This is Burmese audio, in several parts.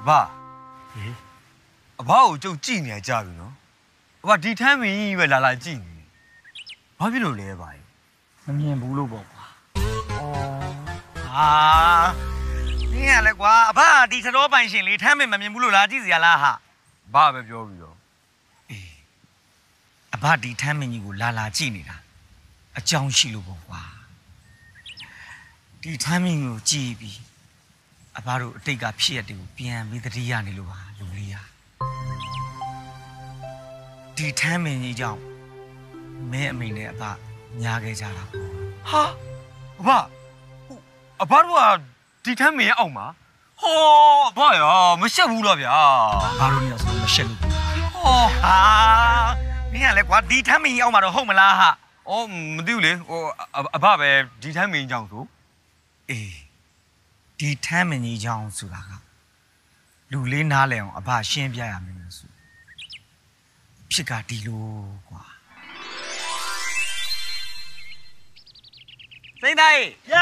爸，阿爸我就几年家了喏，我地摊没以为来几年，ဘာဖြစ်လို့လဲပါမမြင်ဘူးလို့ပေါ့ကွာနင်းရလဲကွာအဖဒီသတော်ပိုင်ရှင်လေးထမ်းမင်မမြင်ဘူးလို့လားကြည့်စရာလားဟာဘာပဲပြောပြီးတော့အဖဒီထမ်းမင်ကြီးကိုလာကြည့်နေတာအကြောင်းရှိလို့ပေါ့ကွာဒီထမ်းမင်ကိုကြည့်ပြီးအဖတို့အတိတ်ကဖြစ်ရတဲ့ကိုပြန်ပြီးသတိရနေလို့ပါလူလေးဟာဒီထမ်းမင်ကြီးကြောင့်မဲအမိနဲ့အဖညားခဲ့ကြတာပေါ့ဟာအဘတို့ကဒီထမ်းမင်းရဲ့အောက်မှာဟောအဘရမရှက်ဘူးလားဗျာဘာလို့လဲဆိုတော့မရှက်လို့ဟာနင်းကလည်းကွာဒီထမ်းမင်းကြီးအောက်မှာတော့ဟုတ်မလားဟာအော်မသိဘူးလေဟိုအဘပဲဒီထမ်းမင်းကြောင့်ဆိုအေးဒီထမ်းမင်းကြီးကြောင့်ဆိုတာကလူလေးနားလဲအောင်အဘရှင်းပြရမယ်လို့ဆိုဖြစ်ကဒီလိုကွာစိတ်တိုင်း呀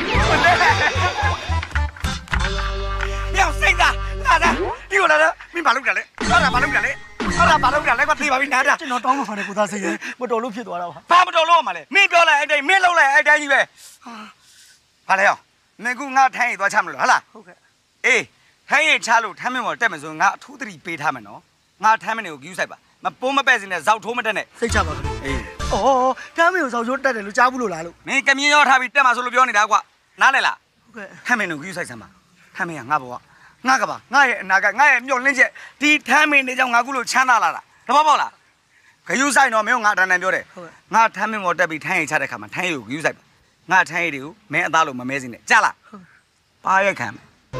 မြောက်စိတ်သားလာတာဒီကိုလာတာမင်းဘာလုပ်ကြလဲဟာတာဘာလုပ်ကြလဲဟာတာဘာလုပ်ကြလဲကွာသိပါပြီနားတာကျွန်တော်တောင်းမှဖာတယ်ကိုသားစိတ်ရဲ့မတော်လို့ဖြစ်သွားတာပါဘာမတော်လို့မှလဲမင်းပြောလိုက်အဲ့တိုင်းမင်းလုပ်လိုက်အဲ့တိုင်းကြီးပဲဟာလဲအောင်မင်းကငါထိုင်းရသွားချမလို့ဟုတ်လားဟုတ်ကဲ့အေးထိုင်းရချလို့ထမ်းမင်းပေါ်တက်မယ်ဆိုငါအထူးသတိပေးထားမယ်နော်ငါထမ်းမင်းကိုယူဆိုင်ပါမပိုးမပဲ့စင်းနဲ့ဇောက်ထိုးမတက်နဲ့စိတ်ချပါခင်အေးဩထမ်းမင်းကိုဇောက်ထိုးတက်တယ်လို့ကြားဘူးလို့လားလို့မင်းကမြင်းရောထားပြီးတက်မှာဆိုလို့ပြောနေတာကွာနားလဲလားဟုတ်ကဲ့ထမ်းမင်းကိုယူဆိုင်စမ်းပါထမ်းမင်းကငါဘောကငါကပါငါရဲ့အနာကငါရဲ့မျောလင်းချက်ဒီထမ်းမင်းတွေကြောင့်ငါကုလို့ချမ်းသာလာတာတဘောပေါက်လားဂယူဆိုင်တော့မင်းငါတန်တန်ပြောတယ်ငါထမ်းမင်းပေါ်တက်ပြီးထိုင်းရချတဲ့ခါမှာထိုင်းရကိုဂယူဆိုင်ပါငါထိုင်းရတွေကိုမင်းအသားလို့မမဲစင်းနဲ့ကြားလားပါရက်ခံ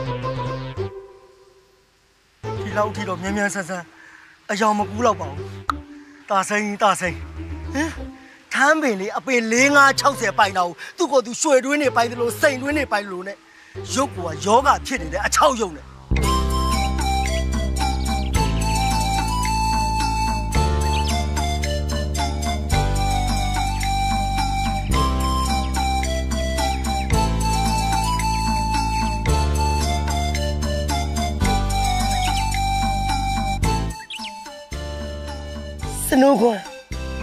ဒီလောက်ထိတော့မြန်းမြန်းဆန်းဆန်းအယောင်မကူးတော့ပါဘူးတာစိန်ဟင်ထမ်းပင်လေးအပင်4-5-60ပိုင်တော့သူ့ကိုသူရွှေတွင်းနေပိုင်တယ်လို့စိန်တွင်းနေပိုင်လို့နဲ့ရုပ်ကယောဂဖြစ်နေတယ်အချောက်ယုံနဲ့စနိုးကွန်း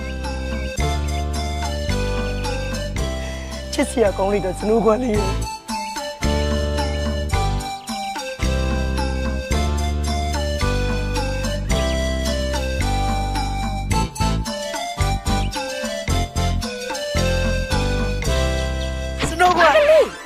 ချစ်စရာကောင်းလိုက်တော့စနိုးကွန်းလေးစနိုးကွန်းဟဲ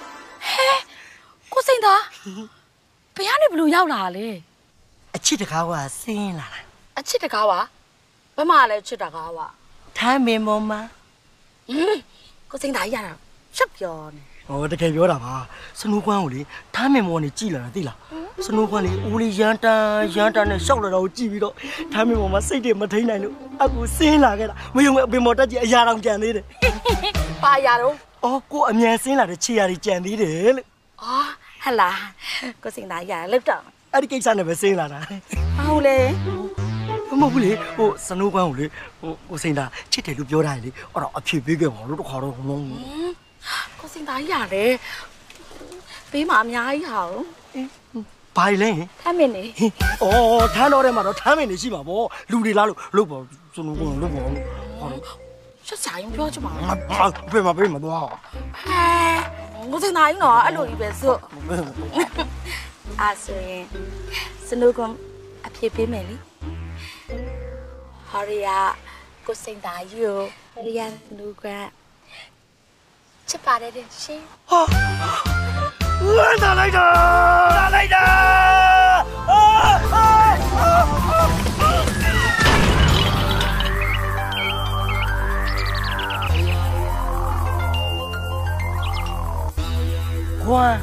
ကိုစိန်သားဘယ်ကနေဘလို့ရောက်လာလဲအချစ်တကားကဆင်းလာတာအချစ်တကားပါဘယ်မှာလဲချစ်တကားပါထမ်းပင်ပေါ်မှာကိုစိန်သားရတာရှက်ပြောနေဟောတကယ်ပြောတာပါစနိုးကွန်းကိုလေထမ်းပင်ပေါ်နေကြည်လာတာသိလားစနိုးကွန်းလေဦးလေးရန်တန်နဲ့ရှောက်လာတော့ကြည်ပြီးတော့ထမ်းပင်ပေါ်မှာစိတ်တွေမထိန်နိုင်လို့အခုဆင်းလာခဲ့တာမယုံမဲ့အပင်ပေါ်တက်ကြီးအရာတောင်ကြံသေးတယ်ပါရတော့အော်ကိုအမြန်ဆင်းလာတဲ့ခြေရာတွေကြံသေးတယ်လို့အော်ဟလာကိုစိန်သားရလောက်တော့အဲ့ဒီကိစ္စနဲ့ပဲဆင်းလာတာဟုတ်လေမဟုတ်ဘူးလေဟိုစနိုးကွန်းကိုလေဟိုစိန်သားချစ်တယ်လို့ပြောတာလေအဲ့တော့အဖြေပေးခဲ့ပါလို့တခါတော့ကိုစိန်သားရတယ်ပေးမှာအများကြီးဟာဘာလဲထမ်းမင်းနေအော်ထမ်းတော့ထဲမှာတော့ထမ်းမင်းနေရှိမှာပေါ့လူတွေလားလို့ပေါ့စနိုးကွန်းလို့ပေါ့ရှက်စာရင်ပြောချင်ပါပေးမသွားကိုစိန်သားရင်တော့အဲ့လိုကြီးပဲစို့ဆိုရင်စနိုးကွန်းအဖြေပေးမယ်လေဟောရီယာကိုစိန်သားယူဟောရီယာစနိုးကွန်းချစ်ပါတယ်ရှင်ဟာလာလိုက်တာကွာ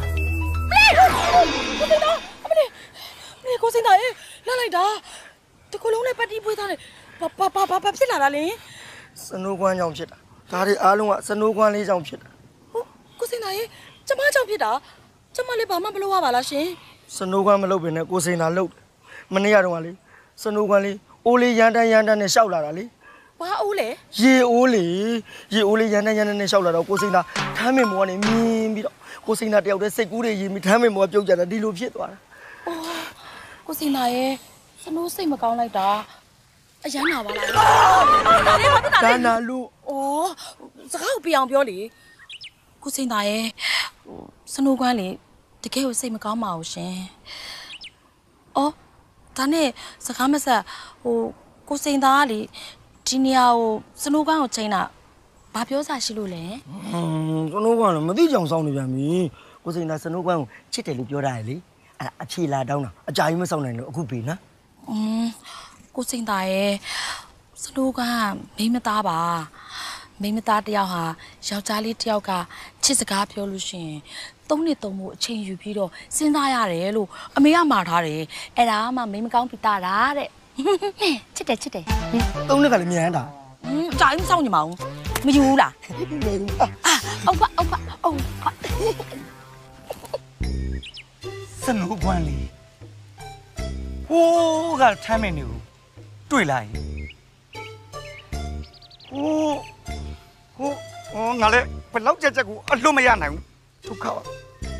ကိုစိန်သားရေလာလိုက်တာတကူလုံးနဲ့ပတ်တီးပွေးသားတယ်ဘာဖြစ်လာတာလဲစနိုးကွန်းကြောင့်ဖြစ်တာဒါတွေအားလုံးကစနိုးကွန်းလေးကြောင့်ဖြစ်တာဟုတ်ကိုစိန်သားရေကျမကြောင့်ဖြစ်တာကျမလည်းဘာမှမလုပ်ရပါလားရှင်စနိုးကွန်းမလုပ်ဘဲနဲ့ကိုစိန်သားလုပ်မနေ့ကတော့ကလေစနိုးကွန်းလေးအိုးလေးရန်တန်းနဲ့ရှောက်လာတာလေဘာအိုးလဲရေအိုးလေးရန်တန်းနဲ့ရှောက်လာတော့ကိုစိန်သားထမ်းမင်မောကနေမြင်းပြီးတော့ကိုစိန်သားတယောက်တည်းစိတ်ကူးတွေရင်ပြီးထမ်းမင်မောပြုတ်ကြတာဒီလိုဖြစ်သွားတာကိုစင်လာရဲ့စနိုးစိတ်မကောင်းလိုက်တာအရန်နာပါလားဒါနာလို့ဩစကားကိုပြအောင်ပြောလေကိုစင်လာရဲ့စနိုးကွမ်းလေတကယ်ကိုစိတ်မကောင်းပါဘူးရှင်ဩဒါနဲ့စကားမဆက်ကိုစိန်သားကလေဒီနေရာကိုစနိုးကွမ်းကိုချိန်တာဘာပြောစားရှိလို့လဲစနိုးကွမ်းလည်းမသိကြအောင်စောင်းနေပြန်ပြီကိုစိန်သားစနိုးကွမ်းကိုချစ်တယ်လို့ပြောထားရလေအဲ့အဖြေလာတောင်းတာအကြာကြီးမစောင့်နိုင်လို့အခုပြီနော်ကိုစိန်သားရဲ့စနိုးကွမ်းမိမသားပါမိမသားတယောက်ဟာယောက်ျားလေးတယောက်ကချစ်စကားပြောလို့ရှိရင်3 နှစ် 3မို့အချိန်ယူပြီးတော့စဉ်းစားရတယ်လို့အမေကမှာထားတယ်အဲ့ဒါမှမိမကောင်းပြတာတဲ့ချစ်တယ်3 နှစ်ကလည်းမြန်တာအကြာကြီးမဆောင်ညီမအောင်မယူဘူးလားအောက်ပါစနိုးကွမ်းလေးဟိုးကထမ်းမင်းနေကိုတွေ့လိုက်ဟိုးငါလည်းဘယ်လောက်ကြက်ကိုအလွတ်မရနိုင်ဘူးဒုက္ခပါ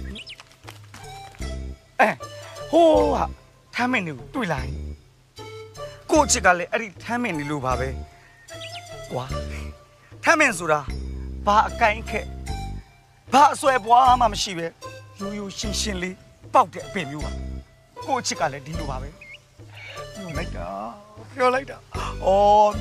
ဟိုးကထမ်းမင်းနေကိုတွေ့လိုက်ကိုချစ်ကလည်းအဲ့ဒီထမ်းမင်းနေလို့ပါပဲကွာထမ်းမင်းဆိုတာဘာအကိုင်းခက်ဘာအဆွဲပွားမှမရှိပဲရိုးရှင်းလေးပေါက်တဲ့အပင်မျိုးပါကိုချစ်ကလည်းဒီလိုပါပဲပြောလိုက်တာအော်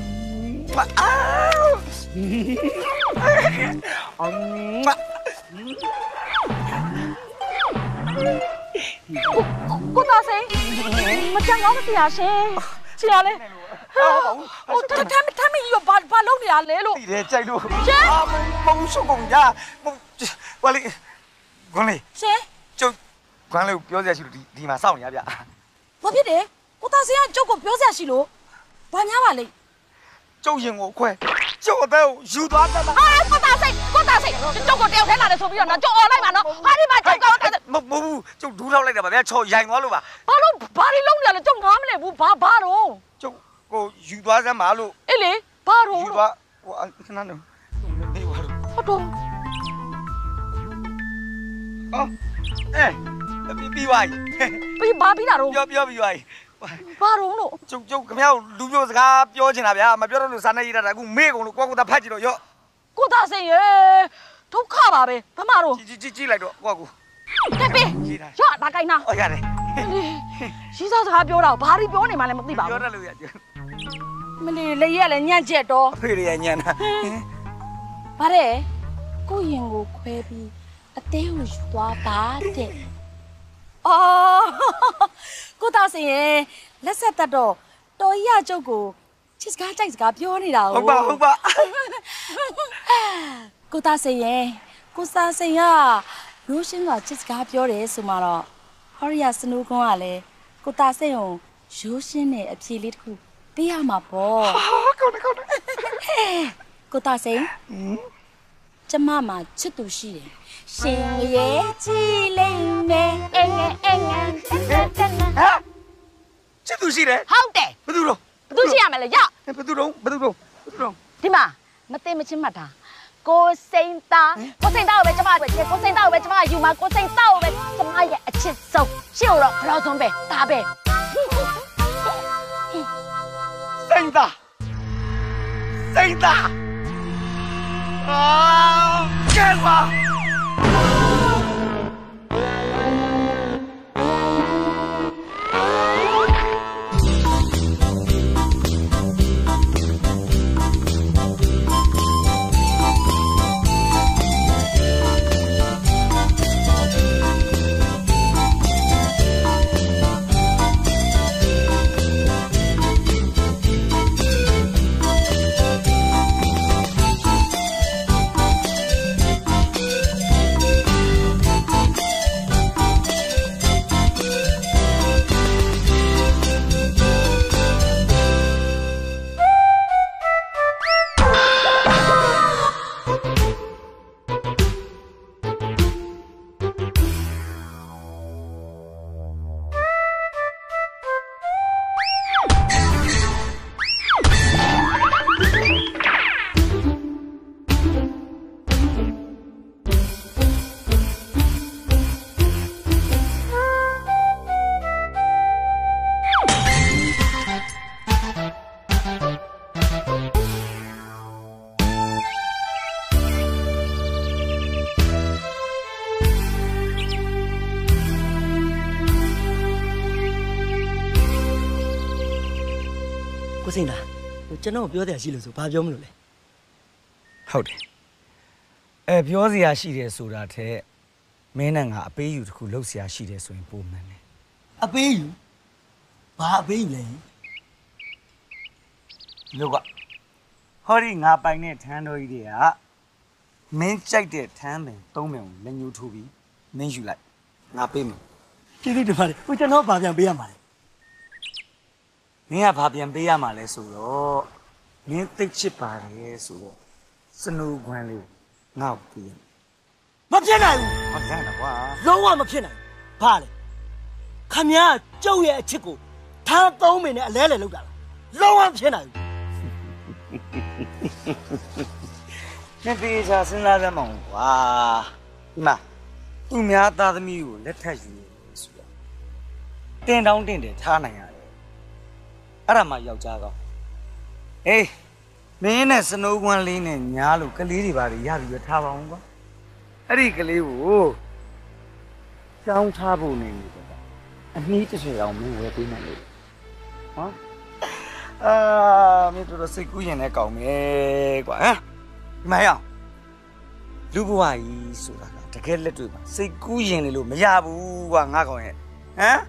ကိုသားစိန်မကြံကောင်းမစရာရှင်ချီရလေထမ်းမကြီးဘာလုပ်နေရလဲလို့ဒီလေကြိုက်လို့မဟုတ်ရှုပ်ကုန်ကြဝါလေးခွန်လေးရှင်ကျုပ်ခွန်လေးကိုပြောစရာရှိလို့ဒီမှာစောင့်နေရဗျဘာဖြစ်တယ်ကိုသားစိန်ကကျုပ်ကိုပြောစရာရှိလို့ဘာများပါလဲကျုပ်ရင်ကိုခွဲကျုပ်အသက်ကိုယူသွားတတ်လားကိုသားစိန်ကျုပ်ကိုတယောက်ထဲလာတယ်ဆိုပြီးတော့နော်ကျုပ်អော်လိုက်ပါနော်ဟာဒီမှာကျုပ်ကောင်းတယ်မဟုတ်ဘူးကျုပ်ဒူးထောက်လိုက်တာပါဗျာချော်ရိုင်သွားလို့ပါဘာတွေလုံးနေရလဲကျုပ်ငားမလဲဘူးဘာတော့ကျုပ်ကိုယူသွားစမ်းပါလို့အေးလေဘာတော့ယူသွားဟိုခဏနေနေပါတော့ဟုတ်တော့ပြီးပါပြီဘာပြီးတာတော့ပြောပြီးပါပြီဘာတော့လို့ကျုပ်ခင်ဗျားကိုလူမျိုးစကားပြောချင်တာဗျာမပြောတော့လို့စာနဲ့ရေးတာအခုမေ့ကုန်လို့ကိုသားဖတ်ကြည့်တော့ရော့ကိုသားစိန်ရေဒုက္ခပါပဲဘာမှတော့ကြည့်လိုက်တော့ကိုတက်ပြီရော့ဒါကိုင်းနာဟုတ်ရတယ်ရီးစားစကားပြောတာဘာတွေပြောနေမှလည်းမသိပါဘူးပြောတယ်လို့ရမလေးလေရက်လည်းညံ့ကျက်တော့အဖေရညံ့တာဗါတဲ့ကိုရင်ကိုခွဲပြီးအသေးကိုယူသွားပါတဲ့အော်ကိုသားစိန်ရေလက်ဆက်တတ်တော့တော်ရကျုပ်ကိုချစ်စကားကြိုက်စကားပြောနေတာဟုတ်ပါကိုသားစိန်ရေကိုသားစိန်ကရိုးရှင်းစွာချစ်စကားပြောတယ်ဆိုမှတော့ဟောရီယာစနိုးကွန်းကလည်းကိုသားစိန်ကိုရိုးရှင်းတဲ့အဖြေလေးတစ်ခုပေးရမှာပေါ့ကောင်းတယ်ကိုသားစိန်ကျမမှာချစ်သူရှိတယ်ရှင်ရဲ့ကြည်လိမ့်မယ်အငယ်ချစ်သူရှိတယ်ဟုတ်တယ်ဘယ်သူရှိရမလဲရဘယ်သူတော့ဒီမှာမသိမချင်းမှတ်တာကိုစိန်သားကိုပဲကျမပဲကိုစိန်သားကိုပဲကျမယူမှာကိုစိန်သားကိုပဲကျမရဲ့အချစ်ဆုံးရှေ့တော့ဘလောက်ဆုံးပဲဒါပဲစိန်သားကဲပါစိန်သားကျွန်တော်ပြောတယ်ရှိလို့ဆိုဘာပြောမလို့လဲဟုတ်တယ်ပြောစရာရှိတယ်ဆိုတာထက်မင်းနဲ့ငါအပေးယူတစ်ခုလုပ်စရာရှိတယ်ဆိုရင်ပုံမှန်တယ်အပေးယူဘာအပေးယူလဲလို့ကဟောဒီငါပိုင်တဲ့ထန်းတော်ကြီးတွေကမင်းကြိုက်တဲ့ထန်းပင်သုံးပင်ကိုလက်ညှိုးထိုးပြီးမင်းယူလိုက်ငါပေးမယ်ကျေးဇူးတင်ပါတယ်ဟိုကျွန်တော်ဘာပြန်ပေးရမှာလဲမင်းကဘာပြန်ပေးရမှာလဲဆိုတော့မင်းသိချစ်ပါတယ်ဆိုတော့စနိုးခွန်းလေးငါ့ကိုပေးရမဖြစ်နိုင်ဘူးဟုတ်တယ်ကွာလုံးဝမဖြစ်နိုင်ဘာလဲခမည်းကျုပ်ရဲ့အချစ်ကိုထားသုံးမိနဲ့အလဲလဲလောက်တာလားလုံးဝမဖြစ်နိုင်ဘူးမင်းပြေချာစဉ်းစားကြမအောင်ကွာဒီမှာသူများသားသမီးကိုလက်ထပ်ယူနေဆိုတော့တင်တောင်းတင်တယ်ထားနိုင်ရတယ်အဲ့ဒါမှယောက်ျားကောင်းဟေးမင်းနဲ့စနိုးကွန်းလေးနဲ့ညားလို့ကလေးတွေပါရပြီးရထားပါအောင်ကွာအဲ့ဒီကလေးကိုကြောင်းထားဖို့နေတယ်ကွာအနည်းတစ်ချိန်အောင်မင်းဝယ်ပေးနိုင်လို့ဟမ်မင်းတို့စိတ်ကူးရင်လည်းကောင်းမယ်ကွာဟမ်ဒီမှာရအောင်လူဘဝကြီးဆိုတာကတကယ်လက်တွေ့ပါစိတ်ကူးရင်လေလို့မရဘူးကွာငါကောင်ရဲ့ဟမ်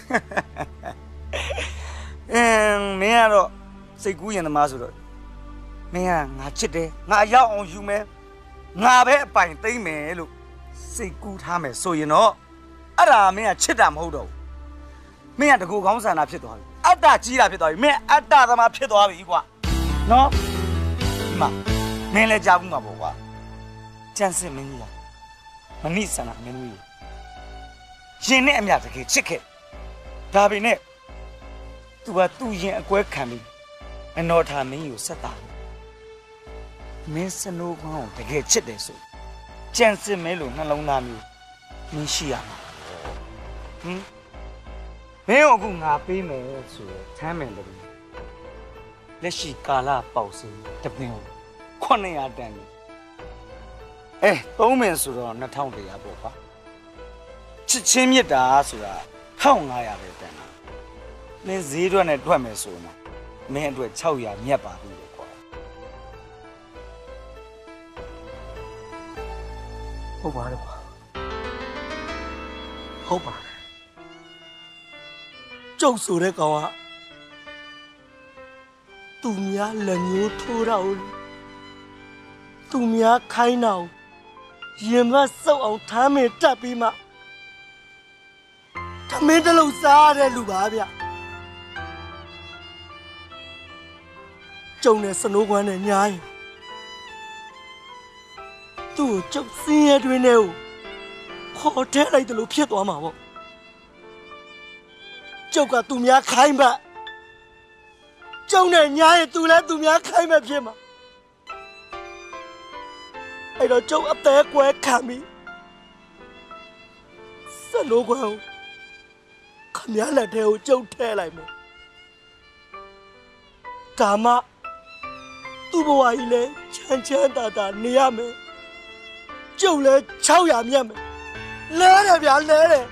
မင်းကတော့စိတ်ကူးရင်သမားဆိုတော့မင်းကငါချစ်တယ်ငါရောက်အောင်ယူမယ်ငါပဲအပိုင်သိမ့်မယ်လို့စိတ်ကူးထားမယ်ဆိုရင်တော့အဲ့ဒါမင်းကချစ်တာမဟုတ်တော့ဘူးမင်းကတကူကောင်းဆန္ဒဖြစ်သွားပြီအတ္တကြီးတာဖြစ်သွားပြီမင်းအတ္တသမားဖြစ်သွားပြီကွာနော်ဒီမှာမင်းလည်းကြားဘူးမှာပေါ့ကွာကျန်စစ်မင်းကြီးလားမနိဆန္ဒမင်းကြီးရင်နဲ့အမြတကယ်ချစ်ခဲ့ဒါပေမဲ့ သူကသူ့ရင်အကွဲခံပြီးအနော်ထားမင်းကိုဆက်တာမင်းစနိုးကောင်းတကယ်ချစ်တယ်ဆိုကြံစစ်မဲလို့နှလုံးသားမျိုးမင်းရှိရမှာဟင်မင်းအခုငါပေးမယ်ဆိုတော့ထမ်းမယ်လို့လက်ရှိကာလပေါက်စင်းတပင်း900တန်သုံးမယ်ဆိုတော့2100ပေါ့ကွာချစ်ချင်းမြတ်တာဆိုတာ1500ပဲတန်တာမင်းဈေးတွက်နဲ့တွက်မယ်ဆိုရင်မင်းအတွက်600မြတ်ပါပြီလေကွာဟုတ်ပါတယ်ကွာဟုတ်ပါတယ်ကျုပ်ဆိုတဲ့ကောင်ကသူများလက်မျိုးထိုးတော့သူများခိုင်းတော့ရင်မစုပ်အောင်ထမ်းမင်တက်ပြီးမှထမင်းတစ်လုံးစားတဲ့လူပါဗျကျုံနဲ့စနိုးကွမ်းနဲ့ညားရင်သူ့ကိုကျုပ်စင်းရဲတွင်နဲ့ကိုခေါ်ထဲလိုက်တယ်လို့ဖြစ်သွားမှာပေါ့ကျုပ်ကသူများခိုင်းပါကျုံနဲ့ညားရင်သူလည်းသူများခိုင်းမှဖြစ်မှာအဲ့တော့ကျုပ်အသေးကွဲခံပြီးစနိုးကွမ်းခမရလက်ထဲကိုကျုပ်ထဲလိုက်မယ်ဒါမှသူ့ဘဝကြီးလဲချမ်းချမ်းသာသာနေရမယ်ကျုပ်လဲ600မြတ်မယ်လဲတယ်ဗျာလဲတယ်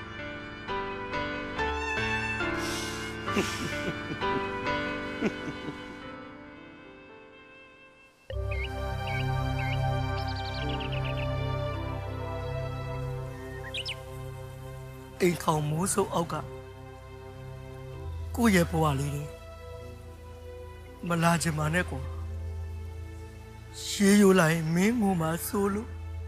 အိမ်ခေါင်မိုးစုပ်အောက်ကကိုယ့်ရဲ့ဘဝလေးတွေမလာချင်ပါနဲ့ကွာရှေးရိုးလိုက်မင်းငိုမှာဆိုလို့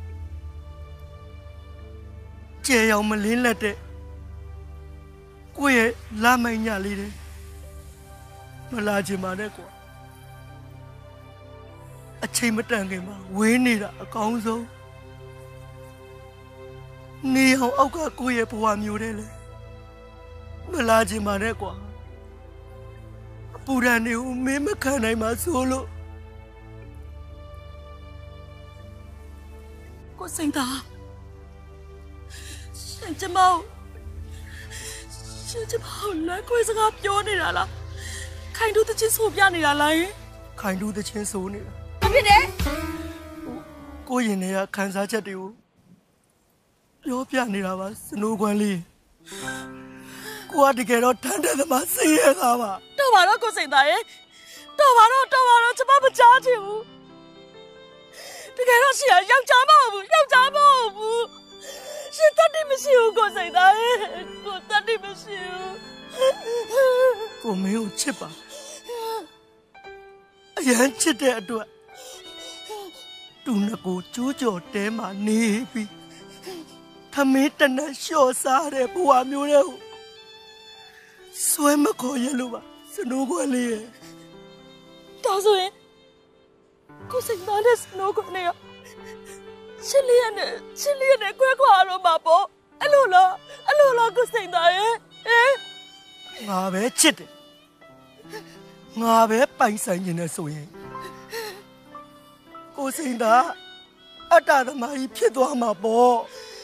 ကြဲရောင်မလင်းလက်တဲ့ကိုယ့်ရဲ့လာမိုင်ညလေးတွေမလာချင်ပါနဲ့ကွာအချိန်မတန်ခင်မှာဝေးနေတာအကောင်းဆုံးနေအောင်အောက်ကကိုယ့်ရဲ့ဘဝမျိုးတဲ့လေမလာချင်ပါနဲ့ကွာအပူဒဏ်တွေကိုမင်းမခံနိုင်ပါဆိုလို့ကိုစိန်သားရှင်ကျမလက်ခွေးစကားပြောနေတာလားခိုင်တူးတချင်းဆိုပြနေတာလားခိုင်တူးတချင်းဆိုနေတာဘာဖြစ်လဲကိုရင်တွေကခန်းစားချက်တွေကိုပြောပြနေတာပါစနိုးကွမ်းလေးကိုကတကယ်တော့ထမ်းတဲ့သမားစေးရတာပါတော့ပါတော့ကိုစိန်သားရေတော်ပါတော့ကျမမကြားချင်ဘူးတကယ်တော့ရှင်ကယောက်ျားမဟုတ်ဘူးရှင်တတ်တယ်မရှိဘူးကိုစိတ်သားရဲ့ကိုတတ်တယ်မရှိဘူးကိုမင်းကိုချစ်ပါအရန်ချစ်တဲ့အတွက်သူငကိုကျိုးကြော်တဲမှာနေပြီးထမင်းတနက်လျှော့စားတဲ့ဘဝမျိုးတွေကိုဆွဲမခေါ်ရလို့ပါစနိုးခွက်လေးရဲ့ဒါဆိုရင်ကိုစိတ်သားနဲ့စနိုးခွက်နဲ့ရှင်းလျက်နဲ့ကွဲခွာတော့မှာပေါ့အဲ့လိုလားကိုစိတ်သားရဲ့ငါပဲချစ်တယ်ငါပဲပိုင်ဆိုင်နေတယ်ဆိုရင်ကိုစိန်သားအတ္တသမားကြီးဖြစ်သွားမှာပေါ့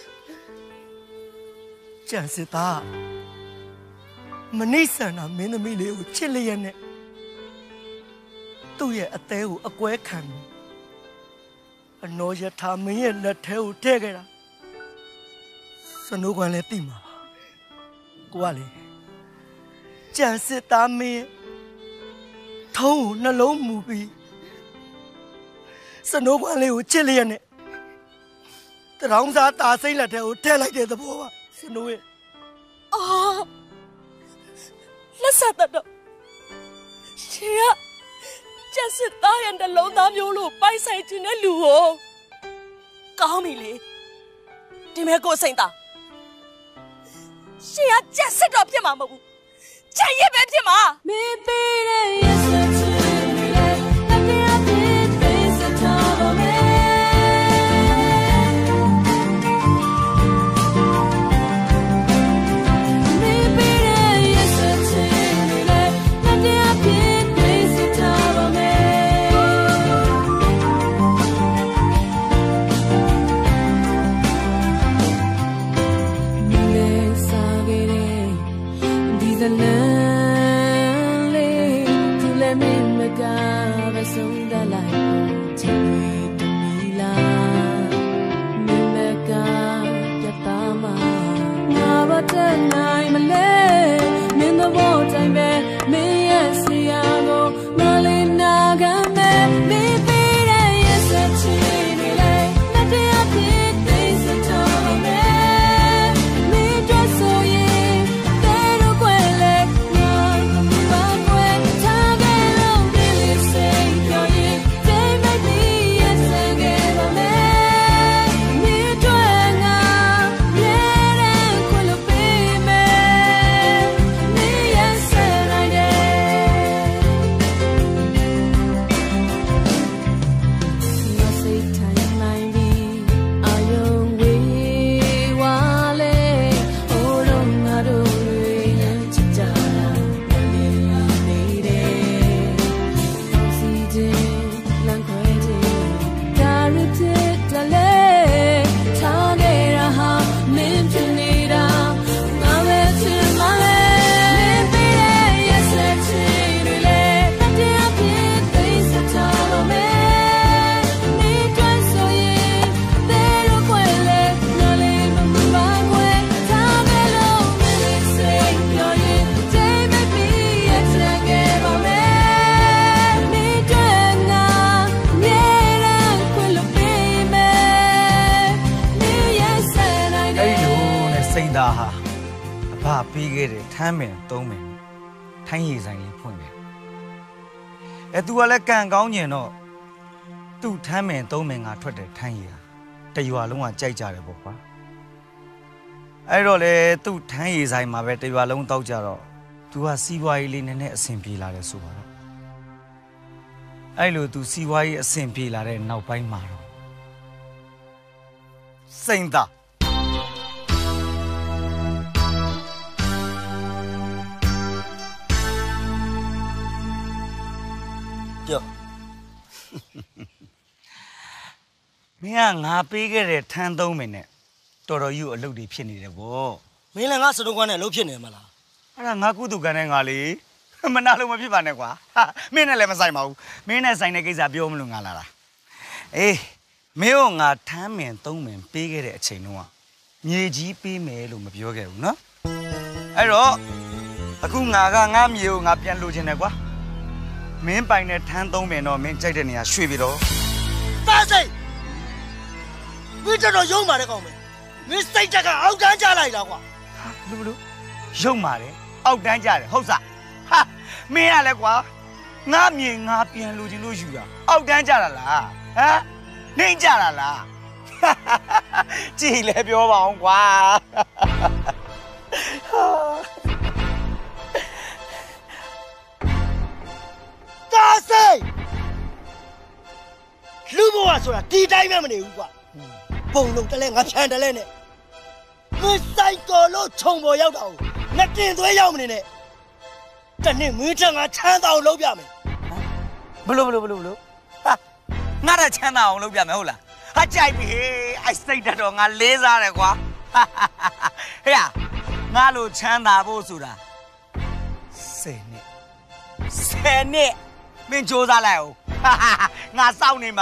ကျန်စစ်သားမနှိမ့်ဆန်တာမင်းသမီးလေးကိုချစ်လျက်နဲ့သူ့ရဲ့အသေးကိုအကွဲခံပြီးအနောယထာမင်းရဲ့လက်ထဲကိုထည့်ခဲ့တာစနိုးကွန်လည်းသိမှာပါကိုကလေကျန်စစ်သားမင်းထုံးကိုနှလုံးမူပြီးစနိုးကွန်လေးကိုချစ်လျက်နဲ့တရောင်းစားတာစိမ့်လက်ထဲကိုထည့်လိုက်တဲ့သဘောပါစနိုးရဲ့လက်ဆက်တော့ရှင်ကကျက်စစ်သားရဲ့နှလုံးသားမျိုးလို့ပိုက်ဆိုင်ခြင်းတဲ့လူကိုကောင်းပြီလေဒီမဲ့ကိုစိန်သားရှင်ကကျက်စစ်တော့ဖြစ်မှာမဟုတ်ဘူးချက်ရစ်ပဲဖြစ်မှာမင်းပေးတဲ့ရဲ့ဆက်ချင်လေအတရားဖြစ်သေးစတော့မဲပေးခဲ့တယ်ထမ်းမင်သုံးမင်ထိုင်းရည်ဆိုင်လေးဖွင့်တယ်သူကလည်းကံကောင်းကျင်တော့သူ့ထမ်းမင်သုံးမင်ကထွက်တယ်ထိုင်းရည်တရွာလုံးကကြိုက်ကြတယ်ပေါ့ကွာအဲ့တော့လေသူ့ထမ်းရည်ဆိုင်မှာပဲတရွာလုံးတောက်ကြတော့သူကစီးပွားရေးလေးနည်းနည်းအဆင်ပြေလာတယ်ဆိုပါတော့အဲ့လိုသူစီးပွားရေးအဆင်ပြေလာတဲ့နောက်ပိုင်းမှာတော့စိန်သားမင်းကငါပေးခဲ့တဲ့ထမ်းသုံးမင်နဲ့တော်တော်ယူအလုပ်တွေဖြစ်နေတယ်ဗောမင်းလည်းငါစတုံးကွမ်းနဲ့အလုပ်ဖြစ်နေမလားအဲ့ဒါငါကုသကန်နဲ့ငါလေမနာလို့မဖြစ်ပါနဲ့ကွာဟာမင်းနဲ့လည်းမဆိုင်ပါဘူးမင်းနဲ့ဆိုင်တဲ့ကိစ္စပြောမလို့ငါလာတာအေးမင်းကငါထမ်းမင်သုံးမင်ပေးခဲ့တဲ့အချိန်တုန်းကမြေကြီးပေးမယ်လို့မပြောခဲ့ဘူးနော်အဲ့တော့အခုငါမြေကိုငါပြန်လိုချင်တယ်ကွာမင်းပိုင်နဲ့ထမ်းသုံးပင်တော့မင်းကြိုက်တဲ့နေရာရွှေ့ပြီးတော့သားစိတ်မင်းတော်ရုံမာတဲ့ကောင်ပဲမင်းစိတ်တက်ကအောက်တန်းချလိုက်တာကွာဘလို့ရုံမာတယ်အောက်တန်းကြတယ်ဟုတ်စားဟာမင်းကလည်းကွာငါမြင်ငါပြန်လို့ချင်းလို့ယူတာအောက်တန်းကြတာလားဟမ်နှိမ့်ကြတာလားကြည်လဲပြောပါအောင်ကွာသားစိတ်လူဘဝဆိုတာဒီတိုင်းပဲမနေဘူးကွာပုံလုံးတလဲငါချန်တလဲနဲ့မင်းစိုက်ကော်လို့ခြုံပေါ်ရောက်တာကိုနှစ်တင်သွဲရောက်မနေနဲ့တနေ့မင်းထက်ငါချမ်းသာအောင်လုပ်ပြမယ်ဘလို့ဟာငါတော့ချမ်းသာအောင်လုပ်ပြမယ်ဟုတ်လားဟာကြိုက်ပြီဟေးအဲ့စိတ်တော့ငါလေးစားတယ်ကွာဟေးငါလိုချမ်းသာဖို့ဆိုတာ10နှစ်မင်းစူးစမ်းလိုက်အောင်ငါစောင့်နေမှာ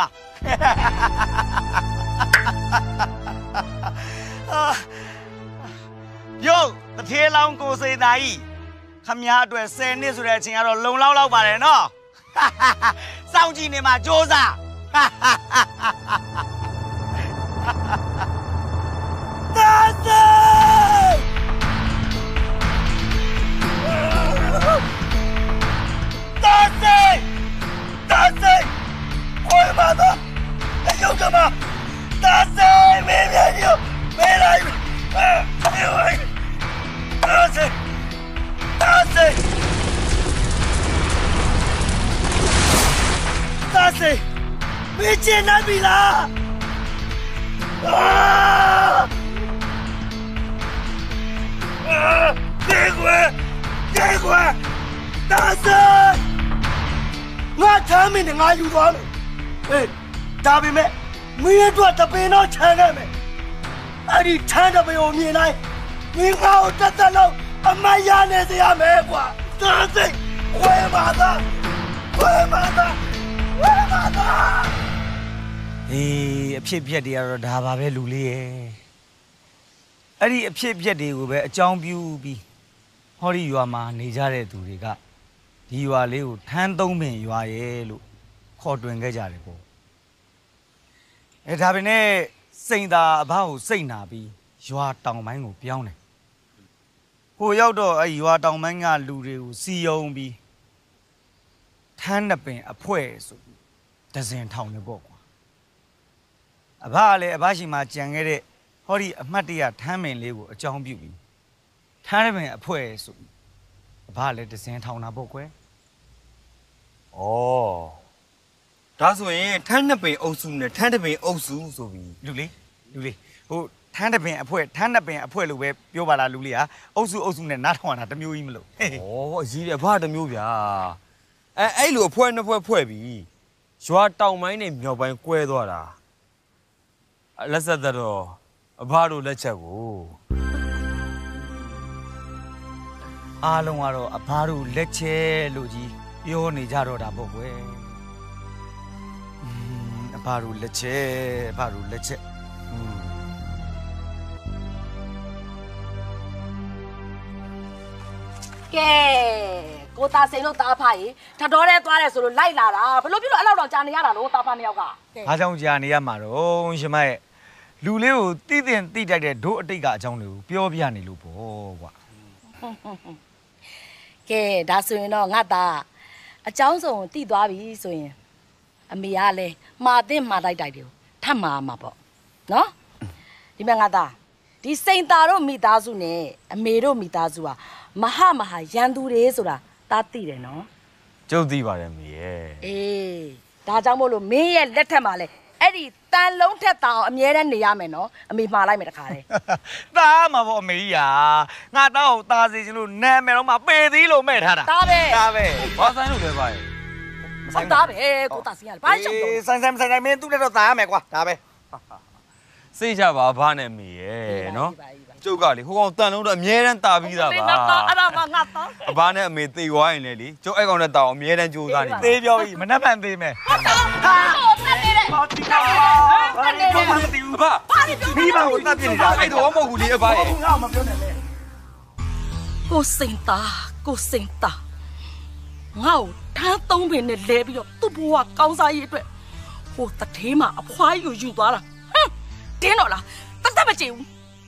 ယုတ်တထေးလောင်းကိုစိန်သားကြီးခမည်းအတွက်10နှစ်ဆိုတဲ့အချိန်ကတော့လုံလောက်ပါတယ်နော်စောင့်ကြည့်နေမှာစူးစမ်းသားစိတ်သားစိတ်ခွေးပါတော့အယုတ်ကမသားစိတ်မင်းပြန်ရောမဲလိုက်သားစိတ်မင်းကျင်နေပြီလား给滚！大声！我他们的俺有多没？哎，大妹妹，没人做这边那钱了没？俺的钱都被我撵来，你看我这老，俺妈养的这样没过，大声！快马的！ အေးအဖြစ်ပြက်တွေကတော့ဒါပါပဲလူလေးရဲ့အဲ့ဒီအဖြစ်ပြက်တွေကိုပဲအကြောင်းပြုပြီးဟောဒီရွာမှာနေကြတဲ့သူတွေကဒီရွာလေးကိုထမ်းသုံးပင်ရွာရဲ့လို့ခေါ်တွင်ခဲ့ကြတယ်ပေါ့ဒါပေမဲ့စိန်သာအဘကိုစိတ်နာပြီးရွာတောင်ပိုင်းကိုပြောင်းတယ်ဟိုရောက်တော့အဲ့ရွာတောင်ပိုင်းကလူတွေကိုစီယုံပြီးထမ်းနှစ်ပင်အဖွဲဆိုဒဇင်ထောင်နေပေါ့ကွာအဘကလည်းအဘရှိမှကြံခဲ့တဲ့ဟောဒီအမှတ်တရထမ်းပင်လေးကိုအကြောင်းပြုပြီးထမ်းနှစ်ပင်အဖွဲဆိုအဘလည်းဒဇင်ထောင်တာပေါ့ကွယ်ဩဒါဆိုရင်ထမ်းနှစ်ပင်အုပ်စုနဲ့ထမ်းတစ်ပင်အုပ်စုဆိုပြီးလူလေးဟိုထမ်းတစ်ပင်အဖွဲထမ်းနှစ်ပင်အဖွဲလို့ပဲပြောပါလားလူလေးဟာအုပ်စုနဲ့နားထောင်တာတစ်မျိုးကြီးမလို့ဩအကြီးတယ်ဘာတစ်မျိုးဗျာအဲ့လိုအဖွဲနှစ်ဖွဲဖွဲ့ပြီးရွာတောင်ပိုင်းနဲ့မြောက်ပိုင်းကွဲသွားတာလက်ဆက်တော့အဘတို့လက်ချက်ကိုအားလုံးကတော့အဘတို့လက်ချက်လို့ကြီးပြောနေကြတော့တာပေါ့ကွယ်အဘတို့လက်ချက်ကဲကိုသားစိန်လို့သားဖရေထတော်တဲ့သွားတယ်ဆိုလို့လိုက်လာတာဘလို့ပြလို့အဲ့လောက်တော့ကြာနေရတာလို့သားဖနှစ်ယောက်ကအားကြောင့်ကြာနေရမှာတော့ရှင်မရဲ့လူလေးကိုတိတိုက်တဲ့ဒို့အတိတ်ကအကြောင်းတွေကိုပြောပြနေလို့ပေါ့ကွာကဲဒါဆိုရင်တော့ငါသားအကြောင်းစုံတိသွားပြီဆိုရင်အမေကလည်းမှားတဲ့မှားတိုက်တွေကိုထပ်မှားမှာပေါ့နော်ဒီမဲ့ငါသားဒီစိန်သားတို့မိသားစုနဲ့အမေတို့မိသားစုဟာမဟာရန်သူတွေဆိုတာသားသိတယ်နော်ကျုပ်သိပါတယ်မေရဲ့အေးဒါကြောင့်မို့လို့မင်းရဲ့လက်ထက်မှာလဲအဲ့ဒီတန်လုံးထက်တောင်အမြဲတမ်းနေရမယ်နော်အမေမှားလိုက်မယ်တခါတည်းသားမှာပေါ့အမေကြီးဟာငါတော့သားစီချင်လို့နာမည်တော့မှပေသီးလို့မဲ့ထားတာသားပဲဘာဆိုင်လို့လဲပါရဲ့မဆိုင်သားပဲကိုသားစီကဘာရှောက်တော့ဆိုင်မင်းသူ့နဲ့တော့သားရမယ်ကွာဒါပဲစိတ်ချပါဘာနဲ့မေရဲ့နော်ကျုပ်ကလေဟိုကောင်တန်လုံးတော့အမြဲတမ်းတာပြီးသားပါငါသားအဲ့ဒါမှငါသားအဘနဲ့အမေသေသွားရင်လေကျုပ်အဲ့ကောင်နဲ့တာအောင်အမြဲတမ်းကြိုးစားနေသေပြောပြီမနှက်မှန်သေးမယ်ဟာတတ်နေတယ်ဘာတီကာဘာတီကာဘာတီဘာမိဘကိုတတ်ပြနေတာအဲ့တော့မဟုတ်ဘူးလေအဘရဲ့ငါမပြောနဲ့လေကိုစိန်တာငါ့ကိုထမ်းသုံးပင်နဲ့လဲပြီးတော့သူ့ဘဝကောင်းစားရေးအတွက်ဟိုတထေးမှာအဖွားကြီးကိုယူသွားတာဟမ်တင်းတော့လားတတ်မကြည့်ဘူး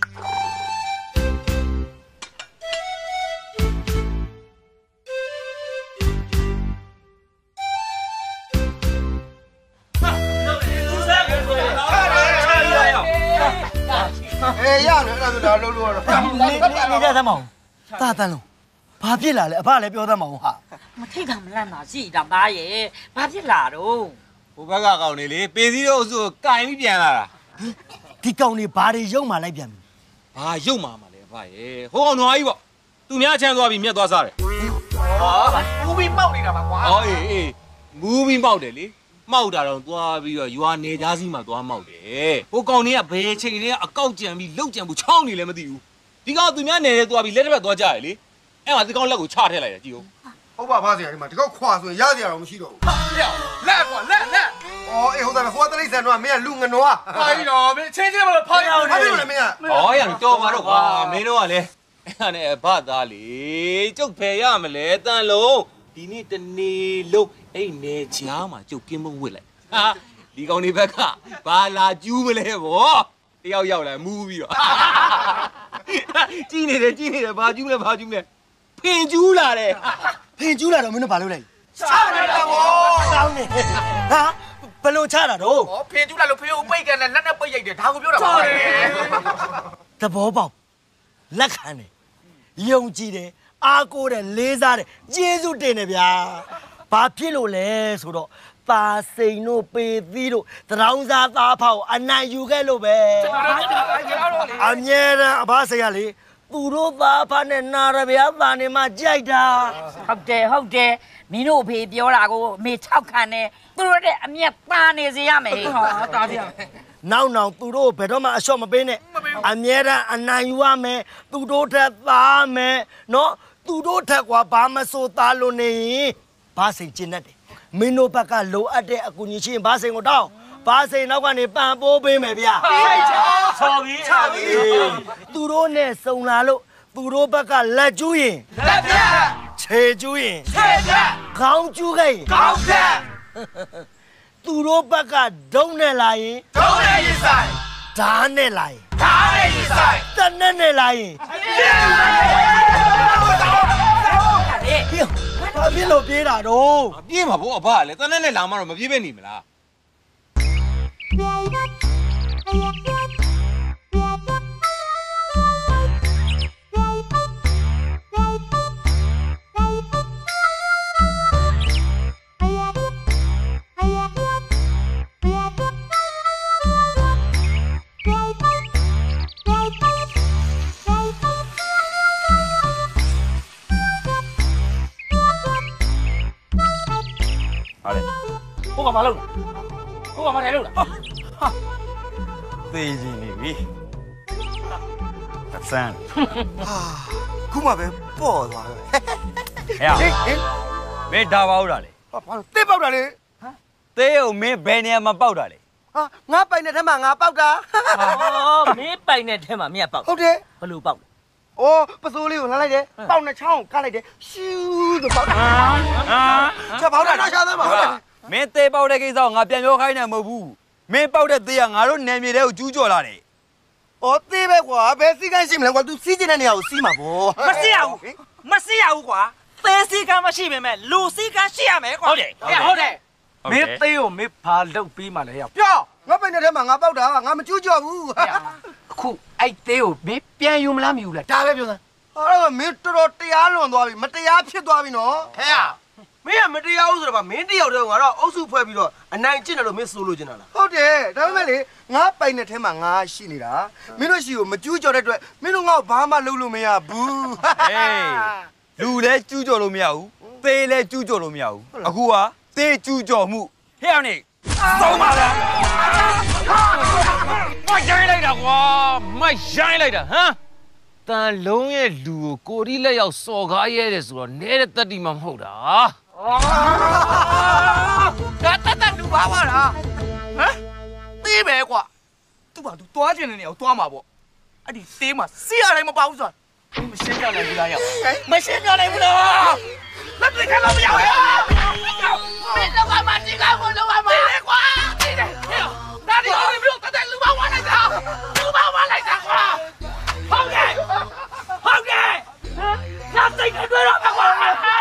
ရတယ်အဲ့ဒါဆိုတော့လှုပ်လို့ရတော့နေကြသမောင်တာတန်လုံးဘာဖြစ်လာလဲအဖလည်းပြောသမောင်ဟာမထိတ်တာမလန့်တာရှိတာသားရဲ့ဘာဖြစ်လာတော့ဟိုဘက်ကကောင်နေလေပေစည်းတို့အစုကိုကင်ပြီးပြန်လာတာဒီကောင်နေဘာတွေရုံမှလိုက်ပြန်ပြီဘာရုံမှမလဲအဖရဲ့ဟိုကောင်နွားကြီးပေါ့သူများချမ်းသွားပြီးမြက်သွားစားတယ်မူပြီးမောက်နေတာပါကွာအေးမူပြီးမောက်တယ်လေမှောက်တာတော့သွားပြီးတော့ရွာနေသားစီမှာသွားမှောက်တယ်ဟိုကောင်တွေကဘယ်ချိန်တွေကအကောက်ကြံပြီးလှုပ်ကြံဘူးချောင်းနေလည်းမသိဘူးဒီကောင်သူများနေတယ်သွားပြီးလက်တစ်ဖက်သွားကြရလေအဲ့မှာဒီကောင်လက်ကိုချထည့်လိုက်တယ်ကြည့်ဦးဟုတ်ပါဖားစရာဒီမှာဒီကောက်ခွာဆိုရင်ရစရာတော့မရှိတော့ဘူးလက်ကွာလက်အော်အေးဟုတ်တယ်ဟိုတလိษံတော့မင်းကလူငနွားဖိုင်းတော့မင်းချင်းချင်းမလို့ဖိုင်းအောင်နေဟုတ်တယ်မင်းကဩရတော်ပါတော့ကွာမင်းတို့ကလည်းအဲ့ဒါနဲ့ဘသားလေကျုပ်ဖယ်ရမလဲတန်လုံးဒီနေ့တနေ့လုံးအဲ့နေချားမှာကျုပ်ကင်းမုံဝစ်လိုက်ဟာဒီကောင်ဒီဘက်ကဘာလာကျူးမလဲဗောတယောက်ရောက်လာမူးပြီးတော့ကြည့်နေတယ်ဘာကျူးလဲဖင်ကျူးလာတယ်ဖင်ကျူးလာတော့မင်းတို့ဘာလုပ်လဲချနေတာဗောကောင်းနေဟာဘယ်လိုချတာတော့ဩဖင်ကျူးလာလို့ဖင်ကိုပိတ်ကန်နဲ့လက်နဲ့ပိတ်ရိုက်တယ်ဒါကိုပြောတာပါသဘောပေါက်လက်ခံတယ်ယုံကြည်တယ်အားကိုးတယ်လေးစားတယ်ကျေးဇူးတင်တယ်ဗျာဘာဖြစ်လို့လဲဆိုတော့ပါစိန်တို့ပေသီးတို့တရောင်းစားသားဖောက်အနိုင်ယူခဲ့လို့ပဲအမြဲတမ်းအဘစိန်ကလေသူတို့သားဖားနဲ့နာရဗျာသားနေမှကြိုက်တာဟုတ်တယ်မင်းတို့အဖေပြောတာကိုအမေ6ခံတယ်သူတို့တဲ့အမျက်ပါနေစေရမယ်ဟာတားပြနောက်သူတို့ဘယ်တော့မှအလျှော့မပေးနဲ့အမြဲတမ်းအနိုင်ယူရမယ်သူတို့ထက်သားမယ်နော်သူတို့ထက်ကဘာမဆိုသားလို့နေရင်ဘာစိန်ကျင်တတ်တယ်မင်းတို့ဘက်ကလိုအပ်တဲ့အကူအညီရှိရင်ဘာစိန်ကိုတောင်းဘာစိန်နောက်ကနေပံပိုးပေးမယ်ဗျာဆော်ပြီးသူတို့နဲ့စုံလာလို့သူတို့ဘက်ကလက်ကျူးရင်လက်ပြခြေကျူးရင်ခြေပြခေါင်းကျူးခဲ့ရင်ခေါင်းပြသူတို့ဘက်ကဒုံးနဲ့လာရင်ဒုံးနဲ့ရင်ဆိုင်ဓာတ်နဲ့လာရင်ဓာတ်နဲ့ရင်ဆိုင်တနက်နဲ့လာရင်ဘာဖြစ်လို့ပြေးတာတော့ပြေးမှာဗောအဖကလည်းတနက်နဲ့လာမှတော့မပြေးပဲနေမလားဟုတ်ကမလုပ်ဟုတ်ကမထိုင်လို့လားသေကြီးနေပြီအစမ်းခုမှပဲပေါ့သွားတယ်မင်းဒါပါဦးတာလေဘာလို့တေးပေါက်တာလေသေးအောင်မင်းဘယ်နေရာမှာပေါက်တာလေဟာငါပိုင်တဲ့ထဲမှာငါပေါက်တာမင်းပိုင်တဲ့ထဲမှာမင်းကပေါက်ဟုတ်တယ်ဘလို့ပေါက်အိုးပစိုးလေးကိုလှမ်းလိုက်တယ်ပေါက်နှချောင်းကလိုက်တယ်ရှူးဆိုပေါက်တာချက်ပေါက်တာရှာသားပါမင်းသေးပေါက်တဲ့ကိစ္စကိုငါပြန်ပြောခိုင်းနေမှာမဟုတ်ဘူးမင်းပေါက်တဲ့သေးကငါတို့နယ်မြေထဲကိုကျူးကျော်လာတယ်ဩသေးပဲကွာဘယ်စီကန်းရှိမလဲကွာ तू စီးကျင်တဲ့နေရာကိုစီးမှာဗောမစီးရဘူးကွာသေးစီကန်းမရှိပေမဲ့လူစီကန်းရှိရမယ်ကွာဟုတ်တယ်မင်းသေးကိုမင်းဘာလုပ်ပြီးမှလဲရပြောငါပိုင်တဲ့ထဲမှာငါပေါက်တာငါမကျူးကျော်ဘူးအခုအဲ့သေးကိုမင်းပြန်ယူမလားမယူလားဒါပဲပြောစမ်းအဲ့တော့မင်းတော်တရားလွန်သွားပြီမတရားဖြစ်သွားပြီနော်ခဲရမင်းကမတရားဘူးဆိုတော့မင်းတယောက်တည်းငါတော့အုပ်စုဖွဲ့ပြီးတော့အနိုင်ကျင့်တယ်လို့မင်းဆိုလို့ကျင်တာလားဟုတ်တယ်ဒါပေမဲ့လေငါပိုင်တဲ့ထဲမှာငါရှိနေတာမင်းတို့ရှိကိုမကျူးကျော်တဲ့အတွက်မင်းတို့ငါ့ကိုဘာမှလုပ်လို့မရဘူးဟေးလူလည်းကျူးကျော်လို့မရဘူးသေးလည်းကျူးကျော်လို့မရဘူးအခုကသေးကျူးကျော်မှုဟဲ့အောင်နေသုံးပါလားမရိုင်းလိုက်တာကွာမရိုင်းလိုက်တာဟမ်တန်လုံးရဲ့လူကိုကိုရီလက်ရောက်စော်ကားရဲတယ်ဆိုတော့နဲတဲ့တတိမှမဟုတ်တာဒါတတ်လူပါပါလားဟမ်တေးပဲကွာသူ့ဘာသူတွားကျင်နေနေအောင်တွားမှာပေါ့အဲ့ဒီတေးမှာစီးရတိုင်းမပါဘူးဆိုတာမရှင်းပြနိုင်ဘူးလားရောက်မရှင်းပြနိုင်ဘူးလားလက်တွေခက်လို့မရဘူးမင်းတော့မကြည့်ကောင်းဘူးတော့မလေးကွာဒီလေဒါဒီလိုမျိုးတက်လူမဝါလိုက်တာလူမဝါလိုက်တာကွာဟုတ်ကဲ့ငါစိတ်ကတွေ့တော့မှာကွာ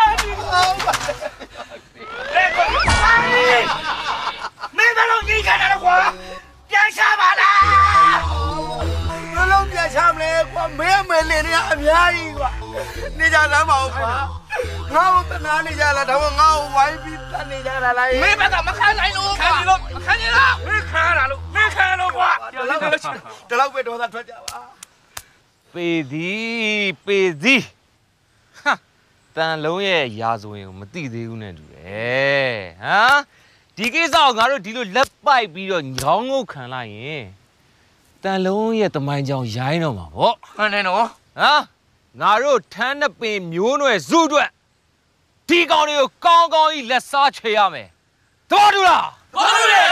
မင်းတို့ကြီးကြတယ်ကွာပြန်ချပါလားဘယ်လိုပြန်ချမလဲကွာမင်းအမေလင်းနေအများကြီးကွာနေကြလမ်းမအောင်ကွာငါ့ကိုတနာနေကြလားဒါမှငါ့ကိုဝိုင်းပြီးတတ်နေကြတာလားမင်းဘက်ကမခံနိုင်လို့ခံနေလို့မခံနေလားမင်းခံရလို့မင်းခံလို့ကွာဒီလောက်ပဲဒေါသထွက်ကြပါပေသည်ဟာတန်လုံးရဲ့ရာဇဝင်ကိုမသိသေးဘူးနဲ့တူတယ်ဟမ်ဒီကိစ္စကိုငါတို့ဒီလိုလက်ပိုက်ပြီးတော့ညောင်းငုတ်ခံလိုက်ရင်တန်လုံးရဲ့တမိုင်းကြောင်ရိုင်းတော့မှာဗောမှန်တယ်နော်ဟာငါတို့ထမ်းနှစ်ပင်မျိုးနွယ်စုအတွက်ဒီကောင်တွေကိုကောင်းကောင်းကြီးလက်စားချေရမယ်သဘောတူလားသဘောတူတယ်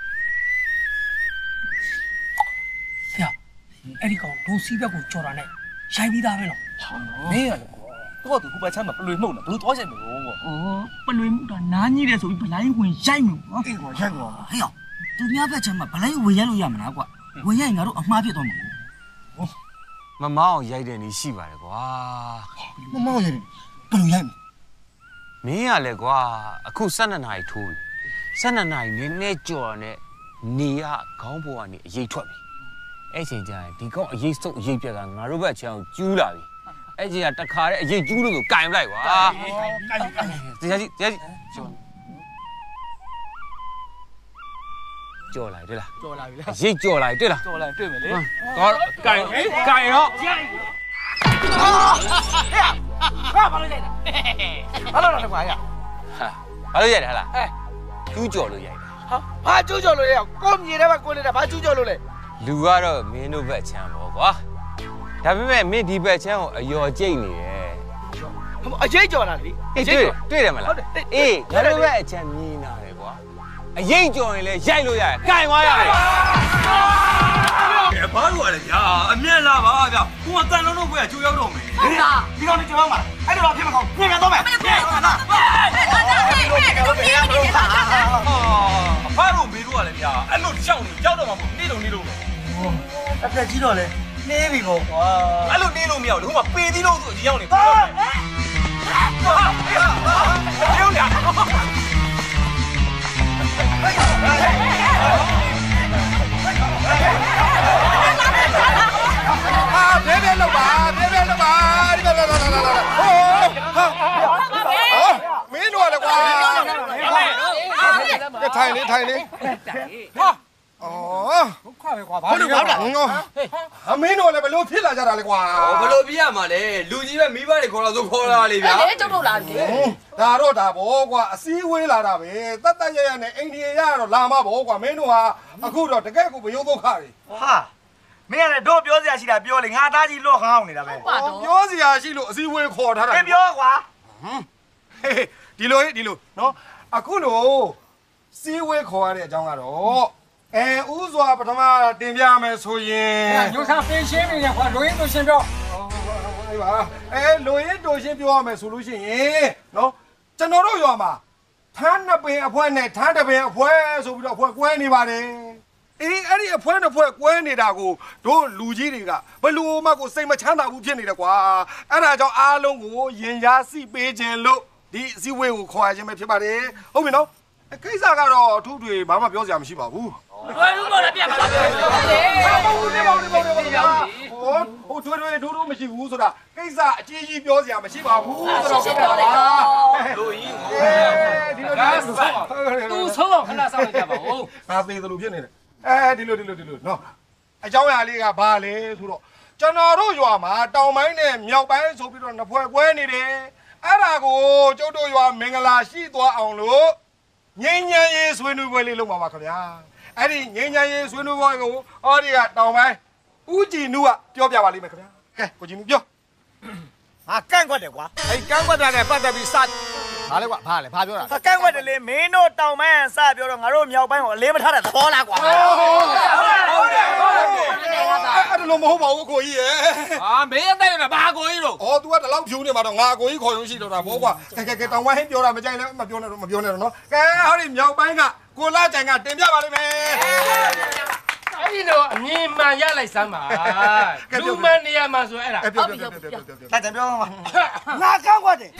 အဲ့ဒီကောင်ဒိုးစီးဘက်ကိုကြော်တာနဲ့ရိုက်ပြီးသားပဲနော်မင်းရလေတော့သူဟိုဘက်ချမ်းမှာပလွေမှုန့်တယ်ဘယ်လိုသွားဆိုင်မလို့ပေါ့ပလွေမှုန့်တာနားကြီးတယ်ဆိုပြီးဗလိုင်းဝင်ရိုက်မယ်နော်အေးကွာရိုက်ကွာဟေ့အောင်သူများဘက်ချမ်းမှာဗလိုင်းဝင်ရိုက်လို့ရမလားကွာဝင်ရိုက်ငါတို့အမှားဖြစ်သွားမှာမမောင်းရိုက်တဲ့နေရှိပါတယ်ကွာမမောင်းရိုက်တယ်ဘယ်လိုရိုက်မင်းကလည်းကွာအခု12နာရီထိုးပြီ12နာရီနည်းကြော်နဲ့နေရခေါင်းပေါ်ကနေအရေးထွက်ပြီအဲ့ချိန်ကျရင်ဒီကောင်အရေးစုပ်အရေးပြက်ကငါတို့ဘက်ချမ်းကိုကျူးလာပြီအဲ့ချိန်ကတခါတည်းအရေးကျူးလို့ဆိုကင်လိုက်ကွာတရားကြီးကြော်လိုက်တွေ့လားကြော်လာပြီလေအရေးကြော်လိုက်တွေ့လားကြော်လိုက်တွေ့မယ်လေကောကင်တော့ဟာဘာလို့ရိုက်တာဘာလို့တော့ကွာရဟာဘာလို့ရိုက်တာဟလားကျူးကြော်လို့ရိုက်တာဟာဘာကျူးကြော်လို့ရကိုမြေထဲမှာကိုနေတာဘာကျူးကြော်လို့လဲလူကတော့မင်းတို့ဘက်ချမ်းပေါ့ကွာဒါပေမဲ့မင်းဒီဘက်ချမ်းကိုအယော်ကျိတ်နေတယ်အကျိတ်ကြော်တာလေတွေ့တယ်မလားအေးငါတို့ဘက်အချမ်းမြင်လာတယ်ကွာအရေးကြော်ရင်လည်းရိုက်လို့ရတယ်ကင်သွားရတယ်ဘာလို့လဲညာအမျက်လာပါဗျကိုကတန်လုံးတို့ဘက်ကကြိုးရောက်တော့မယ်ဒီကောင်နဲ့ကြိုးရောက်မှာအဲ့တော့ဖြစ်မကောင်းပြင်ပြန်တော့မယ်ပြင်ပါလားအဖားတို့မေတို့ကလည်းညာအဲ့လိုကြောက်နေကြောက်တော့မှာမဟုတ်နေလို့အဖက်ကြီးတော့လေနေပြီပေါ့ကွာအဲ့လိုနေလို့မရဘူးဟိုမှာပေသီးလို့ဆိုအရင်ရောက်နေပြီရုံးရဘဲလောက်ပါဒီဘက်လာမင်းတို့လည်းကွာထိုင်လေဟာခွာပဲကွာဘာလို့ကွာမင်းတို့လည်းဘလို့ဖြစ်လာကြတာလဲကွာဘလို့ပြရမှာလဲလူကြီးပဲမိဘတွေခေါ်လာဆိုခေါ်လာလေဗျာလေကျုပ်တို့လာပြီဒါတော့ဒါဘောကွာအစည်းဝေးလာတာပဲတတ်ရနဲ့အိန္ဒိယရတော့လာမှာဘောကွာမင်းတို့ဟာအခုတော့တကယ်ကိုမယုံဒုက္ခတွေဟာမင်းကလည်းတို့ပြောစရာရှိတာပြောလေငါသားကြီးလော့ခေါင်းနေတာပဲပြောစရာရှိလို့အစည်းဝေးခေါ်ထားတာပြောကွာဒီလိုနော်အခုလို့စည်းဝေးခေါ်ရတဲ့အကြောင်းကတော့ဥစွာပထမတင်ပြမယ်ဆိုရင်ညိုစားပင်းရှင်းနေရခွာလိုရင်းတို့ရှင်းပြောအေးပါလိုရင်းတို့ရှင်းပြောရမယ်ဆိုလို့ရှိရင်နော်ကျွန်တော်တို့ရွာမှာထန်းနှစ်ပင်အဖွဲနဲ့ထန်းတစ်ပင်အဖွဲဆိုပြီးတော့အဖွဲကွဲနေပါတယ်အဲ့ဒီအဖွဲနှစ်ဖွဲကွဲနေတာကိုတို့လူကြီးတွေကဘယ်လိုမှကိုစိတ်မချမ်းသာဘူးဖြစ်နေတယ်ကွာအဲ့ဒါကြောင့်အားလုံးကိုရင်ကြားစီပေးခြင်းလို့ဒီအစည်းအဝေးကိုခေါ်ရခြင်းပဲဖြစ်ပါတယ်ဟုတ်ပြီနော်ကိစ္စကတော့အထူးတွေဘာမှပြောစရာမရှိပါဘူးဘယ်လိုလဲပြတ်ပါလားဟိုထွေးတို့မရှိဘူးဆိုတာကိစ္စအကြီးကြီးပြောစရာမရှိပါဘူးဆိုတော့ပြောတာပါလူကြီးဒီလိုသူဆုံးအောင်ခဏစောင့်နေကြပါဦးငါသေးသလိုဖြစ်နေတယ်ဒီလိုနော်အကြောင်းအရာလေးကဘာလဲဆိုတော့ကျွန်တော်တို့ရွာမှာတောင်ပိုင်းနဲ့မြောက်ပိုင်းဆိုပြီးတော့နှစ်ဖွဲ့ကွဲနေတယ်အဲ့ဒါကိုကျုပ်တို့ရွာမင်္ဂလာရှိသွားအောင်လို့ငိမ့်ညံရေးဆွေးနွေးပွဲလေးလုပ်ပါပါခင်ဗျာအဲ့ဒီငိမ့်ညံရေးဆွေးနွေးပွဲကိုအော်ဒီကတောင်ပိုင်းဦးကြည်နုကပြောပြပါလိမ့်မယ်ခင်ဗျာကဲကိုကြည်နုပြောငါကန့်ကွက်တယ်ကွာအဲ့ကန့်ကွက်တာနဲ့ပတ်သက်ပြီးစဘာလဲကွာဘာပြောတာကန့်ကွက်တယ်လေမင်းတို့တောင်ပိုင်းစပြောတော့ငါတို့မြောက်ပိုင်းကိုအလေးမထားတဲ့သဘောလားကွာအဲ့ဒါလို့မဟုတ်ပါဘူးကိုကြီးရဲ့မင်းအသက်ရတာဘာကိုကြီးလို့ဩ तू ကတလောက်ဖြူနေမှာတော့ငါအကိုကြီးခေါ်ရုံရှိတော့တာဗောကွာကဲတောင်ဝိုင်းပြောတာမကြိုက်လဲမပြောနဲ့တော့မပြောနဲ့တော့နော်ကဲဟောဒီမြောက်ပိုင်းကကိုလာကြိုင်ကတင်ပြပါလိမ့်မယ်အဲ့ဒီတော့အမြင်မှန်ရလိုက်စမ်းပါလူမန်နေရာမှာဆိုအဲ့ဒါပြောလာတယ်ပြောမှာငါကောက်ကွက်တယ်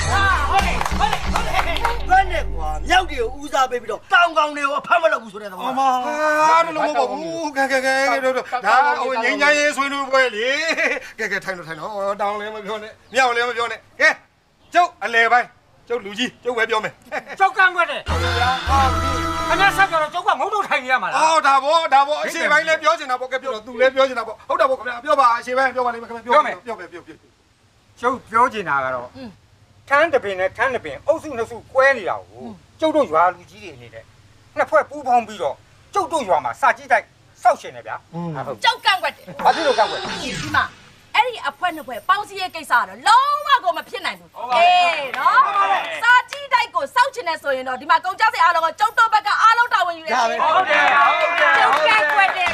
ဘယ်နဲ့ကွာမြောက်တွေကိုဦးစားပေးပြီးတော့တောင်ကောင်တွေကိုအဖတ်မလုပ်ဘူးဆိုတဲ့သဘောဟာဒါလိုမဟုတ်ဘူးကဲဒါဟိုငိမ့်ချရေးဆွေးနွေးပွဲလေကဲထိုင်တော့တောင်းလည်းမပြောနဲ့မြောက်လည်းမပြောနဲ့ကဲကျုပ်အလဲပိုင်းကျုပ်လူကြီးကျုပ်ပဲပြောမယ်ကျုပ်ကန့်ကွက်တယ်ခင်ဗျာဆက်ကြတော့ကျုပ်ကငုံတော့ထိုင်နေရမှာလားအော်ဒါဗောအရှိပိုင်းလည်းပြောချင်တာဗောကဲပြောတော့သူလည်းပြောချင်တာဗောဟုတ်တာဗောခင်ဗျာပြောပါအရှိပိုင်းပြောပါလိမ့်မယ်ခင်ဗျာပြောမယ်ကျုပ်ပြောချင်တာကတော့ထန်းတပင်နဲ့ထန်းတပင်အုပ်စုနှစ်စုကွဲနေတာကိုကျုပ်တို့ရွာလူကြီးတွေအနေနဲ့နှစ်ဖွဲ့ပူးပေါင်းပြီးတော့ကျုပ်တို့ရွာမှာစာကြည့်တိုက်စောက်ရှင်နေဗျာဟုတ်ကျုပ်ကန့်ကွက်တယ်ဘာဖြစ်လို့ကန့်ကွက်ဒီမှာအဲ့ဒီအဖွဲနှစ်ဖွဲပေါင်းစည်းရေးကိစ္စကတော့လုံးဝကိုမဖြစ်နိုင်ဘူးအေးနော်စာကြည့်တိုက်ကိုစောက်ချင်နေဆိုရင်တော့ဒီမှာကုန်ကြစည်အားလုံးကကျုပ်တို့ဘက်ကအားလုံးတာဝန်ယူရတယ်ဟုတ်တယ်ကျုပ်ကန့်ကွက်တယ်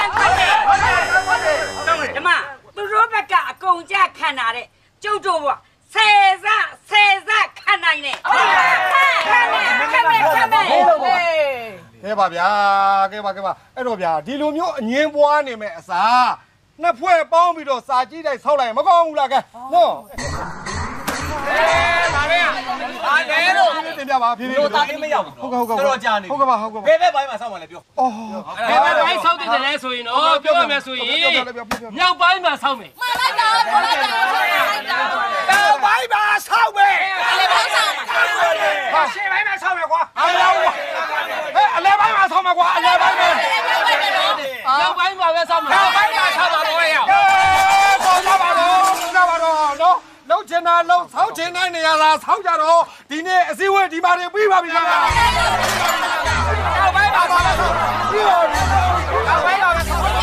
ဒီမှာသူတို့ဘက်ကအကုန်ကြခံတာတဲ့ကျုပ်တို့ကဆယ်စခံနိုင်တယ်ခံမယ်ကဲပါဗျာအဲ့တော့ဗျာဒီလိုမျိုးအငင်းပွားနေမဲ့အစားနှစ်ဖွဲ့ပေါင်းပြီးတော့စာကြည့်တိုက်ဆောက်လိုက်ရင်မကောင်းဘူးလားကဲနော်ပါလေဘာလဲလို့တင်ပြပါဖြည်းဖြည်းတော့တာလေးမရောက်ဘူးဟုတ်တော့ကြာနေဟုတ်ကဲ့ပါဘယ်ဘက်ပိုင်းမှာဆောက်မှလဲပြောအော်ဘယ်ဘက်ပိုင်းဆောက်တယ်လဲဆိုရင်တော့ပြောရမယ်ဆိုရင်မြောက်ပိုင်းမှာဆောက်မယ်မှန်လိုက်တာမှန်လိုက်တာတောင်ပိုင်းမှာဆောက်မယ်အလဲပိုင်းဆောက်မှာဟာရှေ့ပိုင်းမှာဆောက်မယ်ကွာအလဲပိုင်းမှာဆောက်မှာကွာအလဲပိုင်းမှာမြောက်ပိုင်းမှာပဲဆောက်မှာမြောက်ပိုင်းမှာဆောက်ပါတော့ရပေါ်ကြပါတော့နော်လုံးချင်တာလုံးဆောက်ချင်တဲ့နေရာလားဆောက်ကြတော့ဒီနေ့အစည်းအဝေးဒီပါတွေပြီးပါပြီလားနောက်ပိုင်းပါပါပြီးပါပြီနောက်ပိုင်းပါ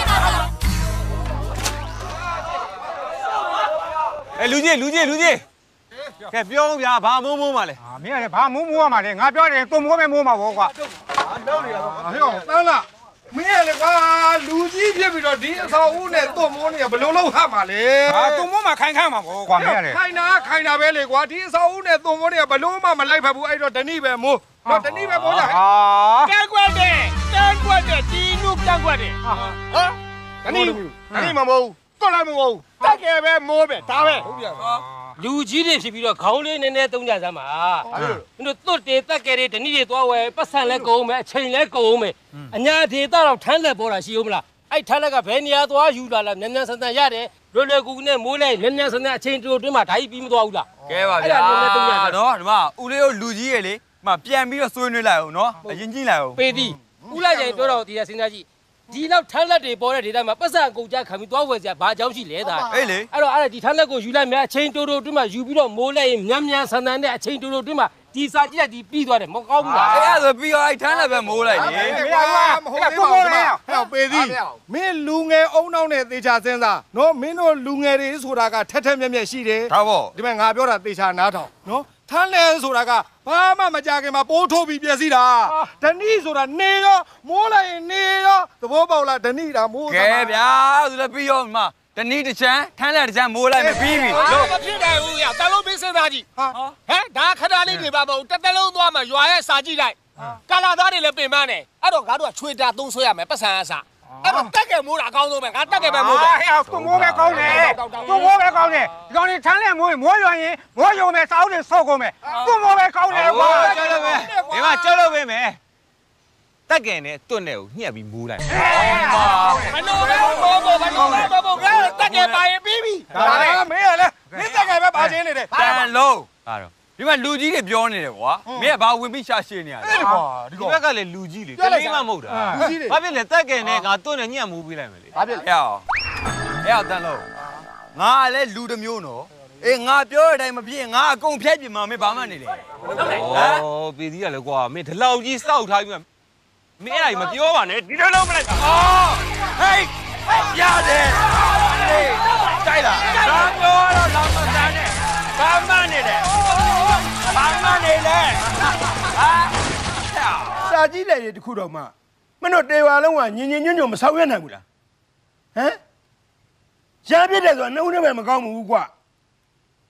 လူကြီးကဲပြောဗျာဘာမိုးမှာလဲမင်းကလည်းဘာမိုးရမှာလဲငါပြောတယ်သွန်မိုးပဲမိုးမှာဗောကွာလုံးနေရတော့ဟဲ့တန်းလားမင်းလေကွာလူကြီးဖြစ်ပြီးတော့ဒီအဆောင်ဦးနဲ့သွန်မိုးနေဘယ်လိုလုပ်ဟမှာလဲဟာသွန်မိုးမှာခိုင်ခန့်မှာဗောကွာမင်းကလေခိုင်တာပဲလေကွာဒီအဆောင်ဦးနဲ့သွန်မိုးနေဘယ်လိုမှမလိုက်ဖက်ဘူးအဲ့တော့တဏိပဲမိုးတော့တဏိပဲမိုးကြဟာကန့်ကွက်တယ်ဒီနုကန့်ကွက်တယ်ဟမ်တဏိမမိုးတွတ်လိုက်မမိုးတက်ကြပဲမိုးပဲဒါပဲဟုတ်ပြန်လူကြီးတွေဖြစ်ပြီးတော့ခေါင်းလေးနည်းနည်းသုံးကြစမ်းပါမင်းတို့သွတ်တေတက်ကြတွေဓဏိတွေသွားဝယ်ပတ်စံလဲကုန်မယ်အချိန်လဲကုန်မယ်အညာဒေတာတော့ထမ်းလက်ပေါ်တာရှိဦးမလားအဲ့ထမ်းလက်ကဘယ်နေရာသွားယူလာလားမြန်မြန်ဆန်ဆန်ရတယ်လွယ်ကူနဲ့မိုးလဲမြန်မြန်ဆန်ဆန်အချိန်တိုတွင်းမှာဓာတ်ပြီးမသွားဘူးလားကဲပါဗျာနော်ဒီမှာဦးလေးတို့လူကြီးရေလေဒီမှာပြန်ပြီးတော့ဆွေးနွေးလိုက်အောင်နော်အရင်ကြည့်လိုက်အောင်ပေသည်ဦးလိုက်ရင်ပြောတော့ဒီစဉ်းစားကြည့်ဒီလောက်ထမ်းလက်တွေပေါ်တဲ့ဒေတာမှာပတ်စံကုန်ကြခံပြီးသွားဝယ်စရာဘာအကြောင်းရှိလဲသားအေးလေအဲ့ဒီထမ်းလက်ကိုယူလိုက်မယ်အချိန်တိုတွင်းမှာယူပြီးတော့မိုးလဲရင်မြန်ဆန်ဆန်နဲ့အချိန်တိုတွင်းမှာဒီစာကြည့်လိုက်ဒီပြီးသွားတယ်မကောင်းဘူးလားအဲ့ဒါဆိုပြီးတော့အဲ့ထမ်းလက်ပဲမိုးလိုက်လေမဟုတ်ဘူးဟဲ့ပေသည်မင်းလူငယ်အုံနောက်နဲ့သေချာစဉ်းစားနော်မင်းတို့လူငယ်တွေဆိုတာကထက်မြက်ရှိတယ်ဒါပေါ့ဒီမဲ့ငါပြောတာသေချာနားထောင်နော်ထမ်းလဲဆိုတာကဘာမှမကြခင်မှာပိုးထိုးပြီးပြည့်စည်တာဓဏိဆိုတာနေရောမိုးလိုက်ရင်နေရောသဘောပေါက်လားဓဏိတာမိုးကဲဗျာဆိုလည်းပြီးရောမှာတနည်းတစ်ချမ်းထမ်းလက်တစ်ချမ်းမိုးလိုက်မပြီးပြီလို့မဖြစ်နိုင်ဘူးရတလုံးပေးစဉ်းစားကြည့်ဟဲ့ဒါခဏလေးတွေပါမဟုတ်တလုံးသွားမှရွာရဲ့စာကြည့်လိုက်ကာလာသားတွေလည်းပင်ပန်းတယ်အဲ့တော့ငါတို့ကချွေတာသုံးဆွဲရမယ်ပတ်စံအစားအဲ့တော့တက်ကဲမိုးတာအကောင်းဆုံးပဲငါတက်ကဲပဲမိုးတယ်ဟဲ့သွန်မိုးပဲကောင်းတယ်သွန်မိုးပဲကောင်းတယ်ဒီကောင်တွေထမ်းလက်မိုးရွာရင်မိုးယုံမယ်စာအုပ်တွေဆော့ကုန်မယ်သွန်မိုးပဲကောင်းတယ်ကွာကျော်လို့ပဲဒီမှာကျော်လို့ပဲမယ်တက်ကဲနဲ့တွတ်နဲ့ကိုညှက်ပြီးမိုးလိုက်ဘယ်လိုလဲမိုးကတက်ကဲပါရင်ပြီးပြီဒါလည်းမင်းရလဲမင်းတက်ကဲပဲပါချင်းနေတယ်တန်လုံးအဲ့တော့ဒီမှာလူကြီးတွေပြောနေတယ်ကွာမင်းကဘာဝင်ပြီးရှာရှည်နေရလဲဒီဘက်ကလည်းလူကြီးလေတလေးမှမဟုတ်တာဘာဖြစ်လဲတက်ကဲနဲ့ငါတွတ်နဲ့ညှက်မိုးပေးလိုက်မယ်လေဘာဖြစ်လဲအဲ့တန်လုံးငါလည်းလူတစ်မျိုးနော်အေးငါပြောတဲ့အတိုင်းမဖြစ်ငါအကုန်ဖျက်ပြင်မှာမင်းဘာမှနေလေဟုတ်တယ်ဩပေသီးကလည်းကွာမင်းဒီလောက်ကြီးစောက်ထားပြီးမင်းအဲ့ဒါမပြောပါနဲ့ဒီလိုလုံးမလိုက်ပါအော်ဟေးရတယ်တိုက်လာဒါပြောတော့လောင်မစားနဲ့ဘာမှနေတယ်ဘာမှနေလဲဟာစာကြည့်လိုက်ရတခုတော့မှမင်းတို့တေဝါလုံးကညင်ညွန့်မဆောက်ရနိုင်ဘူးလားဟမ်ရမ်းပြစ်တယ်ဆိုတာနှုတ်နဲ့ပဲမကောင်းဘူးကွာ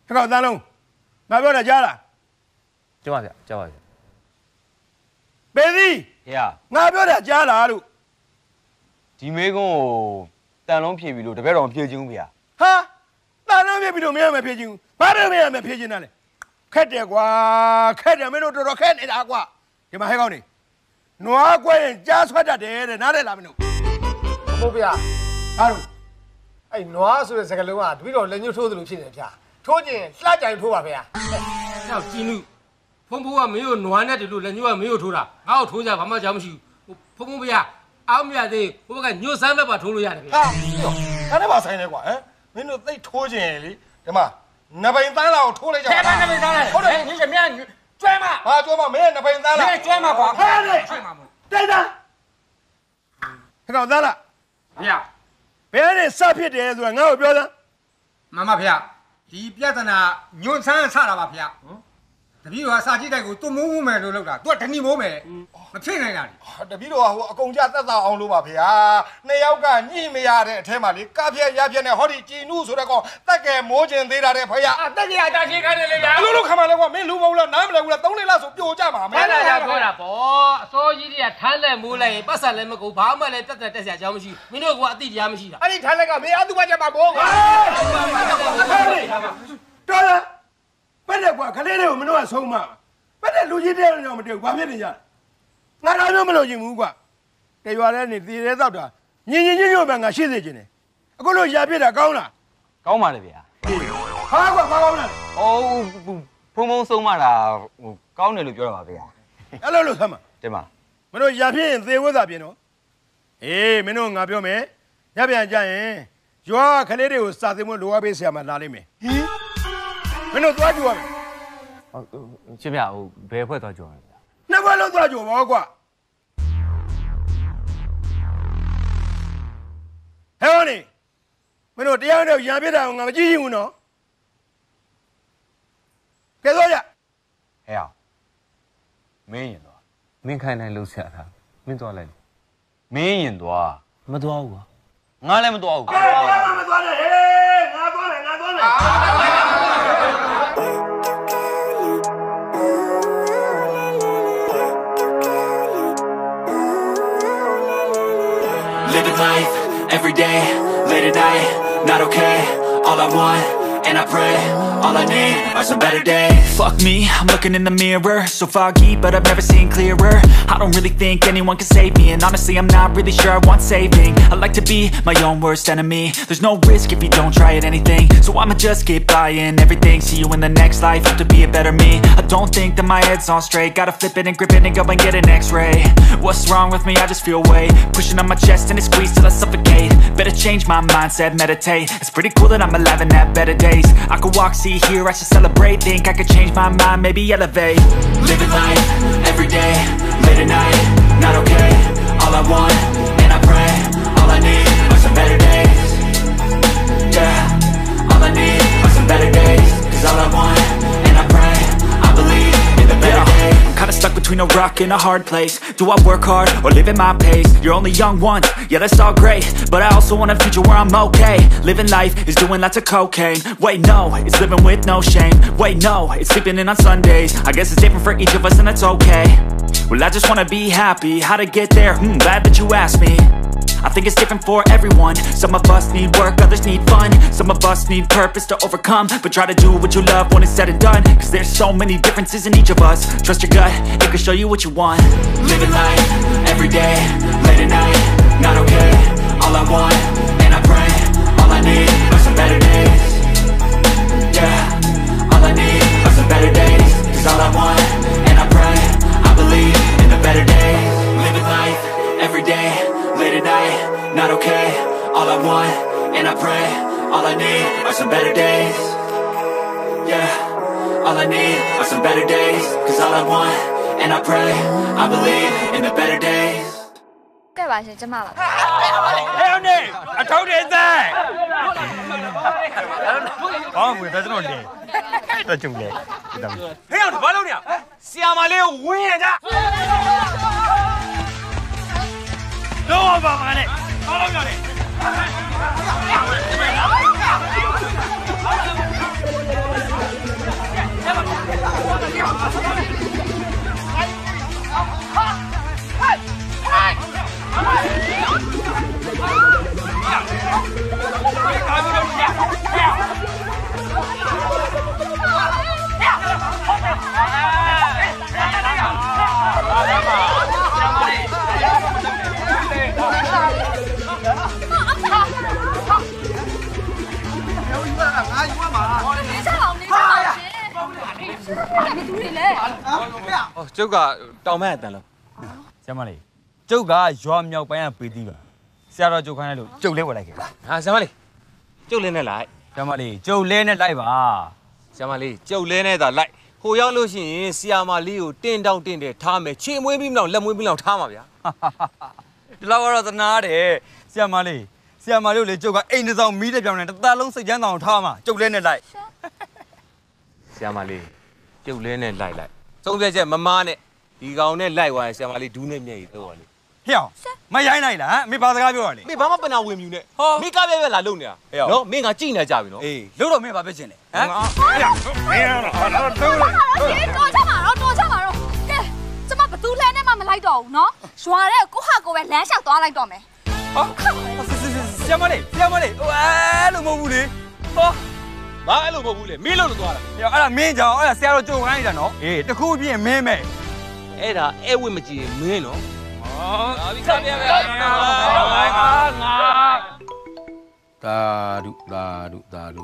ကောင်တန်းလုံးငါပြောတာကြားလားကြောက်ပါဗျာကြောက်ပါဗျာပေသည်ဟေ့ရငါပြောတာကြားလားလို့ဒီမေးခွန်းကိုတန်လုံးဖြေပြီလို့တပည့်တော်မဖြေချင်းဘူးဗျာဟာတန်းလုံးပြပြီးတော့မရမယ်ဖြေချင်းဘာလို့မရမယ်ဖြေချင်းတာလဲခက်တယ်ကွာခက်တယ်မင်းတို့တော်တော်ခက်နေတာကွာဒီမှာဟဲကောင်နေနွားကွဲရင်ကြားဆွတ်တတ်တယ်တဲ့နားလဲလားမင်းတို့ဟုတ်ဗျာဟာလို့အဲ့နွားဆိုတဲ့စကားလုံးကတပည့်တော်လက်ညှိုးထိုးသလိုဖြစ်နေဗျာထိုးခြင်းလှကြိုင်ထိုးပါဗျာဟောကြည်နုဖုံးဖိုးကမင်းကိုနွားနဲ့တူလို့လက်ညှိုးကမင်းကိုထိုးတာငါ့ကိုထိုးကြဘာမှကြောင်မရှိဘူးဖုံးဖိုးဗျာအောင်မရသေးဟိုဘက်ကညှို့ဆန်းဘက်ပါထိုးလို့ရတယ်ဗျာဟာအဲ့ဒါပါဆိုင်လဲကွာဟမ်မင်းတို့သိထိုးခြင်းလေဒီမှာနပိန်တန်းလာကိုထိုးလိုက်ကြပါနပိန်တန်းလာဟုတ်တယ်ညီကမြန်ကျွဲမဟာကျွဲမမင်းနပိန်တန်းလာမင်းကျွဲမကွာဟာလေတိုက်တာဟဲ့ကောင်သားလားဗျာဘယ်နဲ့စဖြစ်တယ်ဆိုတာငါ့ကိုပြောစမ်းမမဗျာဒီပြဿနာညွန့်ဆန်းဆတာပါဗျာတပည့်တော်ကစာကြည့်တိုက်ကိုသူ့မိုးမိုးမယ်လို့လောက်တာသူကဓဏီမိုးမယ်မဖြစ်နိုင်တာလေတပည့်တော်ကဟိုအကုန်ကြသက်သာအောင်လို့ပါဗျာနှစ်ယောက်ကညှိမရတဲ့အထဲမှာလေကားပြက်ရပြက်နဲ့ဟောဒီကြည်နုဆိုတဲ့ကောင်တက်ကဲမိုးကျင်သေးတာတဲ့ဖေရတက်ကြီးအတားရှင်းခိုင်းတယ်လေဗျာအလိုလိုခါမှလဲကွာမင်းလူမဟုတ်လားနားမလဲဘူးလား3နှစ်လောက်ဆိုပြိုကြမှာမအဲ့င်းဒါကြောင့်ပြောတာပေါ့အစိုးကြီးတွေကထမ်းလက်မိုးလိုက်ရင်ပတ်စံလည်းမကုန်ဘာမှလည်းတက်စရာအကြောင်းမရှိဘူးမင်းတို့ကအတိတရားမရှိတာအဲ့ဒီထားလက်ကမင်းအတူပါကြမှာဘောကွာတော်လားဘယ်နဲ့ကွာခလေးတွေကိုမင်းတို့ကဆုံးမဘယ်နဲ့လူကြီးတဲ့တော့မတည့်ဘူးဘာဖြစ်နေကြငါတော့မလို့ချင်ဘူးကွာတရွာထဲနေတည်ရဲတော့တာညင်ညင်ညွတ်ညွတ်ပဲငါရှိစေချင်တယ်အခုလို့ရပြစ်တာကောင်းလားကောင်းပါလေဗျာဟာကွာဘာကောင်းလဲအော်ဖုံဖုံဆုံးမတာဟိုကောင်းတယ်လို့ပြောတာပါဗျာအဲ့လိုလို့ဆမ်းမတင်ပါမင်းတို့ရပြစ်ရင်သေဝတ်သာပြင်တော့အေးမင်းတို့ငါပြောမယ်ရပြန်ကြရင်ရွာခလေးတွေကိုစာသိမလို့လိုအပ်ပေးဆရာမလာလိမ့်မယ်ဟင်မင်းတို့သွားကြည့်ရမယ်ဟုတ်ချင်းဗျာဟိုဘယ်ဖွဲ့သွားကြော်လဲဗျာနှစ်ဘက်လုံးသွားကြည့်ပါကွာဟဲ့ဟောနေမင်းတို့တရားနဲ့ရံပြစ်တာကိုငါမကြည့်ချင်ဘူးနော်ကဲသွားကြဟဲ့အောင်မင်းရင်သွားမင်းခိုင်းတိုင်းလှုပ်ရှားတာမင်းသွားလိုက်မင်းရင်သွားမသွားဘူးကွာငါလည်းမသွားဘူးမသွားနဲ့ဟေးငါသွားမယ်ငါသွားမယ် Living life, every day, late at night, not okay. All I want, and I pray, all I need are some better days. Fuck me, I'm looking in the mirror, so foggy, but I've never seen clearer. I don't really think anyone can save me, and honestly I'm not really sure I want saving. I like to be my own worst enemy. There's no risk if you don't try at anything, so I'ma just keep buying everything. See you in the next life, have to be a better me. I don't think that my head's on straight, gotta flip it and grip it and go and get an x-ray. What's wrong with me? I just feel weight pushing on my chest and it squeezes till I suffocate. Better change my mindset, meditate. It's pretty cool that I'm alive and have better days. I could walk, see, hear, I should celebrate. Think I could change my mind, maybe elevate. Living life, every day, late at night, not okay. All I want, and I pray, all I need are some better days. Yeah, all I need are some better days. Cause all I want, and I pray, I believe in the better days. I'm kinda stuck between a rock and a hard place. Do I work hard or live at my pace? You're only young once, yeah that's all great, but I also want a future where I'm okay. Living life is doing lots of cocaine. Wait no, it's living with no shame. Wait no, it's sleeping in on Sundays. I guess it's different for each of us and that's okay. Well I just wanna be happy, how to get there? Glad that you asked me. I think it's different for everyone. Some of us need work, others need fun. Some of us need purpose to overcome. But try to do what you love when it's said and done. Cause there's so many differences in each of us. Trust your gut, it can show you what you want. Living life, every day, late at night, not okay. All I want, and I pray, all I need are some better days. Yeah, all I need are some better days. Cause all I want, and I pray, I believe in the better days. Living life, every day, late at night, not okay. All I want, and I pray, all I need are some better days. Yeah, all I need are some better days. Cause all I want, and I pray, I believe in the better days. ကဲပါရှင်ကျမပါဟဲ့အောင်နေအထောက်တဲ့သားကောင်းဘူးဒါကျွန်တော်လေတက်ကြုံလေဒါဟဲ့အောင်ဘာလုပ်နေရဆီယာမလေးကိုဝင်းရကြတော့ပါမနဲ့ဘာလုပ်ရလဲ你တူနေလေ哦，这个倒卖得了。 ဆရာမလေးကျုပ်ကရွာမြောက်ပိုင်းကပေးသေးပါဆရာတော်ကျုပ်ခိုင်းလိုက်လို့ကျုပ်လေးဝယ်လိုက်ခဲ့啊，小马哩，就拎来来。 ဆရာမလေးကျုပ်လေးနဲ့လိုက်ပါ小马哩，就拎来的来。好要路线，小马哩有颠倒颠的，他们前门边浪，后门边浪，他嘛呀。 ဒီလောက်ကတော့သနာတယ်ဆရာမလေးတို့လေကျုပ်ကအိမ်တစ်ဆောင်မီးတဲ့ပြောင်းနေတစ်သားလုံးစိတ်ချမ်းသာအောင်ထားမှာကျုပ်လေးနဲ့လိုက်小马哩，就拎来来。总别这妈妈呢，ဒီကောင်နဲ့လိုက်သွားရင်ဆရာမလေးဒူးနဲ့မျက်ရည်တော့လေဟဲ့အောင်မရိုင်းလိုက်လားမင်းဘာစကားပြောရလဲမင်းဘာမှပနာဝင်မြူနဲ့မင်းကပဲလာလုံနေတာနော်မင်းကကြည့်နေကြပြီနော်အေးလို့တော့မင်းဘာပဲကျင်လဲဟမ်မင်းတော်ချမှာတော့ကဲကျမဘသူလဲနဲ့မှမလိုက်တော့ဘူးနော်ရွာတဲ့ကိုဟာကိုပဲလမ်းလျှောက်သွားလိုက်တော့မယ်ဆရာမလေးဟိုအဲ့လိုမဟုတ်ဘူးလေဟောဘာအဲ့လိုမဟုတ်ဘူးလေမင်းလို့သွားတာအဲ့ဒါမင်းကြောင့်အဲ့ဒါဆရာတော်ကြုံခိုင်းနေတာနော်အေးတခုပြင်းမင်းမဲ့အဲ့ဒါအဲ့ဝိမကြည့်မင်းနော်ဟာဒီကပြငပဲါတာဒု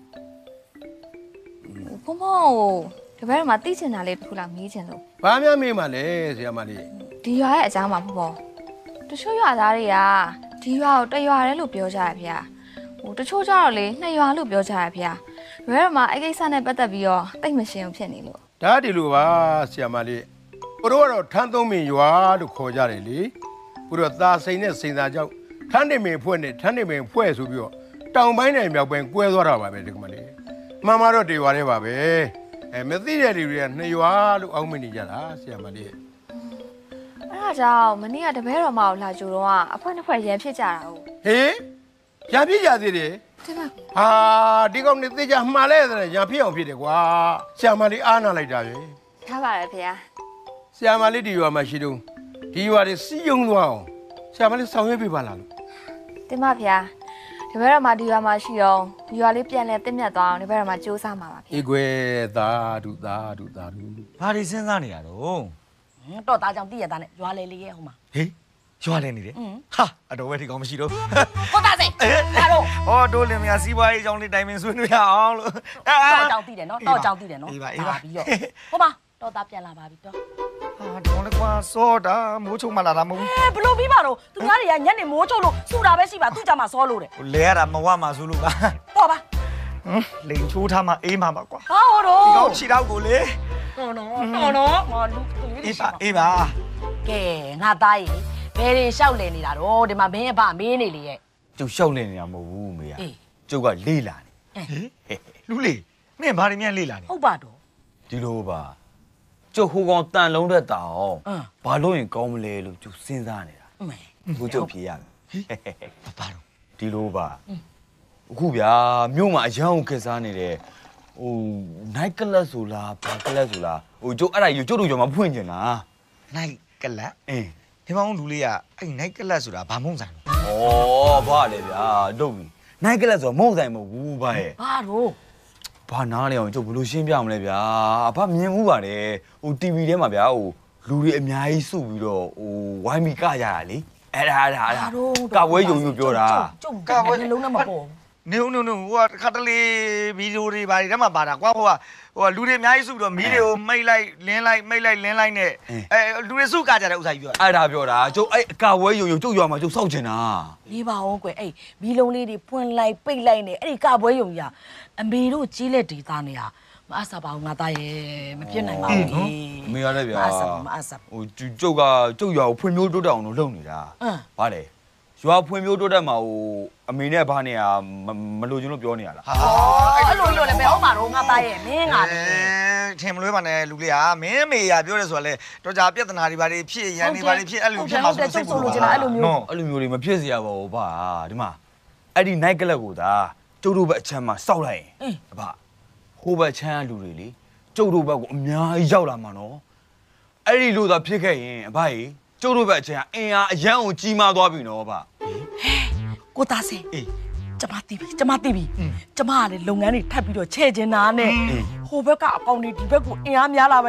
ဖုံဖုံတပည့်တော်မှာသိချင်တာလေးတစ်ခုလောက်မေးချင်လို့ဘာများမေးမှလဲဆရာမလေးဒီရွာရဲ့အကြောင်းမှာဖုံဖုံတချို့ရွာသားတွေကဒီရွာကိုတစ်ရွာတည်းလို့ပြောကြရဖေ။တချို့ကြတော့လေနှစ်ရွာလို့ပြောကြရဖေ။တပည့်တော်မှာအဲ့ကိစ္စနဲ့ပတ်သက်ပြီးတော့တိတ်မရှင်းဖြစ်နေလို့ဒါဒီလိုပါဆရာမလေးတို့ကတော့ထန်းသုံးမင်ရွာလို့ခေါ်ကြတယ်လေပြီးတော့သာစိန်နဲ့စိန်သာကြောင့်ထန်းနေမင်ဖွဲ့နဲ့ထန်းနေမင်ဖွဲ့ဆိုပြီးတော့တောင်ပိုင်းနဲ့မြောက်ပိုင်းကွဲသွားတာပါပဲဒီကမလေးမှန်တော့ဒီရွာထဲပါပဲမသိတဲ့လူတွေကနှစ်ရွာလို့အောက်မနေကြတာဆရာမလေးအဲ့ဒါကြောင့်မနေ့ကတပည့်တော်မကိုလာကြိုတော့အဖွဲနှစ်ဖွဲရန်ဖြစ်ကြတာဟုတ်ဟေးရန်ဖြစ်ကြသေးတယ်တင်ပါဟာဒီကောင်နေသိကြမှားလဲတဲ့ရန်ဖြစ်အောင်ဖြစ်တယ်ကွာဆရာမလေးအားနာလိုက်တာပဲထားပါရဲ့ဖေဆရာမလေးဒီရွာမှာရှိတော့ဒီရွာတွေစီးယုံသွားအောင်ဆရာမလေးဆောင်ရွက်ပေးပါလားလို့တင်ပါဗျာတပည့်တော်မဒီရွာမှာရှိတော့ဒီရွာလေးပြန်လဲတင့်မြတ်သွားအောင်တပည့်တော်မစူးစမ်းပါပါဗျာအေးကွယ်သာဓုဘာတွေစဉ်းစားနေရတော့တော့သားကြောင့်တည့်ရတာနဲ့ရွာလေလေးရဲ့ဟိုမှာဟေးရွာလေနေတယ်ဟာအတော်ဝဲဒီကောင်မရှိတော့ကိုသားစိတ်ဟာတော့ဟောတိုးလင်မယားစီးပွားရေးအကြောင်းလေးတိုင်ပင်ဆွေးနွေးရအောင်လို့တော့ကြောင့်တည်တယ်နော်တော့ကြောင့်တည်တယ်နော်ပြီးတော့ဟိုမှာတော့သားပြန်လာပါပြီတော့ဟာဒီကောင်လည်းကွာစောတာမိုးချုံမလာတာမဟုတ်ဘလို့ပြီးပါတော့သူများတွေကညနေမိုးချုံလို့စူတာပဲရှိပါသူ့ကြမှာစောလို့တယ်လဲရတာမဝမှာဆိုလို့ပါပေါ့ပါလိန်ချိုးထားမှအေးမှာပါကွာဟာတော့ဒီကောင်ခြေထောက်ကိုလေနော်ငါလူအေးပါကဲငါသားရေဘယ်တွေလျှောက်လည်နေတာတော့ဒီမှာမင်းအဖမေးနေလေရဲ့ကျုပ်လျှောက်လည်နေတာမဟုတ်ဘူးမေကကျုပ်ကလေးလာနေလူလေးမင်းဘာတွေမြန်လေးလာနေဟုတ်ပါတော့ဒီလိုပါကျုပ်ဟိုကောင်တန်လုံးတဲ့တောင်ဘာလို့ရင်ကောင်းမလဲလို့ကျုပ်စဉ်းစားနေတာဘုကျုပ်ဖြေရမယ်ဘာတော့ဒီလိုပါအခုဗျာမြို့မှာအရန်ကိုခက်စားနေတဲ့ဟို night club ဆိုလားဘာ club ဆိုလားဟိုကျုပ်အဲ့ဒါကျုပ်တို့ကြော်မှာဖွင့်ကျင်လား night club ဒီမောင်လူလေးကအဲ့ night club ဆိုတာဘာမုံဆိုင်လဲဩဘာလဲဗျာတို့ပြီ night club ဆိုတာမုံဆိုင်မဟုတ်ဘူးဘာရဲ့ဘာတော့ဘာနားလဲအောင်ကျုပ်ဘယ်လိုရှင်းပြမလဲဗျာဘာမြင်မှုပါတယ်ဟို TV ထဲမှာဗျာဟိုလူတွေအများကြီးစုပြီးတော့ဟိုဝိုင်းမီကရတာလေအဲ့ဒါကပွဲယုံပြောတာကပွဲနှလုံးနဲ့မပေါ်နေဦးဟိုကခါတလေဗီဒီယိုတွေဘာတွေထဲမှာပါတာကွာဟိုကလူတွေအများကြီးစုပြီးတော့မီးတွေကိုမိတ်လိုက်လင်းလိုက်နဲ့လူတွေစုကကြတဲ့ဥစ္စာကြီးပြောအဲ့ဒါပြောတာကျုပ်အဲ့အကဝဲယုံကျုပ်ရွာမှာကျုပ်စောက်ချင်တာလေးပါအောင်ကွယ်အဲ့မီးလုံးလေးတွေပွင့်လိုက်ပိတ်လိုက်နဲ့အဲ့ဒီကပွဲယုံကြီးအမေတို့ကြီးလက်ဒေတာနေဟာမအဆပ်ပါဘူးငါသားရဲ့မပြစ်နိုင်ပါဘူးအမေရလည်းဗျာမအဆပ်ဟိုကျုပ်ကကျုပ်ရွာကိုဖွံ့ဖြိုးတိုးတက်အောင်လို့လုပ်နေတာဗါလေရွာဖွံ့ဖြိုးတိုးတက်မှာဟိုအမေနဲ့ဘာနေရမလို့ကျွန်တော်ပြောနေရလားဟာအဲ့လိုလို့လည်းပဲဟုတ်ပါတော့ငါသားရဲ့မင်းကလည်းထင်မလွဲပါနဲ့လူလေးဟာမင်းမေရပြောရဲဆိုတော့လေတော့ကြာပြဿနာတွေဘာတွေဖြစ်ရန်တွေဘာတွေဖြစ်အဲ့လိုဖြစ်မှာဆိုစိတ်ပူလို့ကျွန်တော်အဲ့လိုမျိုးတွေမဖြစ်စေရပါဘူးဗျာဒီမှာအဲ့ဒီ night club ကိုဒါကျုပ်တို့ဘက်အချမ်းမှာစောက်လိုက်ရင်အဖဟိုဘက်ချမ်းလူတွေလေကျုပ်တို့ဘက်ကိုအများကြီးရောက်လာမှာနော်အဲ့ဒီလိုသာဖြစ်ခဲ့ရင်အဖကြီးကျုပ်တို့ဘက်အချမ်းအင်အားအရန်ကိုကြီးမားသွားပြီနော်ဗျကိုသားစေကျမသိပြီကျမကလည်းလုပ်ငန်းတွေထပ်ပြီးတော့ချဲ့ကျင်တာနဲ့ဟိုဘက်ကအပေါင်းတွေဒီဘက်ကိုအင်အားများလာပါနဲ့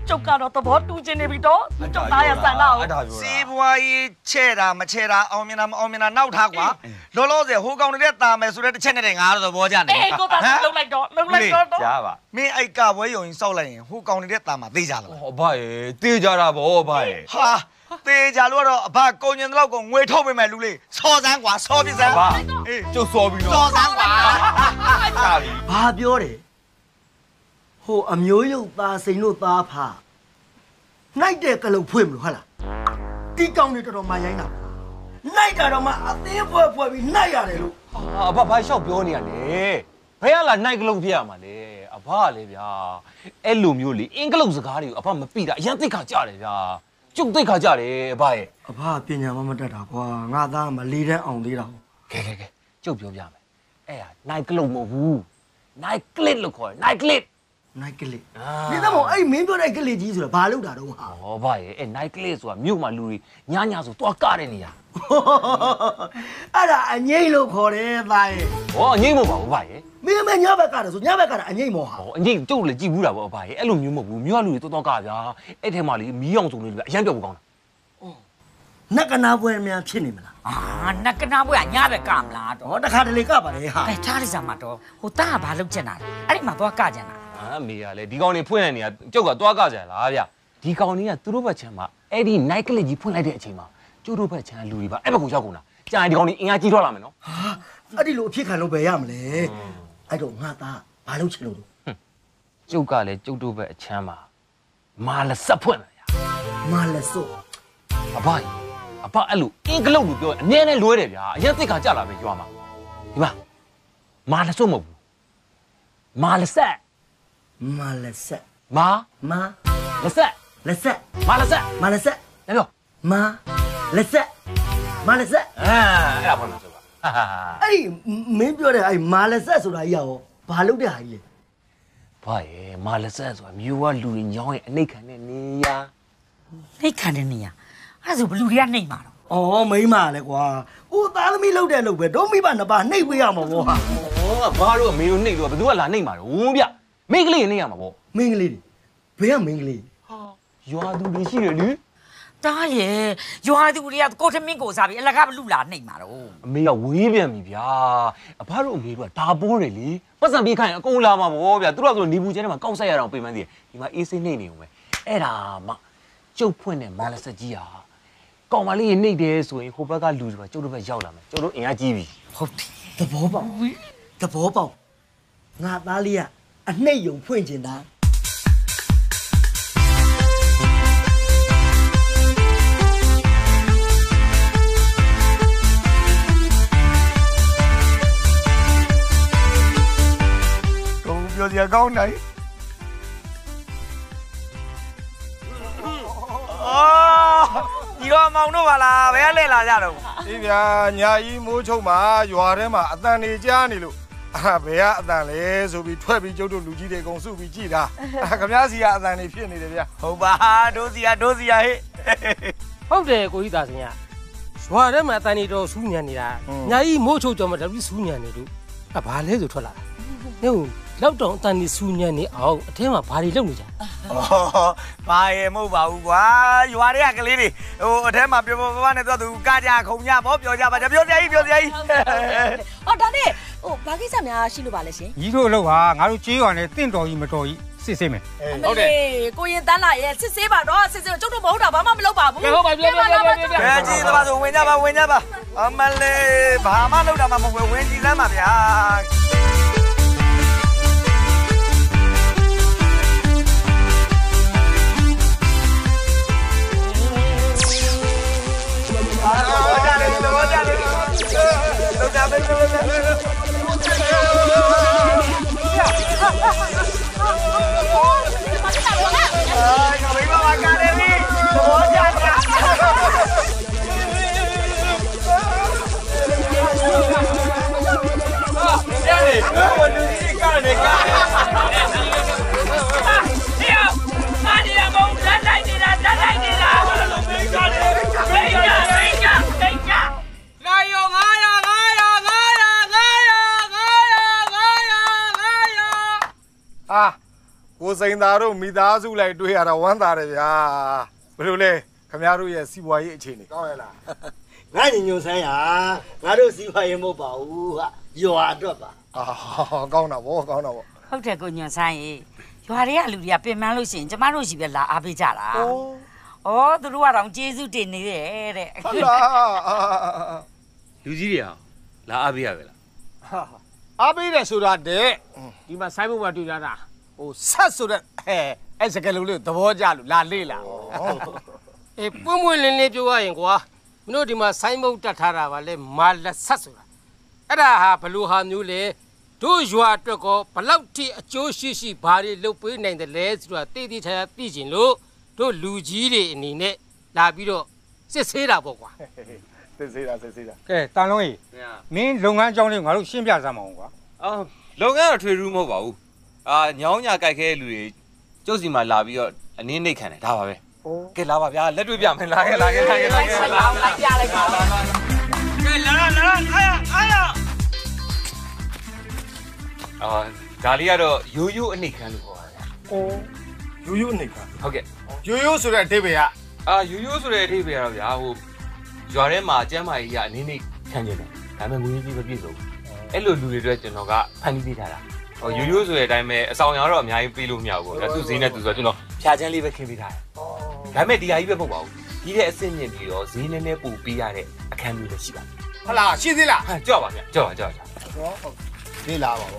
ကျုပ်ကတော့သဘောတူချင်နေပြီတော့ကျုပ်သားရဆန္ဒကိုစီးပွားရေးချဲ့တာမချဲ့တာအောင်မြင်တာမအောင်မြင်တာနောက်ထားကွာလောလောဆယ်ဟိုကောင်တွေတာမယ်ဆိုတဲ့တစ်ချက်နဲ့ငါတော့သဘောကျနေအေးကိုသားလှုပ်လိုက်တော့ကြားပါမင်းအဲ့ကပွဲယုံရင်စောက်လိုက်ရင်ဟိုကောင်တွေတာမှာသိကြလားဟောဘာရေသိကြတာဗောဘာရေဟာသေကြလို့တော့အဘကုန်ညင်တော့ကိုငွေထုတ်ပေးမယ်လူလေးစောစမ်းကွာစောပြစမ်းအေးကျုပ်စောပြီးတော့စောစမ်းကွာကြာပြီဘာပြောတယ်ဟိုအမျိုးရုပ်သားစိန်တို့သားဖာနိုင်တဲ့ကလုံဖွင့်မလို့ဟုတ်လားဒီကောင်တွေတော်တော်မှရိုင်းတာနိုင်တာတော့မှအသေးဖွဲ့ပြီးနိုင်ရတယ်လို့အဘဘာလျှောက်ပြောနေရလဲဘယ်ကလာနိုင်ကလုံးဖြစ်ရမှာလဲအဘကလေဗျာအဲ့လိုမျိုးလေအင်္ဂလုတ်စကားတွေကိုအဘမပြတာအရင်သိခါကြတယ်ဗျာကျုပ်သိခါကြတယ်အဘရဲ့အဘပညာမတတ်တာကွာငါသားမလေးတန်းအောင်သေးတာကဲကျုပ်ပြောပြမယ်အဲ့ဟာနိုင်ကလုံးမဟုတ်ဘူးနိုင်ကလစ်လို့ခေါ်တယ်နိုင်ကလစ်နိုင်ကလေးဒီတော့အဲ့မင်းပြောတဲ့ကလေးကြီးဆိုတာဘာလုပ်တာတော့ဟာဟောဗျာအဲ့နိုင်ကလေးဆိုတာမြို့မှာလူတွေညဆိုတွားကတဲ့နေရာအဲ့ဒါအငိမ့်လို့ခေါ်တယ်သားရဲ့ဟောအငိမ့်မဟုတ်ပါဘူးဗျာမင်းမညဘက်ကတော့ဆိုညဘက်ကတော့အငိမ့်မောဟာဟောအငိမ့်ကျုပ်လည်းကြည့်ဘူးတာပေါ့ဗျာအဲ့လိုမျိုးမဟုတ်ဘူးမြို့ကလူတွေတွားကဗျာအဲ့ထဲမှာလေမီးအောင်စုံလေးတွေအရင်ပြောက်ဘူးကောင်းတာနက်ကနာပွဲများဖြစ်နေမလားနက်ကနာပွဲကညဘက်ကမလားတော့ဟောတခါတလေကပါလေဟာအဲထားရစမ်းမှာတော့ဟိုတာကဘာလုပ်ချင်တာအဲ့ဒီမှာသွားကကြင်တာအမေကလည်းဒီကောင်တွေဖွင့်နေနေတာကျုပ်ကတွားကကြလားဗျဒီကောင်တွေကသူတို့ဘက်ချမ်းမှာအဲ့ဒီ night club ကြီးဖွင့်လိုက်တဲ့အချိန်မှာကျုပ်တို့ဘက်ချမ်းလူတွေပါအဲ့ဘက်ကိုရောက်ကုန်တာကြာရင်ဒီကောင်တွေအင်အားကြီးထွက်လာမယ်နော်ဟာအဲ့ဒီလိုအဖြစ်ခံလို့ပဲရမလဲအဲ့တော့ငါသားဘာလုပ်ချင်လို့ကျုပ်ကလည်းကျုပ်တို့ဘက်အချမ်းမှာမာလဆက်ဖွင့်လာရမာလဆုပ်အဘအဲ့လိုအင်္ဂလုတ်လို့ပြောအနည်းနဲ့လွဲတယ်ဗျာအရင်သိခါကြလာပဲရွာမှာဒီမှာမာလဆုပ်မဟုတ်ဘူးမာလဆက်မာလက်ဆက်မာလက်ဆက်အဲ့တော့မာလက်ဆက်အဲ့ဒါဘာလို့ဆိုပါအဲ့ဒီမင်းပြောတဲ့အဲ့မာလက်ဆက်ဆိုတာကြီးရောဘာလုပ်တဲ့ဟာကြီးလဲဘာရဲ့မာလက်ဆက်ဆိုတာမြို့ကလူတွေညောင်းရဲ့အနှိတ်ခံတဲ့နေရာနှိတ်ခံတဲ့နေရာအဲ့ဒါဆိုဘလူတွေကနှိတ်မှာတော့ဩမိမလဲကွာကိုသားသမီးလုပ်တဲ့လုပ်ပဲတို့မိဘနှစ်ပါးနှိတ်ပေးရမှာပေါ့ဟာဩဘာလို့အမေတို့နှိတ်လို့ဘယ်သူကလာနှိတ်မှာတော့ဗျမိန်းကလေးနှိတ်ရမှာပေါ့မိန်းကလေးဘယ်ကမိန်းကလေးဟာရွာသူတွေရှိတယ်လေတားရဲ့ရွာသူတွေကကိုထမင်းကိုစားပြီးအလကားဘလူလာနှိတ်မှာတော့အမေကဝေးပြန်ပြီဗျာအဖတို့အမေတို့ကဒါပိုးတယ်လေပတ်စံပြေးခိုင်းအကုန်လာမှာပေါ့ဗျာသူတို့ကဆိုနေဘူးကျဲထဲမှာကောက်ဆက်ရအောင်ပြင်ပန်းသေးတယ်ဒီမှာအေးစိနှိတ်နေုံပဲအဲ့ဒါမှကျုပ်ဖွင့်တဲ့မာလဆက်ကြီးဟာကောင်မလေးနှိတ်တယ်ဆိုရင်ဟိုဘက်ကလူတွေကျုပ်တို့ဘက်ရောက်လာမယ်ကျုပ်တို့အင်အားကြီးပြီဟုတ်တယ်သဘောပေါက်ငါသားလေးကအနှိတ်ယုံဖွင့်ကျင်တာပြောစရာကောင်းတယ်ဒီတော့မောင်တို့ပါလားဘယ်ကလဲလာကြတော့ဒီဗျာညာကြီးမိုးချုံမှာရွာထဲမှာအတန်နေကြားနေလို့ဘယ်ကအတန်လဲဆိုပြီးထွက်ပြီးကျုပ်တို့လူကြီးတွေအကုန်စုပြီးကြည်တာခင်ဗျားစီကအတန်နေဖြစ်နေတယ်ဗျာဟုတ်ပါဒိုးစီကဟဲ့ဟုတ်တယ်ကိုကြီးသားစင်ကရွာထဲမှာအတန်နေတော့စူးညံနေတာညာကြီးမိုးချုံကြော်မှာတပည့်စူးညံနေလို့ဘာလဲဆိုထွက်လာတာဟိုလောက်တော့အတန်နေစူးညံနေအောင်အထဲမှာဘာတွေလုပ်နေကြဘာရဲ့မဟုတ်ပါဘူးကွာရွာတွေကကလေးတွေဟိုအထဲမှာပြောပနဲ့သူကကြခုံညပေါ့ပြောကြပါကြပြောစရာကြီးဟောဒါနဲ့ဟိုဘာကိစ္စများရှိလို့ပါလဲရှင်ကြီးတို့အလုပ်ကငါတို့ကြေးရွာနဲ့တင့်တော်ကြီးမတော်ကြီးစစ်ဆေးမယ်ဟုတ်တယ်ကိုရင်တန်းလာရဲ့စစ်ဆေးပါတော့စစ်ဆေးကျုပ်တို့မဟုတ်တာဘာမှမလုပ်ပါဘူးဟုတ်ပါပြောကြီးသမားဆိုဝင်ကြပါအမလေးဘာမှလုပ်တာမှမဟုတ်ဝင်ကြည့်စမ်းပါဗျာကိုစိန်သားတို့မိသားစုလိုက်တွေ့ရတာဝမ်းသာတယ်ဗျာဘယ်လိုလဲခင်ဗျားတို့ရဲ့စီးပွားရေးအခြေအနေကောင်းရလားငါညီညွတ်ဆန်းရငါတို့စီးပွားရေးမဟုတ်ပါဘူးဟာရွာအတွက်ပါကောင်းတာဗောကောင်းတာဗောဟုတ်တယ်ကိုညွန့်ဆန်းရေရွာတွေကလူတွေကပြင်ပန်းလို့ရှိရင်ကျမတို့ရှိပဲလာအားပေးကြတာဩသူတို့ကတော့ကျေးဇူးတင်နေတယ်တဲ့ဟုတ်လားလူကြီးတွေလာအားပေးရပဲလားအားပေးတယ်ဆိုတာတဲ့ဒီမှာဆိုင်းဘုတ်မှာတွေ့ကြတာဟိုဆက်ဆိုတဲ့အဲ့စကလုံးလေးသဘောကျလို့လာလေ့လာအေးပွင့်ပွင့်လင်းလင်းပြောရရင်ကွာမင်းတို့ဒီမှာဆိုင်းဘုတ်တက်ထားတာပါလေမာလက်ဆက်ဆိုတာအဲ့ဒါဟာဘလို့ဟာမျိုးလေတို့ရွာအတွက်ကောဘလောက်ထိအကျိုးရှိဘာတွေလုပ်ပေးနိုင်တယ်လဲဆိုတာတိတိကျကျသိချင်လို့တို့လူကြီးတွေအနေနဲ့လာပြီးတော့စစ်ဆေးတာပေါ့ကွာစစ်ဆေးတာကဲတန်လုံးကြီးမင်းလုပ်ငန်းအကြောင်းလေးငါတို့ရှင်းပြစမ်းမအောင်ကွာလုပ်ငန်းတော့ထွေထူးမဟုတ်ပါဘူးညောင်းညာကြိုက်ခဲလူတွေကျုပ်စီမှာလာပြီးတော့အနည်းနှိတ်ခံတယ်ဒါပါပဲကဲလာပါဗျာလက်တွေ့ပြမယ်လာခဲ့လိုက်ပြလိုက်ပါကဲလာအားရဒါလေးကတော့ရိုးရိုးအနှိတ်ခံလို့ခေါ်ပါတယ်ရိုးရိုးအနှိတ်ခံဟုတ်ကဲ့ရိုးရိုးဆိုတဲ့အဓိပ္ပာယ်ကရိုးရိုးဆိုတဲ့အဓိပ္ပာယ်ကတော့ဗျာဟိုရွာထဲမှာကျမ်းမာကြီးကအနည်းနှိတ်ခံနေတယ်ဒါပေမဲ့ငွေကြီးမပြည့်စုံဘူးအဲ့လိုလူတွေအတွက်ကျွန်တော်ကဖန်တီးပေးထားတာရိုးရိုးဆိုတဲ့အတိုင်းပဲအဆောင်ရတော့အများကြီးပေးလို့မရဘူးပေါ့သူ့ဈေးနဲ့သူဆိုတော့ကျွန်တော်ဖြာချမ်းလေးပဲခင်းပေးထားတယ်ဒါပေမဲ့ဒီဟာကြီးပဲမဟုတ်ပါဘူးဒီတဲ့အဆင့်မြင့်ပြီးတော့ဈေးနည်းနည်းပို့ပေးရတဲ့အခန်းမျိုးလည်းရှိပါတယ်ဟုတ်လားရှိသေးလားကြောက်ပါဗျကြောက်ပါလေးလာပါဗော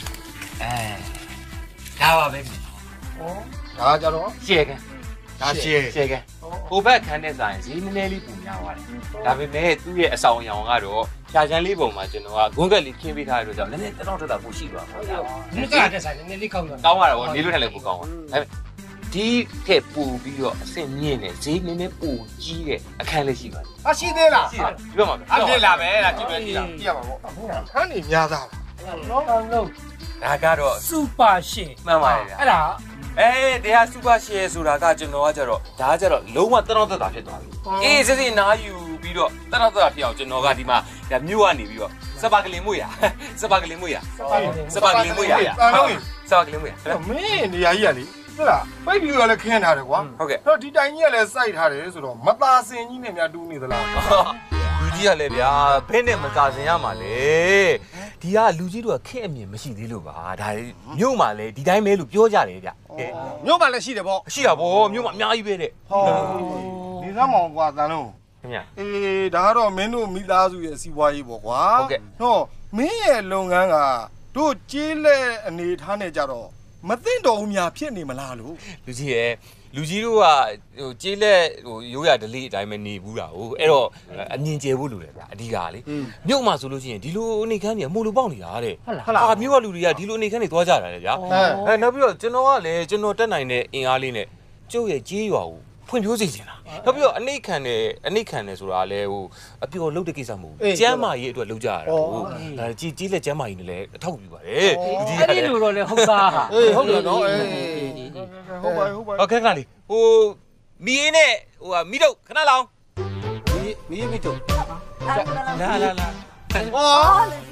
ဒါပါပဲဒါကြတော့ရှယ်ကန်ဒါရှယ်ကန်ဟိုဘက်ခန်းနဲ့ဆိုင်ဈေးနည်းနည်းလေးပုံများပါတယ်ဒါပေမဲ့သူ့ရဲ့အဆောင်အယောင်ကတော့ဖြာချမ်းလေးပုံမှာကျွန်တော်ကဂွန်းကက်လေးခင်းပေးထားရလို့ကြောင့်နည်းနည်းတောက်ပို့ရှိသွားပါဗျာဒီကတက်ဆိုင်နည်းနည်းလေးကောင်းသွားကောင်းရတာဗောနေလို့ထိုင်လည်းပိုကောင်းပါဒါပေမဲ့ဒီထက်ပိုပြီးတော့အဆင့်မြင့်တဲ့ဈေးနည်းနည်းပိုကြီးတဲ့အခန်းလေးရှိပါတယ်ရှိသေးလားဒီဘက်မှာလေးလာပဲလားကြည့်ပဲကြည့်ရပါဗောခန်းနေများသားလုံးဒါကတော့စူပါရှယ်မှန်ပါတယ်ဗျာအဲ့ဒါတရားစူပါရှယ်ဆိုတာကကျွန်တော်ကကြတော့ဒါကကြတော့လုံးဝတနောသက်တာဖြစ်သွားပြီစစ်နားယူပြီးတော့တနောသက်တာဖြစ်အောင်ကျွန်တော်ကဒီမှာဒါမြို့ကနေပြီးတော့စပါကလင်မွေရစပါကလင်မွေရစပါကလင်မွေရမင်းနေရာကြီးကလေဟုတ်လားပိတ်ပြီးတော့လည်းခင်းထားတယ်ကွာဟုတ်ကဲ့တော့ဒီတိုင်ကြီးကလည်းစိုက်ထားတယ်ဆိုတော့မသာစင်ကြီးနဲ့များတူးနေသလားလူကြီးကလည်းဗျာဘယ်နဲ့မသာစင်ရမှာလဲဒီကလူကြီးတို့ကခက်အမြင်မရှိသေးလို့ပါဒါမြို့မှာလည်းဒီတိုင်းပဲလို့ပြောကြတယ်ဗျမြို့မှာလည်းရှိတယ်ဗောရှိတာဗောမြို့မှာအများကြီးပဲတဲ့ဒီကမောင်ကွာတန်လုံးခင်ဗျဒါကတော့မင်းတို့မိသားစုရဲ့စီးပွားရေးပေါ့ကွာဟုတ်ကဲ့ဟောမင်းရဲ့လုပ်ငန်းကတို့ကြေးလက်အနေထားနဲ့ကြတော့မသိတော့ဘူးများဖြစ်နေမလားလို့လူကြီးရဲ့လူကြီးတို့ကဟိုကြေးလက်ဟိုရိုးရဒလေးအတိုင်းပဲနေဘူးတာဟိုအဲ့တော့အမြင်ကျယ်ဖို့လိုတယ်ဗျအဓိကလေမြို့မှာဆိုလို့ရှိရင်ဒီလိုအနေခန်းတွေအမို့လိုပေါက်နေတာတဲ့ဟာမြို့ကလူတွေကဒီလိုအနေခန်းတွေသွားကြတာလေဗျာနောက်ပြီးတော့ကျွန်တော်ကလည်းကျွန်တော်တက်နိုင်တဲ့အင်အားလေးနဲ့ကျုပ်ရဲ့ကြေးရွာကိုဖွင့်ပြိုးစေချင်တာနောက်ပြီးတော့အနှိတ်ခံတယ်ဆိုတာလည်းဟိုအပျော်လုပ်တဲ့ကိစ္စမဟုတ်ဘူးကျမ်းမာရေးအတွက်လုပ်ကြရတာဟိုကြီးလက်ကျမ်းမာရေးနဲ့လည်းအထောက်ပြပါတယ်လူကြီးကလည်းအဲ့ဒီလိုတော့လေဟုတ်သားဟာဟုတ်တယ်နော်ဟုတ်ပါဟုတ်ကဲ့ခဏလေးဟိုမီးရေးနဲ့ဟိုမီးတော့ခဏလောင်မီးတော့လာဟော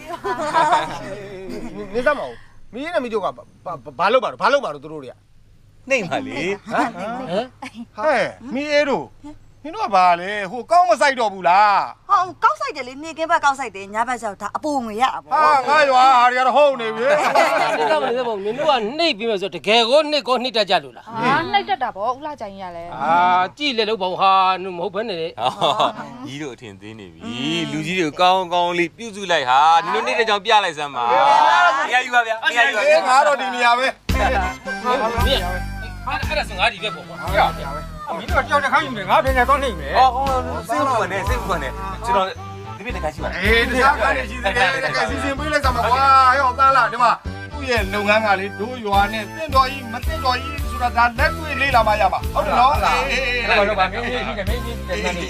နေသမောင်မီးနဲ့မီးတော့ကဘာလုပ်ပါတော့သူတို့တွေကနှိမ့်ပါလေဟဲ့မီးအေးတို့နင်တို့ကဘာလဲဟိုကောင်းမဆိုင်တော့ဘူးလားဟောကောက်ဆိုင်တယ်လေနေကင်းဘက်ကောက်ဆိုင်တယ်ညဘက်ကျတော့ဒါအပူငွေရပါဘောဟာငါရွာဟာတွေကတော့ဟုတ်နေပြီဒီကမလေးပေါ့နင်တို့ကနှိပ်ပြီးမှဆိုတကယ်ကိုနှိပ်တတ်ကြလို့လားနှိပ်တတ်တာပေါ့ဥလာကြိုင်ရလဲကြည့်လေလို့ပေါ့ဟာမဟုတ်ဘဲနဲ့လေကြီးတို့အထင်သေးနေပြီလူကြီးတွေကောင်းလေးပြုစုလိုက်ဟာနင်တို့နေတဲ့ကြောင်ပြလိုက်စမ်းပါနေရာယူပါဗျာနေရာယူပါငါတော့ဒီနေရာပဲအဲ့ဒါဆိုငါဒီဘက်ပေါ့ကွာမင်းတို့ကြောက်တဲ့ခါယူနေငါပြန်တော့နှိမ့်မယ်စိတ်ဘူးနဲ့ကျွန်တော်ဒီပြည့်တခါရှိပါတခြားကနေရှိသေးတယ်တကယ်စီစဉ်ပေးလိုက်စမ်းပါကွာဟဲ့သားလားဒီမှာသူ့ရဲ့လုပ်ငန်းကလေဒိုးရွာနဲ့တင့်တော်ကြီးမတင့်တော်ကြီးဆိုတာဒါလက်တွေ့လေးလာမှရမှာဟုတ်တယ်နော်ဟုတ်ပါမင်းကြီးရှိတယ်မင်းကြီးတယ်နေ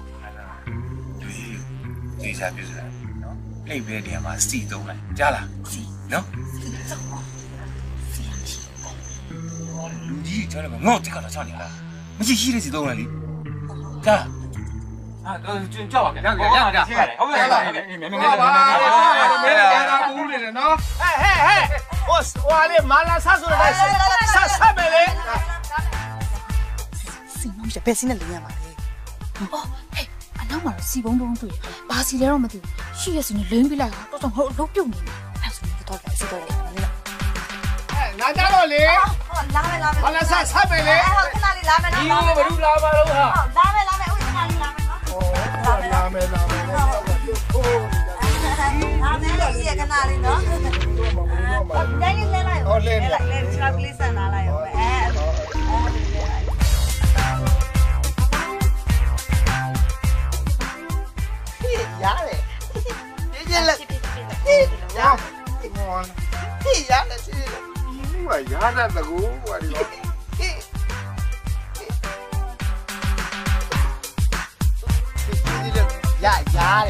ဒီစားပြစရာနော်အိပ်ပဲနေရာမှာစီသုံးလိုက်ကြားလားစီနော်လူကြီးကျွန်တော်ငေါ့တက်တာချနေတာမရှိရှိတဲ့စီသုံးလိုက်လေကြားကျွန်ကြောက်ပါဗျာဟုတ်ကဲ့ဟုတ်ကဲ့မင်းလည်းကြားတာဘူးလေနော်ဟဲ့哇嘞，麻辣杀出来，杀没嘞？ စီမုံရပဲစီနဲ့လင်းရမှာလေအော်ဟဲ့အနောက်မှာစီပုံတုံးတွေ့ဘာစီလဲတော့မသိဘူးရှိရစီနဲ့လင်းပြလိုက်တော့တော့ဟိုအလုပ်ပြုတ်နေတယ်အဲ့ဆိုရင်တော့စီတော့လေ拿家了嘞！ 拉没拉没， 麻辣杀没嘞？ 好，看哪里拉没拉？ 你有没有拉嘛喽哈？ 拉没拉没，我看哪里拉没拉？ 哦，拉没拉没。 拉没了，你也看哪里呢？来来来，哦来来来，去那个里山拿来哟，哎。 呀嘞，别进来，呀，我，呀嘞，我呀那个我的。呀嘞。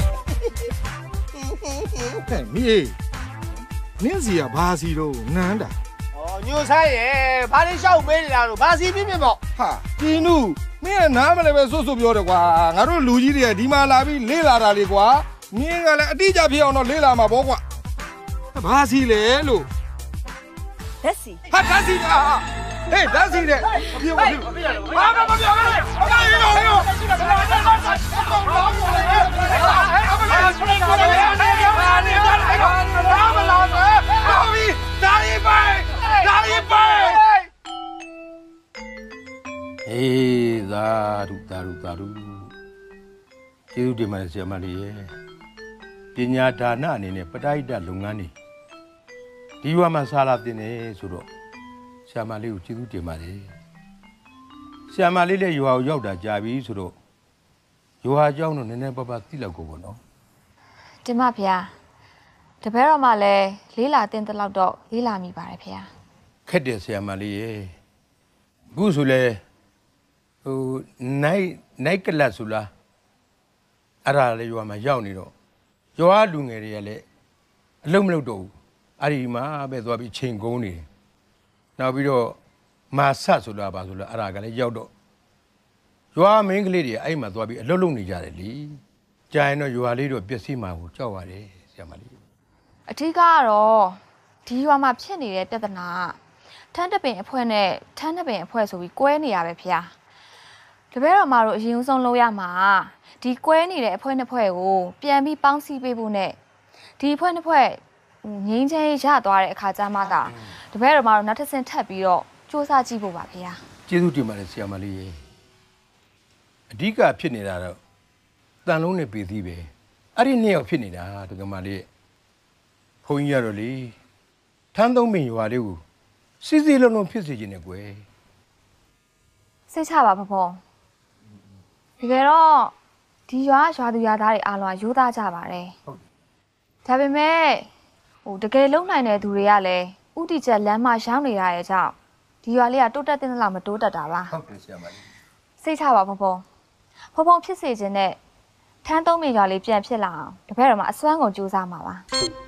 你是呀，巴西喽，难的。 哦，牛三爷，把你小妹来了，巴西边边跑。 哈，金奴，你拿么来呗？说表的瓜，俺们路基的，地马那边来拉的瓜，你个嘞，地家票那来拉嘛包瓜，巴西来喽。 巴西。 哈，巴西啊！哎，巴西的，别我， အေးသာဓုကျေးဇူးတင်ပါတယ်ဆရာမလေးရဲ့ပညာဒါနအနေနဲ့ပဋိဒတ်လုပ်ငန်းတွေဒီရွာမှာစားလာတင်နေဆိုတော့ဆရာမလေးကိုကျေးဇူးတင်ပါတယ်ဆရာမလေးလည်းရွာကိုရောက်တာကြာပြီဆိုတော့ရွာအကြောင်းတော့နည်းနည်းပါးပါးသိလောက်ကိုပေါ့နော်တင်ပါဗျာတပည့်တော်မှလည်းလေးလာတင်တဲ့လောက်တော့လေးလာမိပါတယ်ဗျာခက်တယ်ဆရာမလေးရဲ့အခုဆိုလဲဟိုနိုင်ကလတ်ဆိုလားအဲ့ဒါလေရွာမှာရောက်နေတော့ရွာလူငယ်တွေကလည်းအလုံးမလုပ်တော့ဘူးအဲ့ဒီမှာပဲသွားပြီးချိန်ကုန်းနေတယ်နောက်ပြီးတော့မာဆက်ဆိုလားပါဆိုလားအဲ့ဒါကလည်းရောက်တော့ရွာမင်းကလေးတွေအဲ့မှာသွားပြီးအလုံးလုံးနေကြတယ်လीကြာရင်တော့ရွာလေးတော့ပျက်စီးမှာကိုကြောက်ရတယ်ဆရာမလေးအထူးကတော့ဒီရွာမှာဖြစ်နေတဲ့ပြဿနာထန်းတပင်အဖွဲ့နဲ့ထန်းတပင်အဖွဲ့ဆိုပြီးကွဲနေရပဲဗျာတပည့်တော်မတို့အရင်ဆုံးလုပ်ရမှာဒီကွဲနေတဲ့အဖွဲ့နှစ်ဖွဲ့ကိုပြန်ပြီးပေါင်းစည်းပေးဖို့နဲ့ဒီအဖွဲ့နှစ်ဖွဲ့ငင်းချင်းရသွားတဲ့အခါကျမှသာတပည့်တော်မတို့နောက်တစ်ဆင့်ထပ်ပြီးတော့စူးစမ်းကြည့်ဖို့ပါဗျာကျေးဇူးတင်ပါတယ်ဆရာမလေးရေအဓိကဖြစ်နေတာတော့တန်လုံးနဲ့ပြည်သီးပဲအဲ့ဒီနှစ်ယောက်ဖြစ်နေတာတကယ်မလေးဘုန်းကြီးရတော့လေထမ်းသုံးပင်ရွာလေးကိုစီစီလုံးလုံးဖြစ်စေခြင်းနဲ့ကွယ်စိတ်ချပါဖေဖေတကယ်တော့ဒီရွာသူရွာသားတွေအားလုံးရိုးသားကြပါတယ်ဒါပေမဲ့ဟိုတကယ်လုံနိုင်တဲ့သူတွေကလည်းဥတီချက်လမ်းမှာရောင်းနေရတဲ့ကြောင့်ဒီရွာလေးကတိုးတက်တဲ့လောက်မတိုးတက်တာပါဟုတ်တယ်ဆရာမလေးစိတ်ချပါဖေဖေဖြစ်စေခြင်းနဲ့ထမ်းသုံးမိရွာလေးပြန်ဖြစ်လာအောင်တပည့်တော်မှာအစွမ်းကုန်ကြိုးစားမှာပါ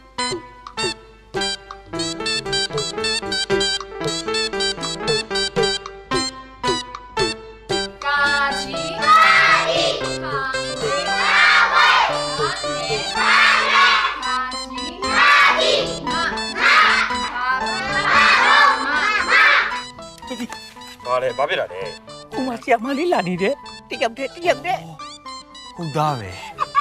ဘာလဲဘာဖြစ်တာလဲဟိုမှာဆရာမလေးလာနေတယ်တယောက်တည်းဟုတ်သားပဲ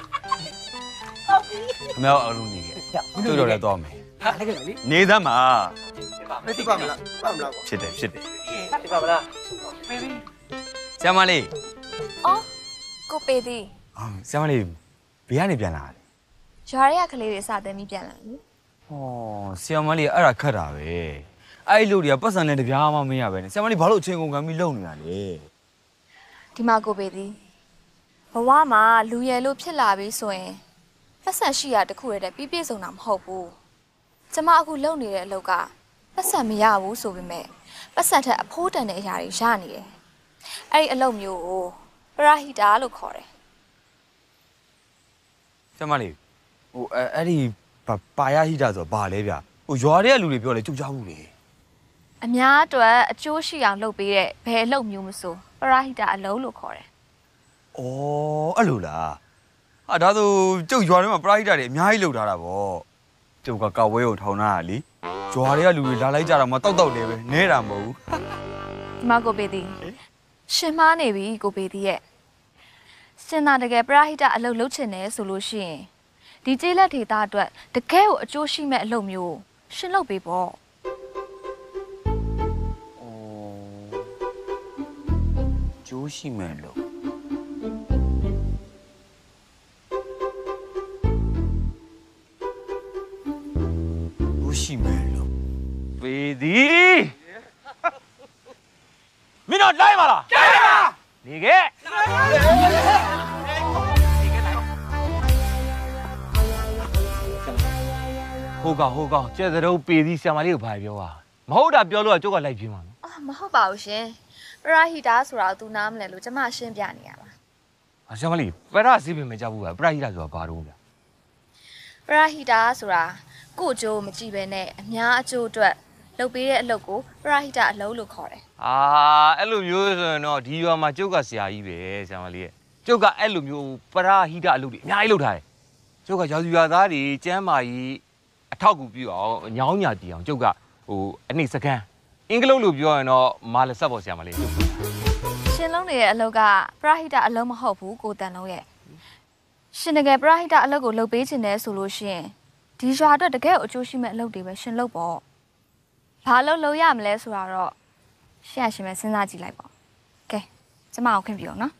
အမေအလုံးနေခဲ့တွေ့တော့လည်းတော့မယ်ဟာလည်းကလေနေသမ်းမှာ没地方没了，办不了。 ဖြစ်တယ်ဒီပါမလားဆရာမလေးအော်ကိုပေသည်ဆရာမလေးဘေးကနေပြန်လာတယ်ရွာရဲကလေးတွေစတဲ့မိပြန်လာတယ်ဟောဆရာမလေးအဲ့ဒါခတ်တာပဲအဲ့လိုတွေကပတ်စံနဲ့တပြားမှမရပဲနဲ့ဆရာမလေးဘာလို့အချိန်ကုန်ခံပြီးလုံနေရလဲဒီမှာကိုပေသည်ဘဝမှာလူရယ်လို့ဖြစ်လာပြီဆိုရင်ပတ်စံရှိရတခုရတဲ့ပြည့်စုံတာမဟုတ်ဘူးကျမအခုလုံနေတဲ့အလုပ်ကပတ်စံမရဘူးဆိုပေမဲ့ပတ်စံထက်အဖိုးတန်တဲ့အရာတွေရနေတယ်အဲ့ဒီအလုပ်မျိုးကိုပရာဟိတာလို့ခေါ်တယ်ဆရာမလေးဟိုအဲ့ဒီပါရဟိတာဆိုဘာလဲဗျဟိုရွာတဲ့လူတွေပြောလေကြုတ်ကြဘူးလေအများအတွက်အကျိုးရှိအောင်လုပ်ပေးတဲ့ဘယ်အလုပ်မျိုးမဆိုပရာဟိတာအလုပ်လို့ခေါ်တယ်။အော်အဲ့လိုလား။ဒါဆိုကျုပ်ရွာထဲမှာပရိုက်တာတွေအများကြီးလုပ်ထားတာပေါ့။ကျုပ်ကကောက်ဝဲကိုထောင်ထားတာလी ကြွားတွေကလူတွေလာလိုက်ကြတာမှတောက်တောက်လေးပဲနေတာမဟုတ်ဘူးဒီမှာကိုပေသည်ရှင်မားနေပြီကိုပေသည်ရဲ့ရှင်သာတကယ်ပရဟိတအလုပ်လုပ်ချင်တယ်ဆိုလို့ရှိရင်ဒီကျေးလက်ဒေသအတွက်တကယ်ကိုအကျိုးရှိမဲ့အလုပ်မျိုးရှင်လုပ်ပေးပေါ့ကျိုးရှိမယ်လို့ရှိမယ်လို့ပေသည်မင်းတို့လိုက်ပါလားလိုက်ပါနေခဲ့ဟိုကောင်ကျဲစတော့ပေသည်ဆရာမလေးကိုဘာပြောอ่ะမဟုတ်တာပြောလို့ကကျုပ်ကလိုက်ပြင်းမှာနော်မဟုတ်ပါဘူးရှင်ပရဟိတဆိုတာသူနားမလဲလို့ကျမရှင်းပြနေရပါဆရာမလေးပရစီးပင်မကြဘူးကပရဟိတဆိုတာဘာလို့လဲပရဟိတဆိုတာကိုအကျိုးမကြည့်ပဲနဲ့အများအကျိုးအတွက်လုပ်ပေးတဲ့အလုပ်ကိုပရဟိတအလုပ်လို့ခေါ်တယ်အဲ့လိုမျိုးဆိုရင်တော့ဒီရွာမှာကျုပ်ကဆရာကြီးပဲဆရာမလေးရဲ့ကျုပ်ကအဲ့လိုမျိုးပရဟိတအလုပ်တွေအများကြီးလုပ်ထားတယ်ကျုပ်ကရွာသူရွာသားတွေကျမ်းမာကြီးအထောက်ကူပြုအောင်ညောင်းညာတီအောင်ကျုပ်ကအနှိမ့်စကန်အင်္ဂလိပ်လိုပြောရင်တော့မာလဆက်ပေါ်ဆရာမလေးရှင်လုံးနေတဲ့အလုပ်ကပရဟိတအလုပ်မဟုတ်ဘူးကိုတန်လုံးရဲ့ရှင်တကယ်ပရဟိတအလုပ်ကိုလုပ်ပေးခြင်းနဲ့ဆိုလို့ရှိရင်ဒီရွာအတွက်တကယ်အကျိုးရှိမဲ့အလုပ်တွေပဲရှင်လုပ်ပေါ့ဘာလုပ်ရမလဲဆိုတာတော့ရှင်ပဲစဉ်းစားကြည့်လိုက်ပေါ့ကဲကျမအောင်ခွင့်ပြုအောင်နော်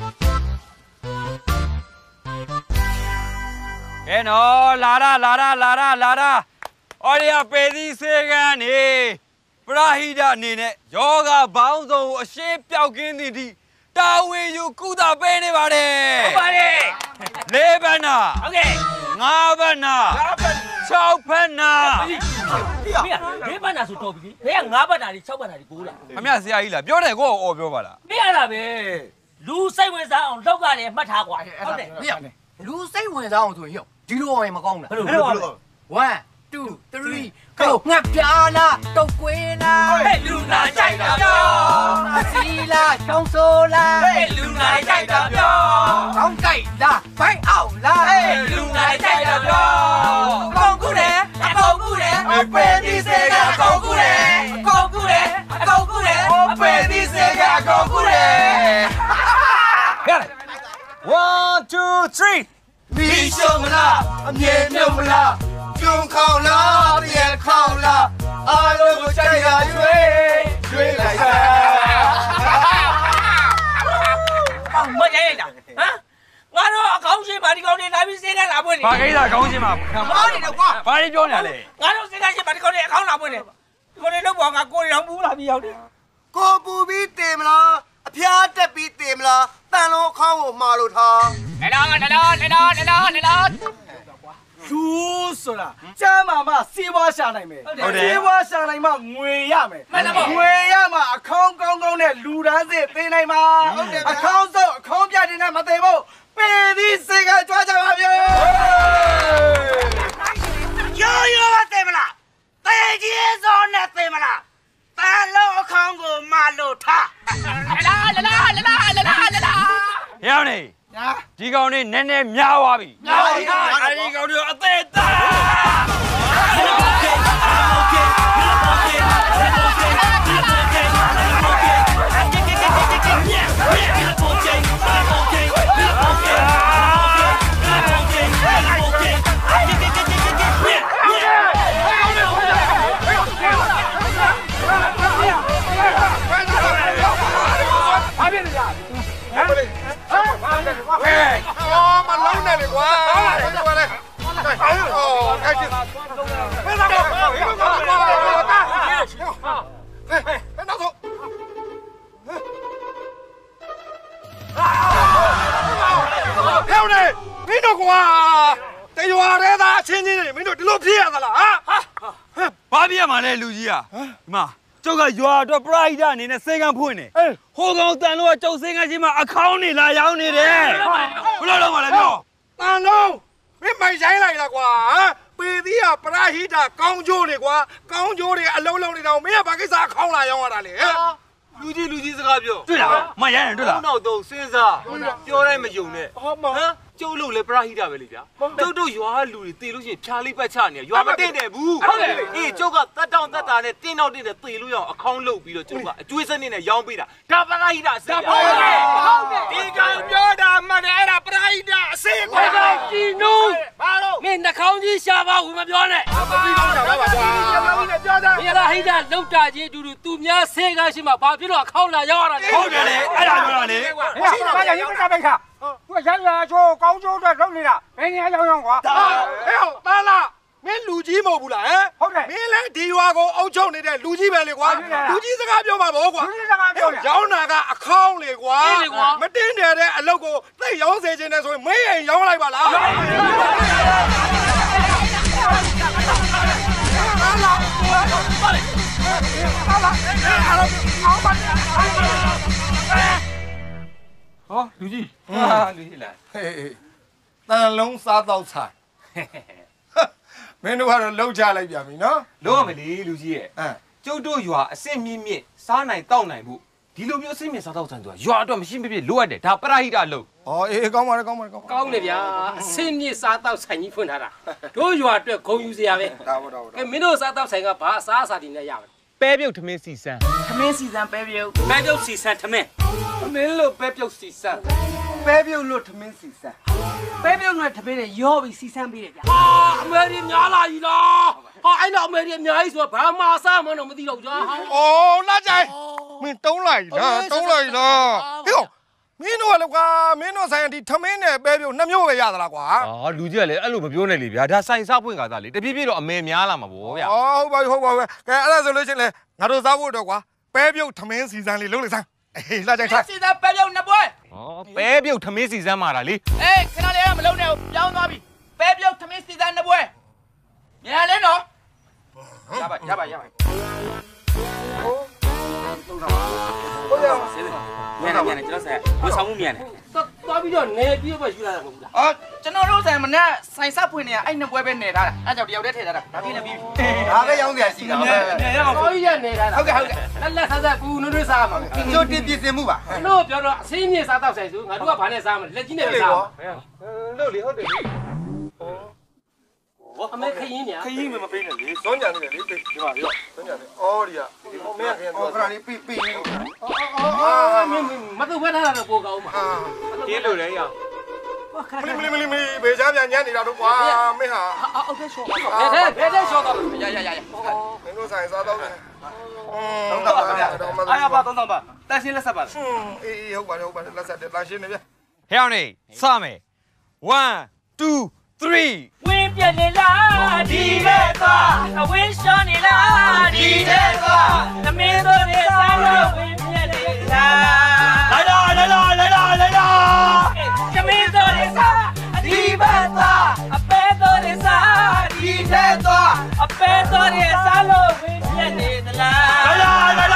ကဲနော်လာတာအော်ဒီကပေသီးစေကန်နေပရဟိတအနေနဲ့ယောဂဘောင်းစုံအရှင်းပြောက်ကင်းသည့် တာဝန်ယူကုသပေးနေပါတယ်ဟုတ်ပါတယ်၄ဘက်နာဟုတ်ကဲ့၅ဘက်နာ6ဘက်နာ၄ဘက်နာဆိုတော့ပြီဘယ်က၅ဘက်နာတွေ6ဘက်နာတွေကိုးလားခမရဆရာကြီးလားပြောတယ်ကို့အော်ပြောပါလားမရတာပဲလူစိတ်ဝင်စားအောင်လောက်ကလည်းမှတ်ထားကွာဟုတ်တယ်မရနဲ့လူစိတ်ဝင်စားအောင်ဆိုရင်ဒီလိုအောင်ရင်မကောင်းဘူးလားဘယ်လို1 2 3 go ငါပြာလာတုတ်ကွေးလာဟဲ့လူနာကြိုက်တာပြောစီလာချောင်းဆိုးလာဟဲ့လူနာကြိုက်တာပြောကောင်းကြိုက်လာဘိုင်းအောင်လာဟဲ့လူနာကြိုက်တာပြောကောင်းကူတယ်အကောင်းကူတယ်အပေဒီစေကအကောင်းကူတယ်အကောင်းကူတယ်အကောင်းကူတယ်အပေဒီစေကအကောင်းကူတယ်ဟဲ့1 2 3 ဒီရှုံမလားအမြဲမြုပ်မလားကျုံခေါင်လားတည်းခေါင်လားအားလုံးကိုကြိုက်ရရွေးလိုက်ပါမကြိုက်တာဟမ်ငါတို့အကောင်းရှင်းပါဒီကောင်းနေလာပြီးစေးကလာပွင့်နေဘာကိစ္စအကောင်းရှင်းပါဘာနေတော့ကွာဘာတွေပြောနေလဲငါတို့စေးကရှင်းပါဒီကောင်းနေအကောင်းလာပွင့်နေဒီကောင်းနေတော့ဘောကကိုရီအောင်ပူလာပြီးရောက်တယ်ကိုပူပြီးတင်မလားအဖျားတက်ပြီးတင်မလားတန်လုံးခေါင်းကိုမှာလို့ထားလူဆိုတာကျမ်းမာမှစီးပွားရှာနိုင်မယ်စီးပွားရှာနိုင်မှငွေရမယ်ငွေရမှအခေါင်းကောင်းကောင်းနဲ့လူတန်းစစ်ပေးနိုင်မှာအခေါင်းစုပ်အခေါင်းပြတင်နဲ့မသေးဘူးပေသီးစေကကြွားကြပါဗျာရိုးတယ်မလားတေကြီးစောနဲ့သေးမလားတန်လုံးအခေါင်းကိုမလို့ထားလာရောက်နေဒီကောင်နေနည်းနည်းများသွားပြီအဲဒီကောင်တွေအသေးမလုံးနဲ့လေကွာဟုတ်တယ်ကွာလေအော်ခိုက်ချစ်ဘယ်တော့ဟဲ့နောက်ဆုံးဟဲ့နေမင်းတို့ကွာတရွာရဲသားအချင်းချင်းတွေမင်းတို့ဒီလိုပြေးရသလားဟာဘာပြေးရမှာလဲလူကြီးอ่ะဒီမှာကျုပ်ကရွာအတွက်ပရိုက်တာအနေနဲ့စေကံဖွင့်နေဟိုကောင်တန်လို့ကကျုပ်စေကံချင်းမှာအခေါင်းနေလာရောက်နေတယ်ဘယ်လိုလုပ်မှာလဲပြောတန်လုံးမင်းမိုင်ဆိုင်လိုက်လားကွာပေသီးကပရဟိတကောင်းကျိုးတွေကွာကောင်းကျိုးတွေအလုံးလုံးနေတော့မင်းကဘာကိစ္စအခေါင်းလာရောက်ရတာလေလူကြီးစကားပြောတွေ့လားမရရင်တွေ့လားနောက်တော့စဉ်းစားပြောတိုင်းမယုံနဲ့ဟမ်ကျုပ်လို့လေပရာဟိတပဲလေဗျာကျုပ်တို့ရွာလူတွေတေလို့ရှိရင်ဖြာလေးပတ်ချနေရွာမတင်တယ်ဘူးအေးကျုပ်ကတက်တောင့်တက်တာနဲ့တင်းတော့တင်းတယ်တေလို့ရအောင်အခေါင်းလုတ်ပြီးတော့ကျုပ်ကအကျွေးစနစ်နဲ့ရောင်းပေးတာဒါပရာဟိတအစစ်ဟုတ်တယ်ဒီကောင်ပြောတာမှန်တယ်အဲ့ဒါပရာဟိတအစစ်ကိုဒီနူဘာလို့မင်းနှာခေါင်းကြီးရှာပါဘူးမပြောနဲ့ပြီးတော့တာပါကွာပြောတာပရာဟိတလောက်တာကြီးအတူတူသူများဆေးကားရှိမှဘာဖြစ်လို့အခေါင်းလာရောက်ရတာလဲဟုတ်တယ်လေအဲ့ဒါပြောတာလေရှိတာဘာရင်းကပိတ်ခါသူကရမ်းလာချိုးကောင်းချိုးအတွက်လုပ်နေတာဘယ်နေရာရောက်ကွာဟဲ့ဟောတားလားမင်းလူကြီးမဟုတ်ဘူးလားဟမ်ဟုတ်တယ်မင်းလည်းဒီရွာကိုအုပ်ချုပ်နေတဲ့လူကြီးပဲလေကွာလူကြီးစကားပြောမှာပေါ့ကွာလူကြီးစကားပြောရောင်းတာကအခေါင်းလေကွာမတင်းတယ်တဲ့အလုပ်ကိုသိရောင်းစေခြင်းနဲ့ဆိုရင်မင်းအိမ်ရောင်းလိုက်ပါလားဟောလူကြီးဟာလူကြီးလားဟေးတန်လုံးစားတော့ဆိုင်မင်းတို့ကတော့လှုပ်ချလိုက်ပြန်ပြီနော်လုံးရမယ်လေလူကြီးရဲ့ကျုပ်တို့ရွာအစစ်မြင့်မြင့်စားနိုင်တောက်နိုင်ဖို့ဒီလိုမျိုးအစစ်မြင့်စားတော့ဆိုင်ဆိုတာရွာအတွက်မရှိမဖြစ်လိုအပ်တယ်ဒါပရာဟိတလို့ဩအေးကောင်းပါတယ်ကောင်းပါတယ်ကောင်းတယ်ဗျာအစစ်မြင့်စားတော့ဆိုင်ကြီးဖွင့်ထားတာတို့ရွာအတွက်ဂုဏ်ယူစရာပဲဒါပေါ့ဒါပေါ့ကဲမင်းတို့စားတော့ဆိုင်ကဘာအစားအစာတွေနဲ့ရမလဲပဲပြုတ်ထမင်းစီစမ်းထမင်းစီစမ်းပဲပြုတ်စီစမ်းထမင်းမင်းလို့ပဲပြုတ်စီစမ်းပဲပြုတ်လို့ထမင်းစီစမ်းပဲပြုတ်နဲ့ထမင်းနဲ့ရောပြီးစီစမ်းပေးတယ်ဗျာအမေရီများလာကြီးလားဟာအဲ့တော့အမေရီအများကြီးဆိုတော့ဘာမှစားမလို့မသိတော့ကြာဩလာကြိုင်မင်းတုံးလိုက်လားတုံးလိုက်လားဟေ့မင်းတို့ကလည်းကွာမင်းတို့ဆိုင်ဒီထမင်းနဲ့ပဲပြုတ်နှစ်မျိုးပဲရသလားကွာဟာလူကြီးကလည်းအဲ့လိုမပြောနဲ့လေဗျာဒါဆိုင်စားဖွင့်ကစားလေတပြေးပြေးတော့အမေများလာမှာဗောဗျာဟုတ်ပါဟုတ်ပါပဲကဲအဲ့ဒါဆိုလို့ချင်းလေငါတို့စားဖို့တော့ကွာပဲပြုတ်ထမင်းစီစမ်းလေးလုပ်လိုက်စမ်းအေးလာကြိုင်ထားစီစမ်းပဲပြုတ်နှစ်ပွဲပဲပြုတ်ထမင်းစီစမ်းမှာလားလေအေးခဏလေးမလုံးနဲ့ပြောင်းသွားပြီပဲပြုတ်ထမင်းစီစမ်းနှစ်ပွဲမြန်လဲနော်ရပါမြန်မြန်ကျွန်တော်ဆိုင်ဝဆောင်မှုမြန်တယ်သွားပြီးတော့နေပြီးတော့ယူလာတာမဟုတ်ဘူးလားအော်ကျွန်တော်တို့ဆိုင်မနဲ့ဆိုင်ဆက်ဖွင့်နေရအဲ့နှစ်ပွဲပဲနေထားတာအဲ့ကြောင့်တယောက်တည်းထည့်ထားတာဒါပြည့်နေပြီဒါပဲရောင်းစရာရှိတာပဲနေရအောင်ကိုကြီးရနေထားတာဟုတ်ကဲ့လက်ဆဆကူနွတ်နွတ်စားမှာကျိုးတင်ပြင်ဆင်မှုပါတို့ပြောတော့အစင်းမြင့်စားတော့ဆိုင်ဆိုငါတို့ကဘာနဲ့စားမလဲလက်ကြီးနဲ့ပဲစားမှာလို့လေဟုတ်တယ်လေအမေခရင်ညာခရင်မပေးနဲ့လေသွန်းကြတယ်လေဒီမှာရောသွန်းကြတယ်အော်ဒီကမင်းခရင်တော့ခဏလေးပြီးနေလို့မတူဘဲထားတာတော့ပိုကောင်းမှာဒီလိုလေရမလီဘေချာပြန်ညံ့နေတာတော့ကွာမင်းဟာအောက်ထဲရှော့ဘယ်ထဲရှော့တော့ရမင်းတို့ဆိုင်စားတော့တယ်သုံးတော့ပါဗျာအားရပါသုံးတော့ပါတန်ရှင်းလက်ဆက်ပါအေးဟုတ်ပါတယ်လက်ဆက်တယ်တန်ရှင်းနေဗျဟဲ့အောင်နေစမယ်1 2 3 ဝင်းပြက်နေလားဒီတဲ့သွားအဝင်းရှောင်းနေလားဒီတဲ့သွားသမင်းတို့နေစားလို့ဝင်းပြက်နေလားလာသမင်းတို့နေစားဒီဘက်သွားအပဲတို့နေစားဒီတဲ့သွားအပဲတို့နေစားလို့ဝင်းပြက်နေသလားလာ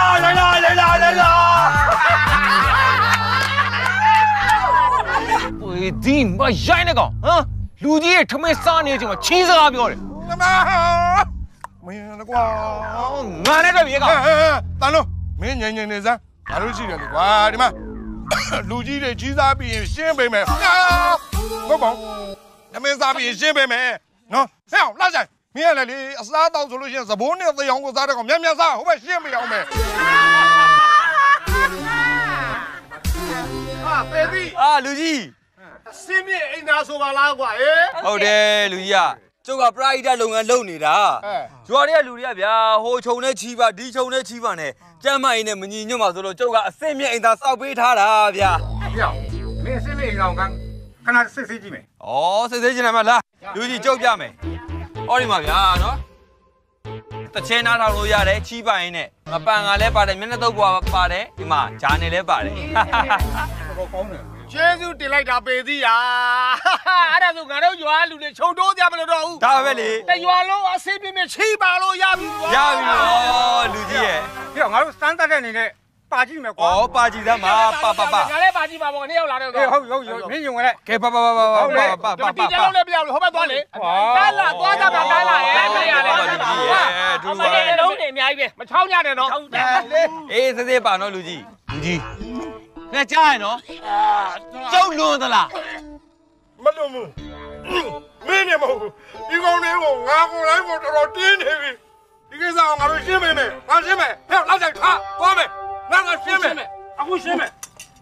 ဝေးဒီမရိုင်းနေကောင်ဟမ်လူကြီးရဲ့ထမင်းစားနေတဲ့အချိန်မှာချင်းစကားပြောတယ်မင်းလည်းကွာငါနဲ့တွေ့ပြီကောင်တန်လို့မင်းငြိမ်နေစမ်းငါတို့ရှိတယ်လေကွာဒီမှာလူကြီးတွေကြီးစားပြီးရင်ရှင်းပေးမယ်ဟုတ်ပါဘူးမင်းစားပြီးရှင်းပေးမယ်နော်ဟဲ့အောင်လာကြမင်းလည်းလေအစားတောက်ဆိုလို့ရှိရင်သဘိုးနဲ့သေအောင်ကိုစားတဲ့ကောင်မြန်စားဟိုဘက်ရှင်းပေးအောင်မယ်ပေသီလူကြီးစင်းမြေအိမ်သားဆိုပါလားကွာဟေးဟုတ်တယ်လူကြီးကကျုပ်ကပရိဒတ်လုပ်ငန်းလုပ်နေတာရွာတွေကလူတွေကဗျာဟိုခြုံနဲ့ချီပါဒီခြုံနဲ့ချီပါနဲ့ကျမ်းမကြီးနဲ့မညီညွတ်ပါဆိုလို့ကျုပ်ကအစ်စ်မြင့်အိမ်သားစောက်ပေးထားတာဗျာပြောင်းမင်းအစ်စ်မြင့်အိမ်ကောင်ခဏစစ်စစ်ကြည့်မယ်ဩစစ်စစ်ကြည့်နိုင်မလားလူကြီးကျုပ်ပြမယ်ဟောဒီမှာဗျာနော်တချဲနားထောင်လို့ရတယ်ချီးပိုင်နဲ့မပန်ကလည်းပါတယ်မျက်နှာတုပ်ပွားပါတယ်ဒီမှာဂျာနေလည်းပါတယ်တော့ကောင်းတယ်ကျေးဇူးတင်လိုက်တာပေသီးယာအဲ့ဒါဆိုငါတို့ရွာလူတွေခြုံတိုးကြမလို့တော့ဘူးဒါပဲလေတရွာလုံးအစိမ့်ပြင်းချီးပါလို့ရပြီရပြီနော်လူကြီးရဲ့ပြောငါတို့စမ်းတတ်တဲ့အနေနဲ့ပါကြည့်မယ်ကွာဩပါကြည့်သမ်းပါပါငါလည်းပါကြည့်ပါပေါ့နေ့ရောက်လာတော့ဟုတ်မင်းယုံခဲ့ကဲပါဒီကြောက်လည်းပြောလို့ဟိုဘက်သွားလေကားလာသွားကြပါကားလာရဲ့မရလေအမလေးအလုံးနေအများကြီးပဲမချောင်းကြနဲ့နော်အေးစစ်ပါနော်လူကြီးငါကြားရနော်ကျုပ်လွန်သလားမမလွန်ဘူးမင်းနေမဟုတ်ဒီကောင်တွေကိုငါကိုယ်တိုင်းကိုတော်တော်တင်းနေပြီဒီကိစ္စကိုငါတို့ရှင်းမယ်ငါရှင်းမယ်ဟဲ့လောက်ကြထားသွားမယ်ငါရှင်းမယ်အခုရှင်းမယ်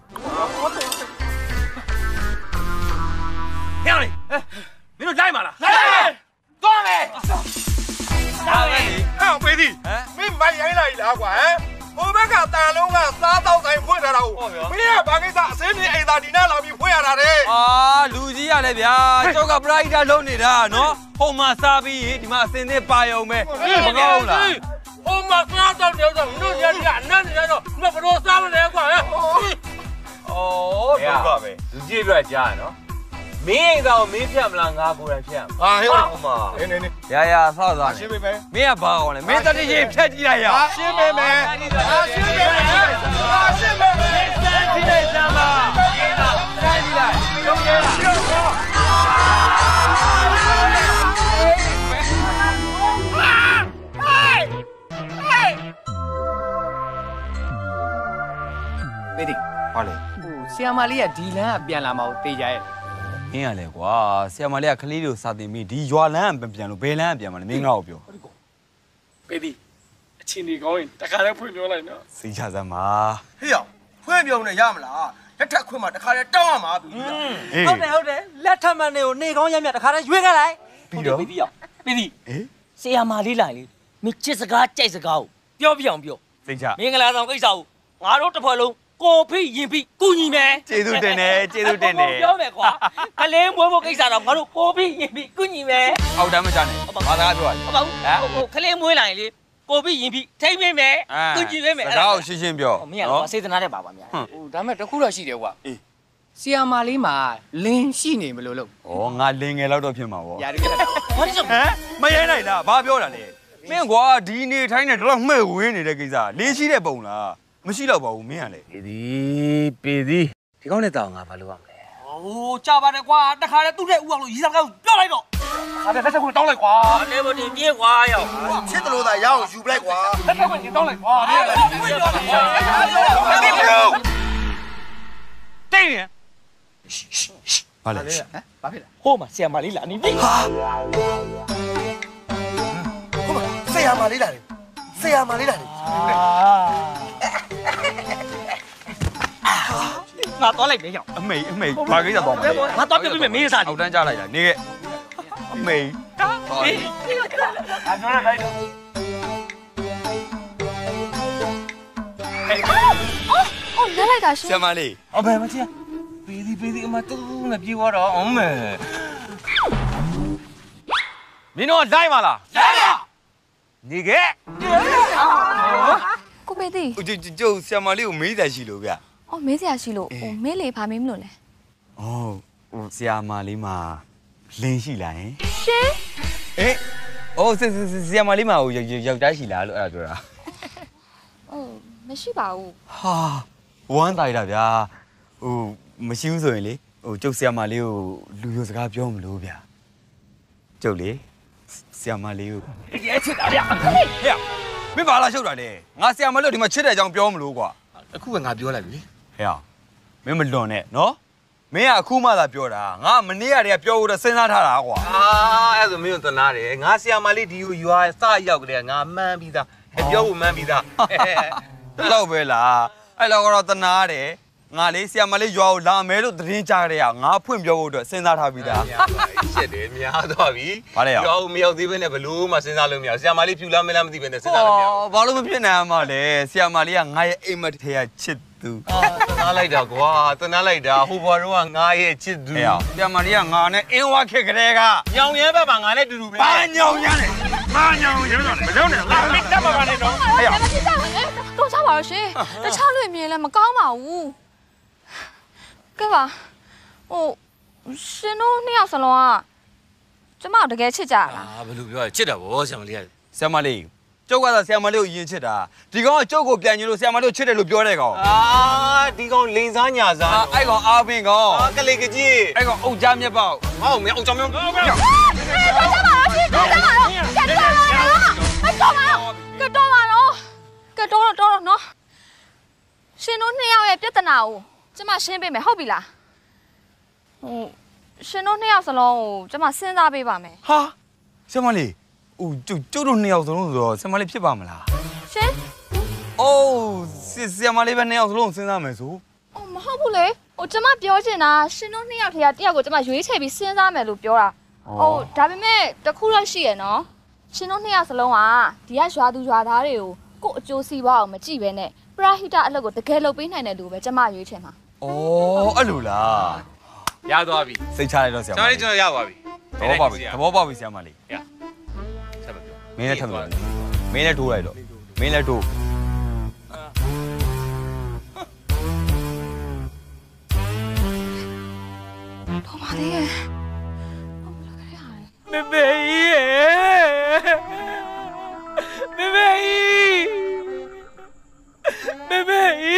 ဟဲ့လေမင်းတို့လိုက်မှာလားလိုက်သွားမယ်ဒါပဲဟဲ့ပေးသည်မင်းမိုက်ရိုင်းလိုက်လားကွာဟိုဘက်ကတန်လုံးကစားတော့တိုင်းဖွင့်ထားတာဟုတ်မင်းကဘာကိစ္စအစင်းနေအိမ်သာဒီနားလာပြီးဖွင့်ရတာတဲ့လူကြီးရလဲဗျာကျောက်ကပရိုက်တာလုံးနေတာနော်ဟိုမှာစားပြီးဒီမှာအစင်းနဲ့ပါယုံပဲမကောင်းလားဟိုမှာစားတော့တယ်ဆိုတို့ရည်ကအနမ်းနေတော့မဘလို့စားမလဲကွာဩဒုက္ခပဲလူကြီးပြကြားရနော်မင်းအိမ်သာကိုမင်းဖြတ်မလားငါကိုယ်တိုင်ဖြတ်ဟဲ့ဟိုမှာနေရဆောက်သွားရှင်းပေးမယ်မင်းကဘာအောင်လဲမင်းတတိချင်းဖြတ်ကြည့်လိုက်ရရှင်းပေးမယ်ရှင်းပေးမယ်ရှင်းပေးမယ်ရှင်းလိုက်စမ်းပါရှင်းလိုက်လုံးရဲလားပေးဒီဟာလေဆီယမလေးကဒီလမ်းကပြန်လာမှာကိုတေးကြရဲ့မင်းရလဲကွာဆီယမလေးကခလေးတွေကိုစာတင်ပြီးဒီရွာလန်းကပြန်လို့ဘယ်လန်းကပြန်မှာလဲမင်းငါ့ကိုပြောပေးဒီအချင်းဒီကောင်းရင်တခါတည်းဖွင့်ပြောလိုက်နော်စိတ်ချစမ်းပါဟေ့ရဖွင့်ပြောနေရမလားလက်ထက်ခွင့်မှာတခါတည်းတောင်းရမှာပြီဟုတ်တယ်လက်ထက်မှန်တွေကိုနေကောင်းရမြတခါတည်းရွေးခဲ့လိုက်ပြီးတော့ပေးဒီဆီယာမာလေးလိုက်လေမင်းချစ်စကားကြိုက်စကားကိုပြောပြအောင်ပြောစိတ်ချမင်္ဂလာဆောင်ကိစ္စကိုငါတို့တစ်ဖွဲ့လုံးကိုဖိရင်ဖိကုညီမယ်ကျေးဇူးတင်တယ်ပြောမယ်ကွာကလေးမွေးဖို့ကိစ္စတော့ငါတို့ကိုဖိရင်ဖိကုညီမယ်အောက်တန်းမချနဲ့ဘာသာပြောရလဲဟုတ်ပါဘူးကလေးမွေးလာရင်လေကိုဖိရင်ဖိထိမ့်ပေးမယ်ကုညီပေးမယ်စကားကိုရှင်းရှင်းပြောမင်းကတော့စေတနာနဲ့ပါပါများဟိုဒါမဲ့တခုတော့ရှိတယ်ကွာဆီယာမာလေးမှာလင်းရှိနေမလို့လို့ဩငါလင်းငယ်လောက်တော့ဖြစ်မှာဗောရာဒီကဘာလို့မရဲနိုင်လားဘာပြောတာလဲမင်းကွာဒီနေထိုင်းနဲ့တော့မှဲ့ဝင်းနေတဲ့ကိစ္စလင်းရှိတဲ့ပုံလားမရှိတော့ပါဘူးမင်းကလေပေသည်ဒီကောင်းနဲ့တောင်းငါဘာလုပ်ရမလဲဟိုကြာပါတယ်ကွာတခါတည်းသူ့တဲ့ဥအောင်လို့ရီစားကောက်ပြောလိုက်တော့ခါတဲ့လက်ချက်ကိုတောင်းလိုက်ကွာလေမတင်ပြေးကွာရောက်ချစ်တယ်လို့သာရအောင်ယူပလိုက်ကွာလက်ချက်ကိုတောင်းလိုက်ကွာတိတ်နေဘာလဲဘာဖြစ်လဲဟိုမှာဆီယမာလေးလာနေပြီဟိုမှာဆီယမာလေးလာတယ်ဆီယမာလေးလာတယ်ငါတော့လိုက်မယ်ရောက်အမေဘာကိစ္စတော့မလဲငါတော့ပြပြမယ်မင်းစားအောက်တန်းကြလိုက်တာနေခဲ့အမေအေးအပြောလိုက်တော့အော်လဲလိုက်တာရှင်ဆရာမလေးအဘယ်မချင်ပေးသည်အမတူနဲ့ပြေးသွားတော့အမေမင်းတို့လိုက်မလားလိုက်ပါနေခဲ့ကိုပေးသည်ကျုပ်ဆရာမလေးကိုမေးတယ်ရှိလို့ဗျအော်မေးစရာရှိလို့ဟိုမေးလေဘာမေးမလို့လဲဟိုဆရာမလေးမှာလင်းရှိလားဟင်ရှင်ဆရာမလေးမှာဟိုယောက်ျားရှိလားလို့အဲ့ဒါပြောတာမရှိပါဘူးဟာဝမ်းတိုင်တာဗျာဟိုမရှိဘူးဆိုရင်လေဟိုကျုပ်ဆရာမလေးကိုလူရိုစကားပြောမလို့ဗျာကျုပ်လေဆရာမလေးကိုရဲချစ်တာဗျာဟဲ့မင်းဘာလာရှုပ်တာလဲငါဆရာမလေးဒီမှာချစ်တဲ့အကြောင်းပြောမလို့ကွာအခုကငါပြောလိုက်ပြီဟဲ့မင်းမလွန်နဲ့နော်မင်းကအခုမှသာပြောတာငါမနေ့ကတည်းကပြောဖို့တော့စဉ်းစားထားတာကွာအဲ့ဆိုမင်းတို့သနာတယ်ငါဆရာမလေးဒီကိုရွာစရောက်ကြတဲ့ငါမှန်းပြီးသားပြောဖို့မှန်းပြီးသားအဲ့လောက်ပဲလားအဲ့လောက်ကတော့သနာတယ်ငါလေးဆရာမလေးရွာကိုလာမယ်လို့သတင်းကြားကြတဲ့ငါဖွင့်ပြောဖို့အတွက်စဉ်းစားထားပြီးသားရှစ်တယ်များသွားပြီဘာလဲရွာကိုမရောက်သေးဘဲနဲ့ဘလို့မှစဉ်းစားလို့မရဆရာမလေးဖြူလားမလားမသိဘဲနဲ့စဉ်းစားလို့မရဘာလို့မဖြစ်နိုင်မှာလဲဆရာမလေးကငါရဲ့အိမ်မထဲကချစ်သူသနာလိုက်တာကွာသနာလိုက်တာဟိုဘောတော့ငါရဲ့ချစ်သူဆရာမလေးကငါနဲ့အင်းဝါခက်ကလေးကညောင်ရဲဘက်မှာငါနဲ့တူတူပဲဘာညောင်ရဲလဲဘာညောင်ရဲလဲမလုံးနဲ့ငါမတက်ပါနဲ့တော့ဟဲ့တော့ချပါလို့ရှင်တခြားလူမြင်လဲမကောင်းပါဘူးကဲပါဟိုရှင်တို့နှစ်ယောက်စလုံးကကျမတကယ်ချစ်ကြလားဘယ်လိုပြောလဲချစ်တာဗောဆရာမလေးကဆရာမလေးကျုပ်ကသာဆရာမလေးကိုယဉ်ချစ်တာဒီကောင်ကကျုပ်ကိုပြန်ညလို့ဆရာမလေးကိုချစ်တယ်လို့ပြောတဲ့ကောင်ဒီကောင်လိန်စားညာစားအဲ့ကောင်အာပင်ကောင်ကလေးကကြီးအဲ့ကောင်အုတ်ကြားမြက်ပေါက်ဟုတ်မင်းအုတ်ကြားမြက်တော့ကြပါတော့ရှင်တော့ကြပါတော့ကတော့နော်ရှင်တို့နှစ်ယောက်ရဲ့ပြဿနာကိုကျမရှင်းပေးမယ်ဟုတ်ပြီလားဟိုရှင်တို့နှစ်ယောက်စလုံးကိုကျမစဉ်းစားပေးပါမယ်ဟာဆရာမလေးဟိုကျုပ်တို့နှစ်ယောက်စလုံးဆိုတော့ဆရာမလေးဖြစ်ပါမလားရှင်အိုးဆရာမလေးပဲနှစ်ယောက်စလုံးစဉ်းစားမယ်ဆိုအော်မဟုတ်ဘူးလေဟိုကျမပြောချင်တာရှင်တို့နှစ်ယောက်ထဲကတယောက်ကိုကျမရွေးချယ်ပြီးစဉ်းစားမယ်လို့ပြောတာဟုတ်ဒါပေမဲ့တခုတော့ရှိရနော်ရှင်တို့နှစ်ယောက်စလုံးကဒီကရွာသူရွာသားတွေကိုကို့အကျိုးစီးပွားအောင်မကြည့်ပဲနဲ့ပရာဟိတအလုပ်ကိုတကယ်လုပ်ပေးနိုင်တယ်လို့ပဲကျမရွေးချယ်မှာဩအဲ့လိုလားရသွားပြီစိတ်ချလိုက်တော့ဆရာမလေးကျွန်တော်ရပါပြီသဘောပေါက်ပြီဆရာမလေးရဆက်မပြောမင်းလည်းထပ်ပြောမင်းလည်းထိုးလိုက်တော့မင်းလည်းထိုးတော်ပါလေမေမေမေမေမေမေ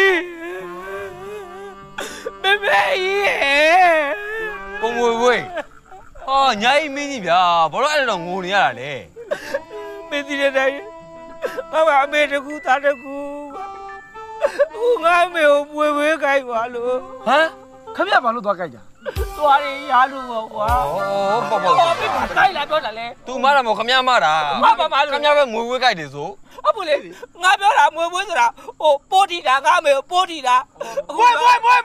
မေမေပုံဝေဝေးဟာညာကြီးမင်းကြီးဗျာဘာလို့အဲ့လိုငိုနေရတာလဲမင်းဒီတဲ့တိုင်းငါအမေတကူသားတကူအခုငါအမေကိုပွေဝေးခိုင်းပါလို့ဟမ်ခမရဘာလို့သွားခိုင်းကြသွားရရလို့ပေါ့ကွာဩပေါ့ခိုင်းလာပြောတာလေ तू မတာမခမရမတာမပါမလို့ခမရပဲငွေဝေးခိုင်းတယ်ဆိုအပူလေငါပြောတာငွေဝေးဆိုတာဟိုပိုးတီတာငါအမေကိုပိုးတီတာဘွိုး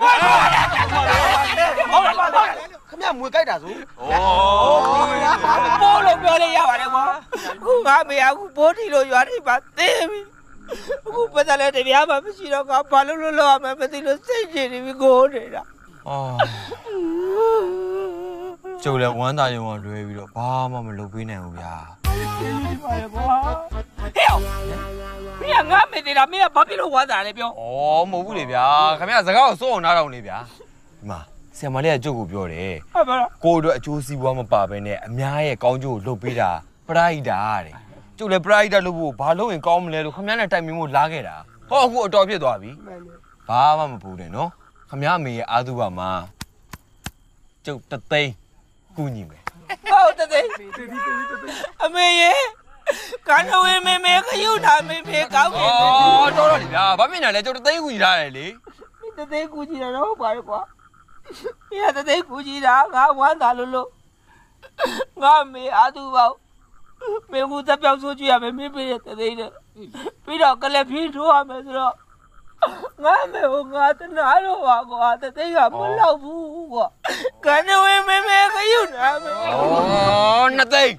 ဟုတ်လားခမရငွေခိုက်တာဆိုပိုးလို့ပြောလို့ရပါတယ်ကွာအခုငါအမေကအခုပိုးတီလို့ရွာထိပ်ပါသေးပြီအခုပတ်သက်တဲ့တရားမှမရှိတော့ငါဘာလို့လို့လောက်ရမှမသိလို့စိတ်ချနေပြီကိုနေတာကျုပ်လည်းဝမ်းသာရုံကလွဲပြီးတော့ဘာမှမလုပ်ပေးနိုင်ဘူးဗျာပါရကွာဟဲ့မင်းကငါမေးနေတာမင်းကဘာဖြစ်လို့ဝမ်းသာလဲပြောမဟုတ်ဘူးလေဗျာခင်ဗျာစကားကိုစိုးအောင်နားတော့နေဗျာဒီမှာဆရာမလေးကကျုပ်ကိုပြောတယ်ကိုတို့အကျိုးစီးပွားမပါဘဲနဲ့အများရဲ့ကောင်းကျိုးကိုလုပ်ပေးတာပရာဟိတာတဲ့ကျုပ်လည်းပရာဟိတာလုပ်ဖို့ဘာလုပ်ရင်ကောင်းမလဲလို့ခင်ဗျားနဲ့တိုင်ပင်ဖို့လာခဲ့တာဟောအခုအတော်ဖြစ်သွားပြီဘာမှမပူနဲ့နော်ခင်ဗျားအမေရဲ့အာသုဘမှာကျုပ်တသိန်းကူညီမယ်ဟုတ်တသိန်းအမေရဲ့ကန်ဝေးမေမေခရုတာမေမေကောင်းတယ်တော်တော်လေဗျာဘာဖြစ်နေလဲကျုပ်တသိန်းကူညီထားတယ်လေတသိန်းကူညီတာတော့ပါလေကွာမင်းကတသိန်းကူညီတာငါဝမ်းသာလို့ငါမေအာသုဘမင်းကတပ်ပြောက်ဆိုးကြည့်ရမယ်မင်းပြတဲ့တသိန်းနဲ့ပြီးတော့ကလပ်ဖြင်းထိုးရမယ်ဆိုတော့ငါမေကိုငါတနာတော့ပါကွာတသိန်းကမလောက်ဘူးကွာကန်ဝေးမေမေခရုတာမေနှစ်သိန်း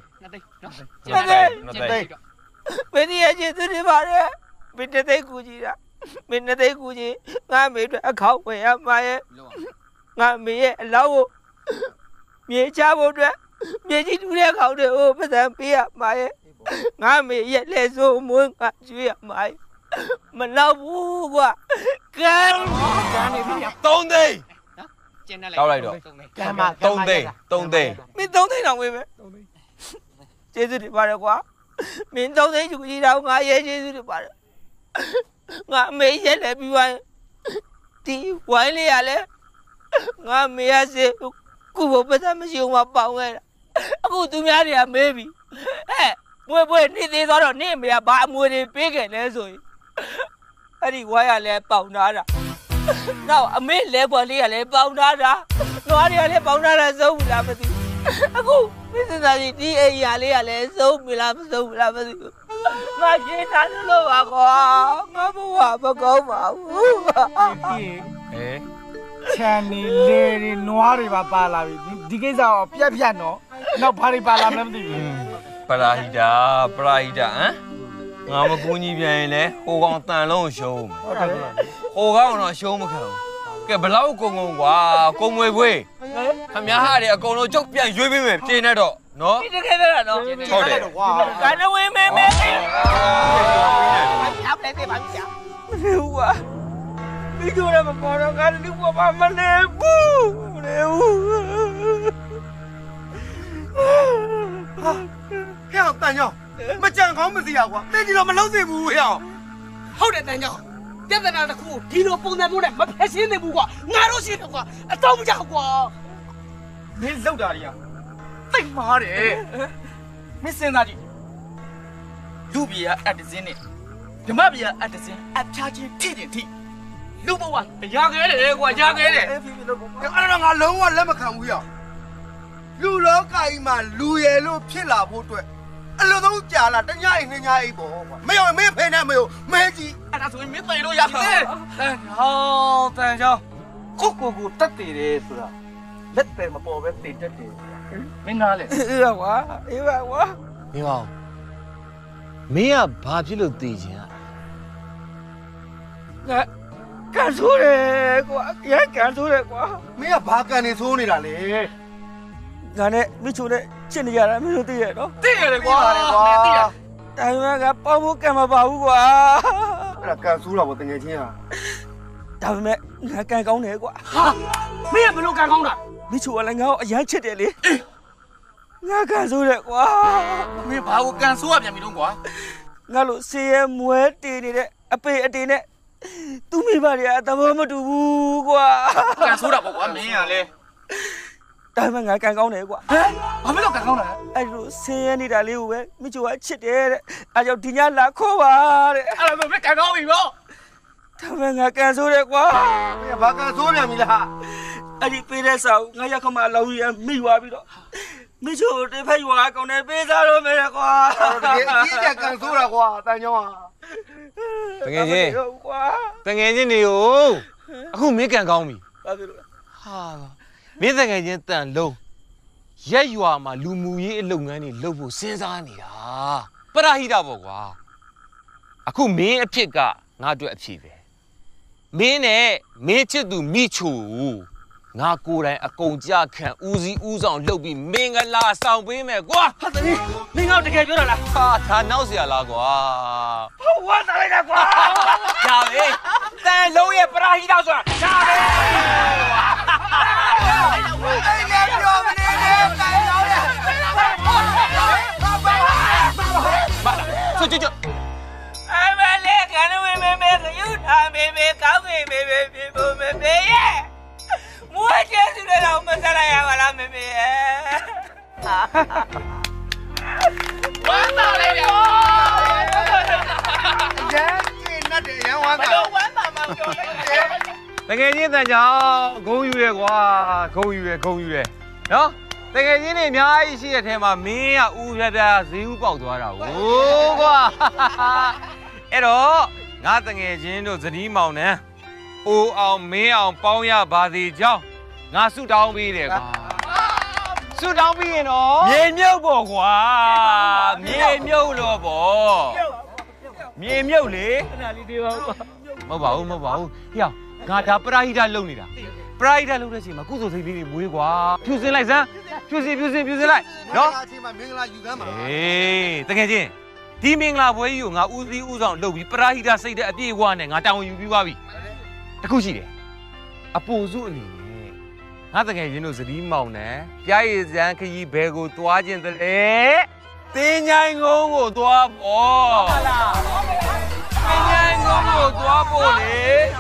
မင်းရဲ့ကျေးဇူးတင်ပါတယ်မင်းတသိန်းကူကြည့်တာမင်းတသိန်းကူကြည့်ငါမေအတွက်အခေါက်ဝင်ရမှာရဲ့ငါမေရဲ့အလောက်ကိုမြေချဖို့အတွက်မြေကြီးတူတဲ့ခေါက်တွေကိုပတ်စံပေးရမှာရဲ့ငါမေရဲ့လက်စိုးမွေးငါကျွေးရမှာရဲ့မလောက်ဘူးကွာကန်နေပြီ3သိန်းတောက်လိုက်တော့ကန်မ 3သိန်းမင်း3သိန်းတောင်ဝေးပဲကျေးဇူးတင်ပါတယ်ကွာမင်း3သိန်းယူကြည့်တော့ငါရဲ့ကျေးဇူးတင်ပါတယ်ငါအမေရဲ့လည်းပြီးသွားရင်ဒီဝိုင်းလေးရလဲငါမေရစေခုဘပတ်သက်မရှိဘူးမပေါင်ခဲ့တာအခုသူများတွေကမေးပြီမွေးနေသေးတော့နေမေကဘာအမွေတွေပေးခဲ့လဲဆိုရင်အဲ့ဒီဝိုင်းရလဲပေါင်ထားတာနောက်အမေလဲပေါ်လေးကလည်းပေါင်ထားတာနွားတွေကလည်းပေါင်ထားတာသုံးဘူးလားမသိဘူးအခုမင်းစသားကြီးဒီအိမ်ရလေးကလည်းသုံးပြီလားမသုံးဘူးလားမသိဘူးငါရှင်းတာလို့ပါကွာငါဘဝမကောင်းပါဘူးချန်နေလေတွေနွားတွေပါလာပြီဒီကိစ္စတော့ပြတ်နော်နောက်ဘာတွေပါလာမလဲမသိဘူးပရာဟိတာဟမ်ငါမကူညီပြန်ရင်လေဟိုကောင်တန်လုံးရှုံးမယ်ဟိုကောင်တော့ရှုံးမခံဘူးကဲဘလောက်ကုန်ကွာကုန်မွေခွေးခမည်းဟာတွေအကုန်လုံးကျုပ်ပြန်ရွေးပေးမယ်ပြင်နေတော့နော်ဒီတကယ်ပဲလားနော်ဟုတ်တယ်ကွာကန်ဝေးမေမေအပလက်သေးပါဗျာမနေဘူးကွာဒီလိုရမပေါ်တော့ကန်ဒီဘောမနေဘူးမနေဘူးဟဲ့တန်ကြောင်မကြံကောင်းမစီရကွာတင်းကြီးတော့မလုံးစေဘူးဟဲ့ဟုတ်တယ်တန်ကြောင်ပြဿနာတစ်ခုဒီလိုပုံစံမျိုးနဲ့မဖက်ရှင်းသေးဘူးကွာငါတို့ရှိတယ်ကွာအတော့မကြောက်ကွာမင်းလောက်တာတွေကသိမားတယ်မင်းစဉ်းစားကြည့်လူပြေကအတ္တစင်းနဲ့ဓမ္မပြေကအတ္တစင်းအချာချင်းထိတယ်ထိလူဘဝရခဲ့တယ်ကွာရခဲ့တယ်အဲ့ဒါငါလုံးဝလက်မခံဘူးရလူလောကကြီးမှာလူရယ်လို့ဖြစ်လာဖို့အတွက်အလိုဆုံးကြာလာတညအိမ်နှစ်ညအိမ်ပေါ့ကွာမယောမင်းဖေနဲ့မယောမဲကြီးအဲ့ဒါဆိုရင်မင်းသိလို့ရပြီဟောတန်ချောင်းကိုတက်တည်တယ်ဆိုတာလက်တယ်မပေါ်ပဲတည်တက်တယ်မင်းနားလေအေးပါကွာမင်းပါမင်းကဘာဖြစ်လို့တည်ခြင်းอ่ะကန်ဆိုးတယ်ကွာရဲကန်ဆိုးတယ်ကွာမင်းကဘာကန်နေဆိုးနေတာလဲငါနဲ့မိချိုနဲ့ချစ်နေရတာမင်းတို့သိရနော်သိရတယ်ကွာမင်းသိရတိုင်ဝမ်ကပေါဖို့ကံမပါဘူးကွာအဲ့ဒါကန်ဆိုးတာပေါ့တကယ်ချင်းဟာဒါပေမဲ့ငါကန်ကောင်းတယ်ကွာဟာမင်းကဘယ်လိုကန်ကောင်းတာမိချိုကလည်းငါ့ကိုအရန်ချစ်တယ်လေငါကန်ဆိုးတယ်ကွာမင်းဘာကိုကန်ဆိုးရပြန်ပြီတော့ကွာငါလို့ဆေးရဲမွဲတည်နေတဲ့အပေအတေနဲ့သူမိဘတွေကသဘောမတူဘူးကွာကန်ဆိုးတာပေါ့ကွာမင်းကလည်းဒါမှငါကန်ကောင်းတယ်ကွာဟမ်ဘာဖြစ်လို့ကန်ကောင်းတာအဲ့လိုဆင်းရဲနေတာလေးကိုပဲမိချိုကချစ်တယ်တဲ့အဲ့ကြောင့်ဒီညလာခေါ်ပါတဲ့အဲ့လိုပဲကန်ကောင်းပြီပေါ့ဒါမှငါကန်ဆိုးတယ်ကွာမင်းကဘာကန်ဆိုးပြန်ပြီလားအဲ့ဒီပေးတဲ့စာကိုငါရက်ခမလောင်းရမိသွားပြီးတော့မိချိုတစ်ဖက်ရွာကောင်းတယ်ပေးစားတော့မယ်ကွာတကယ်အကြီးကျကန်ဆိုးတာကွာတန်ချောင်းဟာတကယ်ချင်းနေကိုအခုမင်းကန်ကောင်းပြီဟာမင်းတကယ်ချင်းတန်လုံးရက်ရွာမှာလူမှုရေးအလုပ်ငန်းတွေလုပ်ဖို့စဉ်းစားနေတာပရဟိတပေါ့ကွာအခုမင်းအဖြစ်ကငါအတွက်အဖြစ်ပဲမင်းနဲ့မင်းချစ်သူမိချိုငါကိုယ်တိုင်အကုန်ကြခံဦးစီးဦးဆောင်လှုပ်ပြီးမင်္ဂလာဆောင်ပေးမယ်ကွာဟာတည်းမင်းကတကယ်ပြောတာလားဟာဒါနောက်เสียလားကွာဟုတ်ဝါသားလိုက်တာကွာဒါပဲတန်လုံးရဲ့ပရာဟိတဆိုတာဒါပဲအဲ့လေပြောမနေနဲ့တန်လုံးရဲ့ဆိုကြအမလေးကနဝေမေမေယူထားမေမေကောင်းမေမေပြေဖို့မေမေရဲ့မွေးကျစုရအောင်မစားလိုက်ရပါလားမေမေရဲ့ဝမ်းသာလေးရောရမ်းကြီးနဲ့ရမ်းဝမ်းသာဘယ်လိုဝမ်းသာမှပြောလိုက်တကယ်ချင်းတန်ကြောင်ဂုံယူရဲကွာဂုံယူရဲနော်တကယ်ချင်းတွေအများကြီးရှိတဲ့ထဲမှာမင်းကဦးပြပြဈေးဥပေါက်သွားတာဟိုးကွာအဲ့တော့ငါတကယ်ချင်းတို့ဇနီးမောင်နှံအိုအောင်မင်းအောင်ပေါင်းရပါစေကြောင်းငါဆုတောင်းပေးတယ်ကွာဆုတောင်းပြီးရင်တော့မြေမြုပ်ပေါ့ကွာမြေမြုပ်လို့ပေါ့မြေမြုပ်လေခဏလေးသေးပါဦးမဟုတ်ပါဘူးဟေ့ငါဒါပရာဟိတလုပ်နေတာပရာဟိတလုပ်တဲ့အချိန်မှာကုသိုလ်စိတ်လေးတွေမွေးကွာဖြူစင်လိုက်စမ်းဖြူစင်လိုက်နော်အချိန်မှာမင်္ဂလာယူကမ်းပါအေးတကယ်ချင်းဒီမင်္ဂလာပွဲကြီးကိုငါဦးစီးဦးဆောင်လုပ်ပြီးပရာဟိတစိတ်တဲ့အပြည့်အဝနဲ့ငါတာဝန်ယူပြီးသွားပြီတခုရှိတယ်အပူစုအနေနဲ့ငါတကယ်ချင်းတို့ဇတိမောင်နဲ့ပြားရည်စံခကြီးဘဲကိုသွားခြင်းတည်းတင်းញိုင်းကုန်းကိုသွားပေါ့ဟုတ်လားတင်းញိုင်းကုန်းကိုသွားဖို့လေ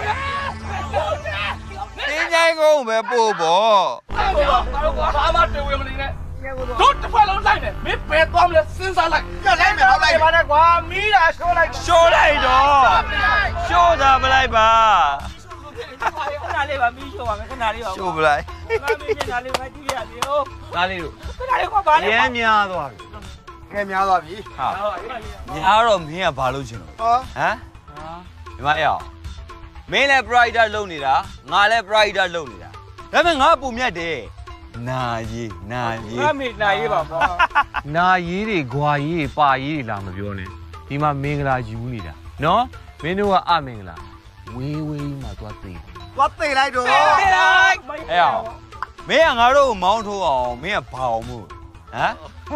တင်းញိုင်းကုန်းပဲပို့ပေါ့ဘာမှတွေ့ဝင်မနေနဲ့တို့တစ်ဖက်လုံးလိုက်မယ်မင်းဘယ်သွားမလဲစဉ်းစားလိုက်ကြလိုက်မယ်ဟုတ်လိုက်ပါနဲ့ကွာမီးတာရှိုးလိုက်တော့ရှိုးတာမလိုက်ပါခဏလေးပါမီးရှိုးပါမယ်ခဏလေးပါရှိုးပလိုက်ငါမင်းမျက်နှာလေးပဲကြည့်ရပြီဟုတ်ဒါလေးတို့ခဏလေးကွာပါလေရမ်းများသွားပြီခဲများသွားပြီဟာများတော့မင်းကဘာလုပ်ချင်လို့ဟမ်ဒီမအောင်မင်းလည်း brighter လုပ်နေတာငါလည်း brighter လုပ်နေတာဒါပေမဲ့ငါအပူမြတ်တယ်နာရေးငါမေနာရေးပါကွာနာရေးတွေဂွာရေးတွေပါရေးတွေလာမပြောနဲ့ဒီမှာမင်္ဂလာယူနေတာနော်မင်းတို့ကအမင်္ဂလာဝေးမှာသွားသိလိုက်တော့အဲ့အောင်မင်းကငါတို့ကိုမောင်းထိုးအောင်မင်းကဘာအောင်မို့ဟမ်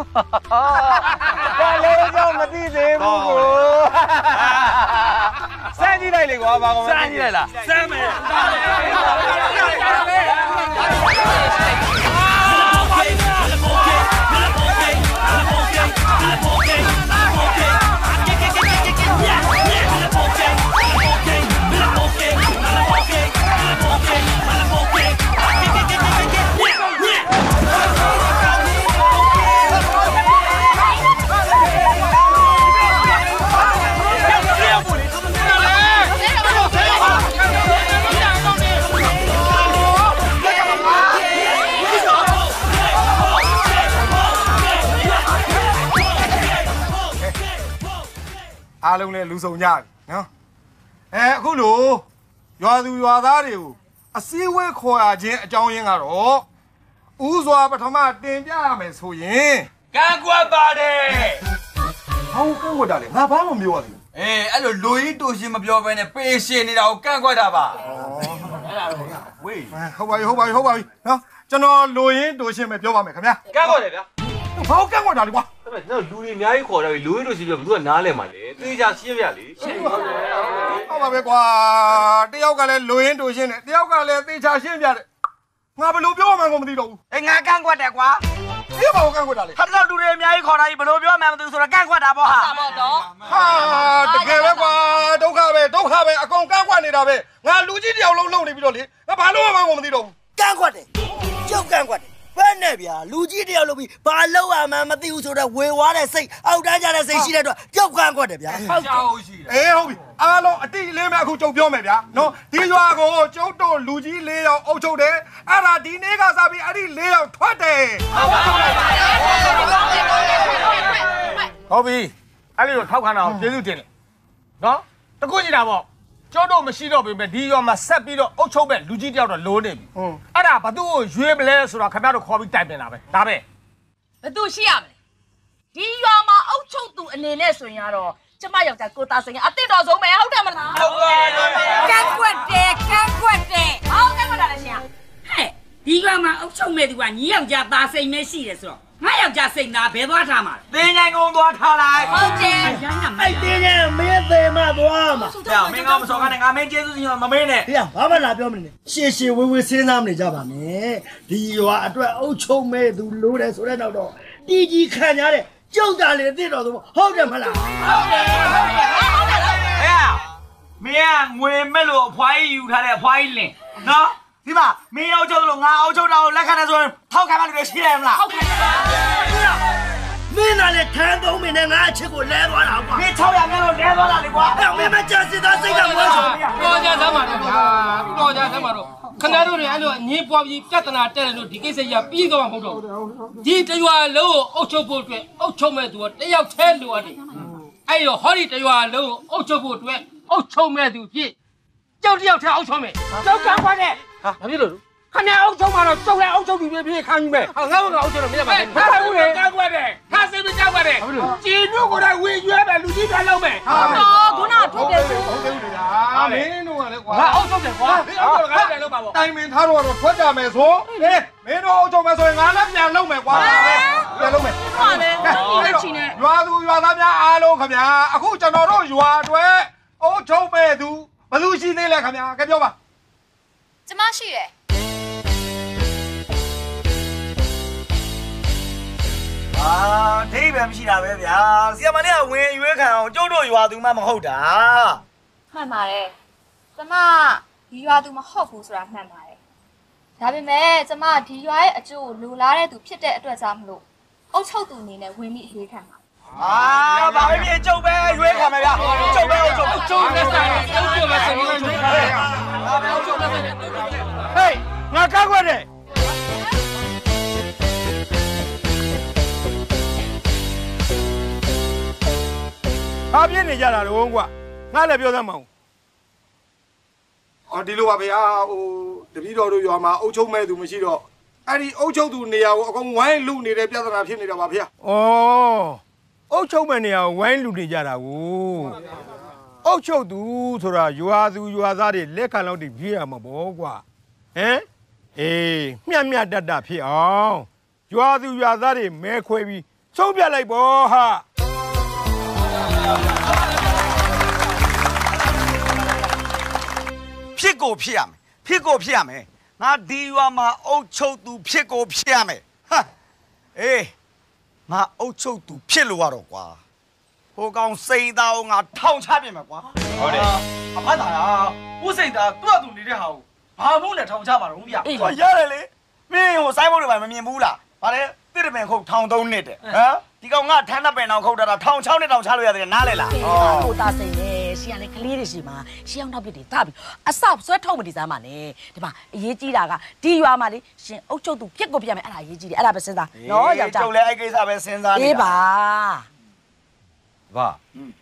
ဘာလဲတော့မသိသေးဘူးကိုစမ်းကြည့်လိုက်လေကွာဘာကောင်စမ်းကြည့်လိုက်လားစမ်းမယ်အားလုံးလည်းလူစုံကြပြီနော်အခုလိုရွာသူရွာသားတွေကိုအစည်းအဝေးခေါ်ရခြင်းအကြောင်းရင်းကတော့ဦးစွာပထမတင်ပြရမယ်ဆိုရင်ကန့်ကွက်ပါတယ်ဟောကန့်ကွက်တာလေငါဘာမှမပြောရဘူးအဲ့လိုလူကြီးတူရှင်မပြောဘဲနဲ့ပေးရှင်နေတာကိုကန့်ကွက်တာပါဝေးဟုတ်ပါပြီနော်ကျွန်တော်လူရင်းတူရှင်ပဲပြောပါမယ်ခင်ဗျာကန့်ကွက်တယ်ဗျာဘာကန့်ကွက်တာလဲကွာအဲ့တော့လူတွေအများကြီးခေါ်တယ်လူရင်းတူရှင်ပြောဘယ်သူကနားလဲမှာလဲသေချာရှင်းပြလေရှင်းပါဟုတ်ပါပဲကွာတယောက်ကလည်းလူရင်းတူရှင်နဲ့တယောက်ကလည်းသေချာရှင်းပြတယ်ငါဘယ်လိုပြောမှန်းကိုမသိတော့ဘူးငါကန့်ကွက်တယ်ကွာဒီဘာကိုကန့်ကွက်တာလဲဟာတော့လူတွေအများကြီးခေါ်တာကြီးဘယ်လိုပြောမှန်းမသိဘူးဆိုတော့ကန့်ကွက်တာပေါ့ဟာဟာတကယ်ပဲကွာဒုက္ခပဲအကုန်ကန့်ကွက်နေတာပဲငါလူကြီးတယောက်လုံးလုံနေပြီးတော့လေငါဘာလို့မှန်းကိုမသိတော့ဘူးကန့်ကွက်တယ်ကျုပ်ကန့်ကွက်တယ်ဘယ်နဲ့ဗျာလူကြီးတယောက်လုံးပြီးဘာလို့ရမှန်းမသိဘူးဆိုတော့ဝေဝါးတဲ့စိတ်အောက်တန်းကြတဲ့စိတ်ရှိတဲ့အတွက်ကျုပ်ကန့်ကွက်တယ်ဗျာဟုတ်ရှိတယ်ဟုတ်ပြီအားလုံးအတိအလင်းပဲအခုကျုပ်ပြောမယ်ဗျာနော်ဒီရွာကိုကျုပ်တို့လူကြီး၄ယောက်အုပ်ချုပ်တယ်အဲ့ဒါဒီနေ့ကစပြီးအဲ့ဒီ၄ယောက်ထွက်တယ်ဟုတ်ပြီအဲ့ဒီတော့ထောက်ခံတာကိုကျေးဇူးတင်တယ်နော်တခုကြည့်တာပေါ့ကျုပ်တို့မရှိတော့ပြီပဲဒီရွာမှာဆက်ပြီးတော့အုပ်ချုပ်မဲ့လူကြီးတယောက်တော့လိုနေပြီအဲ့ဒါဘာသူ့ကိုရွေးမလဲဆိုတော့ခင်ဗျားတို့ခေါ်ပြီးတိုင်ပင်တာပဲဒါပဲဘသူရှိရမလဲဒီရွာမှာအုပ်ချုပ်သူအနေနဲ့ဆိုရင်ကတော့ကျမယောက်ျားကိုသားစိန်ကအစ်တော်ဆုံးပဲဟုတ်တယ်မလားဟုတ်ပါဘူးကန့်ကွက်တယ်ဟောကန့်ကွက်တာလည်းရှင်ဟဲ့ဒီရွာမှာအုပ်ချုပ်မဲ့သူကညီယောက်ျားသားစိန်ပဲရှိတယ်ဆိုတော့ငါယောက်ျားစိန်သားဘယ်သွားထားမှာလဲတင်းငိုင်းကုန်းသွားထားလိုက်ဟုတ်တယ်အဲ့တင်းငိုင်းမင်းသေးမှသွားမှာမင်းကမစော်ကနေငါမင်းကျေးဇူးရှင်မမင်းနဲ့ဟေ့ဘာမှလာပြောမနေနဲ့ရှေဝေးစဉ်းစားမနေကြပါနဲ့ဒီရွာအတွက်အုပ်ချုပ်မဲ့သူလိုတယ်ဆိုတဲ့နောက်တော့တီကြီးခံရတဲ့ကျုပ်တာလေသိတော်သူဟုတ်တယ်မလားဟုတ်တယ်မင်းကငွေမဲ့လို့အဖွားကြီးယူထားတဲ့အဖွားကြီးလင်နော်ဒီမှာမင်းအောင်ချုပ်လို့ငါအောင်ချုပ်တာကိုလက်ခံတယ်ဆိုရင်ထောက်ခံမှလူတွေရှိတယ်မလားဟုတ်ကဲ့မင်းကလည်းထမ်းသုံးမင်းနဲ့ငါအချစ်ကိုလဲသွားတာကွာမင်း600မြတ်လို့လဲသွားတာလေကွာအဲ့မင်းမကြစစ်သားစိတ်ကမွေးဆိုတော်ကြသမ်းပါတော့ဗျာတော်ကြသမ်းပါတော့ခဏတို့တွေအဲ့လိုအငင်းပွားပြီးပြဿနာတက်တယ်လို့ဒီကိစ္စကြီးပြီးတော့မှာမဟုတ်တော့ဒီတရွာလုံးကိုအုပ်ချုပ်ဖို့အတွက်အုပ်ချုပ်မဲ့သူကတယောက်တည်းလိုရတယ်အဲ့တော့ဟောဒီတရွာလုံးကိုအုပ်ချုပ်ဖို့အတွက်အုပ်ချုပ်မဲ့သူဖြစ်ကြောက်တယောက်တည်းအုပ်ချုပ်မယ်ကြောက်ကကွာတဲ့ဟာဘာဖြစ်လို့ခဏအုပ်ချုပ်မှာတော့ကျုပ်လည်းအုပ်ချုပ်သူပြေခံယူမယ်ဟာငါ့ဘကအုပ်ချုပ်တော့မရပါဘူးဘာလို့လဲကြောက်ကွက်တယ်ခါစိတ်မကြောက်ကွက်တယ်ကျင်းတို့ကိုယ်တိုင်ဝင်ရွဲပဲလူကြီးပြန်လုပ်မယ်ခုနကထုတ်တယ်ဆိုဟုတ်တယ်ဗျာမင်းတို့ကလည်းကွာငါအုပ်ချုပ်တယ်ကွာမင်းအုပ်ချုပ်ငါပြန်လုပ်ပါပေါ့တိုင်ပင်ထားတော့ထွက်ကြမယ်ဆိုဟေးမင်းတို့အုပ်ချုပ်မယ်ဆိုရင်ငါလည်းပြန်လုပ်မယ်ကွာပြန်လုပ်မယ်ဟာလေလက်ချီနဲ့ရွာသူရွာသားများအားလုံးခင်ဗျာအခုကျွန်တော်တို့ရွာအတွက်အုပ်ချုပ်မဲ့သူဘယ်သူရှိသေးလဲခင်ဗျာကဲပြောပါကျမရှိတယ်ဒိဗ်ပဲမရှိတာပဲဗျာဆီယမလေးကဝင်ရွေးခံအောင်ကျုပ်တို့ရွာသူမှမဟုတ်တာမှန်ပါတယ်ကျမဒီရွာသူမဟုတ်ဘူးဆိုတာမှန်ပါတယ်ဒါပေမဲ့ကျမဒီရွာရဲ့အကျိုးကိုလိုလားတဲ့သူဖြစ်တဲ့အတွက်ကြောင့်မလို့အုတ်ချုပ်သူအနေနဲ့ဝင်ပြီးရွေးခံပါဘာပဲဖြစ်ကျုပ်ပဲရွေးခံမယ်ဗျာကျုပ်ပဲအုတ်ချုပ်ကျုပ်လက်ဆိုင်ကျုပ်လက်ဆိုင်ရွေးခံမယ်ဟေးငါကောက်ွက်တယ်ဘာပြင်းနေကြတာတော့ကွာငါလည်းပြောသမ်းမအောင်အော်ဒီလိုပါဗျာဟိုတပည့်တော်တို့ရွာမှာအုပ်ချုပ်မဲ့သူမရှိတော့အဲ့ဒီအုပ်ချုပ်သူနေရာကိုအကုန်ဝိုင်းလူနေတဲ့ပြဿနာဖြစ်နေတာပါဗျာဩအုပ်ချုပ်မဲ့နေရာကိုဝိုင်းလူနေကြတာကိုအုပ်ချုပ်သူဆိုတာရွာသူရွာသားတွေလက်ခံလို့တည်ပြေးရမှာပေါ့ကွာဟမ်အေးမျက်မျက်တတ်ဖြစ်အောင်ရွာသူရွာသားတွေမဲခွဲပြီးဆုံးပြလိုက်ပေါ့ဟာဖြစ်ကိုဖြစ်ရမယ်ငါဒီရွာမှာအုတ်ချုပ်သူဖြစ်ကိုဖြစ်ရမယ်ဟာအေးငါအုတ်ချုပ်သူဖြစ်လို့ရတော့ကွာဟိုကောင်စိန်သားကိုငါထောင်ချပြင်မယ်ကွာဟုတ်တယ်အဖတ်သားဦးစိန်သားသူ့အတူနေတဲ့ဟာကိုဘာဖို့လဲထောင်ချမှာတော့ဗျာရတယ်လေမင်းဟိုစိုင်းဘုတ်တွေပါမမြင်ဘူးလားဗါလဲတစ်တပင်ခုတ်ထောင်3နှစ်တဲ့ဟမ်ဒီကောင်ငါထမ်းတဲ့ပင်အောင်ခုတ်တာထောင်6နှစ်တောင်ချလို့ရတယ်နားလဲလားကိုသားစိန်လေရှီကလည်းကလေးတွေရှိမှာရှီအောင်တော့ပြစ်တွေတပြီးအဆောက်ဆွဲထုတ်မတည်စားမှာနဲ့ဒီမှာအရေးကြီးတာကဒီရွာမှာလေရှင်အုတ်ချုပ်သူပြစ်ကိုပြရမယ်အဲ့ဒါအရေးကြီးတယ်အဲ့ဒါပဲစဉ်းစားနော်ယောက်ျားကျုပ်လည်းအဲ့ကိစ္စပဲစဉ်းစားနေတာအေးပါဘာဆီ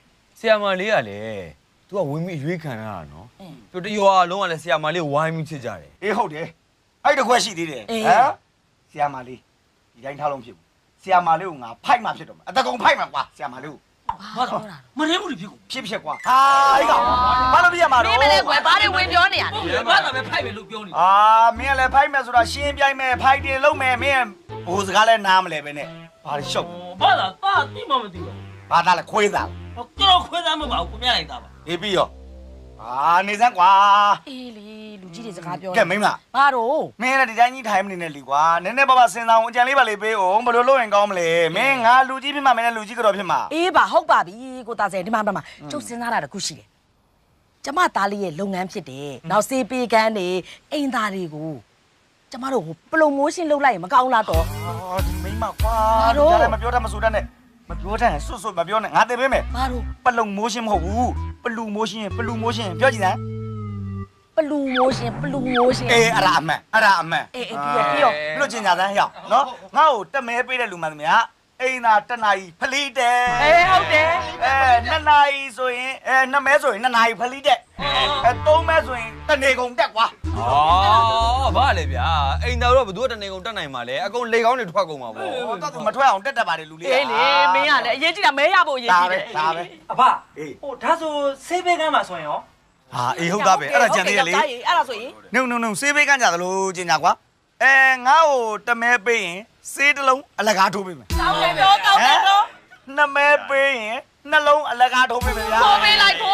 ရာမလေးကလည်းသူကဝင်ပြီးရွေးခံရတာနော်သူတရွာလုံးကလည်းဆရာမလေးဝိုင်းပြီးချစ်ကြတယ်အေးဟုတ်တယ်အဲ့တစ်ခွက်ရှိသေးတယ်ဟမ်ဆရာမလေးဒီတိုင်းထားလုံးဖြစ်ဘူးဆရာမလေးကိုငါဖိုက်မှဖြစ်တော့မှာအတကုံဖိုက်မှာကွာဆရာမလေးကိုဘာလို့မရဘူးဖြစ်ကိုဖြစ်ကွာဟာအဲ့ကောင်ဘာလို့ပြရမှာတော့မင်းမလဲကွယ်ဘာတွေဝင်ပြောနေရလဲဘာသာပဲဖိုက်ပဲလို့ပြောနေအာမင်းကလည်းဖိုက်မယ်ဆိုတာရှင်းပြိုင်မယ်ဖိုက်တယ်လုံးမယ်မင်းဘိုးစကားလည်းနားမလဲပဲနဲ့ဘာလို့ရှုပ်ဘာသာတာတိမမသိဘူးဘာသာလဲခွေးသားကျွန်တော်ခွေးသားမပါဘူးကိုမြလိုက်တာပါနေပြီးရောနေစမ်းကွာအေးလေလူကြီးတွေစကားပြောကဲမိမဘာတော့မင်းလည်းဒီတိုင်းကြီးထိုင်မနေနဲ့လीကွာနည်းနည်းပါးပါစဉ်းစားအောင်အကြံလေးပါလေးပေးအောင်ဘယ်လိုလုပ်ရင်ကောင်းမလဲမင်းငါလူကြီးဖြစ်မှမင်းလည်းလူကြီးကတော့ဖြစ်မှာအေးပါဟုတ်ပါပြီကိုသားစဲဒီမှာကျုပ်စဉ်းစားတာတခုရှိတယ်ကျမသားလေးရဲ့လုပ်ငန်းဖြစ်တယ်နောက်စေးပေးကန်းနေအိမ်သားတွေကိုကျမတို့ပလုံမိုးရှင်းလုပ်လိုက်ရင်မကောင်းလားတော့ဒီမိမကွာဒါလည်းမပြောတတ်မဆိုတတ်နဲ့မပြောတတ်စွတ်မပြောနဲ့ငါတင်ပေးမယ်ဘာလို့ပလုံမိုးရှင်းမဟုတ်ဘူးပလူမိုးရှင်းပြောကြည့်စမ်းပလူမိုးရှင်းအေးအဲ့ဒါအမှန်အေးပြီးလို့ကျင်ညာစမ်းဟျောက်နော်ငါ့ကိုတက်မဲပေးတဲ့လူမှန်သမျှအိမ်သာတနာရီဖလီတဲ့အေးဟုတ်တယ် 2နာရီဆိုရင်2မဲဆိုရင်2နာရီဖလီတဲ့3မဲဆိုရင်တနေကုန်တက်ကွာဘာလဲဗျာအိမ်သာတော့ဘယ်သူကတနေကုန်တက်နိုင်မှာလဲအကုန်လေကောင်းတွေထွက်ကုန်မှာပေါ့တော့မထွက်အောင်တက်ပါတယ်လူလေးအေးလေမင်းကလည်းအရေးကြီးတာမဲရဖို့အရေးကြီးတယ်ဒါပဲအဖဟိုဒါဆိုဆေးဘေးကမ်းမှာဆိုရင်ရောဟာအေးဟုတ်သားပဲအဲ့ဒါကြံသေးတယ်လေအဲ့ဒါဆိုရင်နုံဆေးဘေးကမ်းကြသလိုကျင်ညာကွာငါ့ကိုတမဲပေးရင်ဆေးတစ်လုံးအလကားထိုးပေးမယ်ကောင်းတယ်တော့ 2မဲပေးရင်နှလုံးအလကားထိုးပေးမယ်ဗျာထိုးပေးလိုက်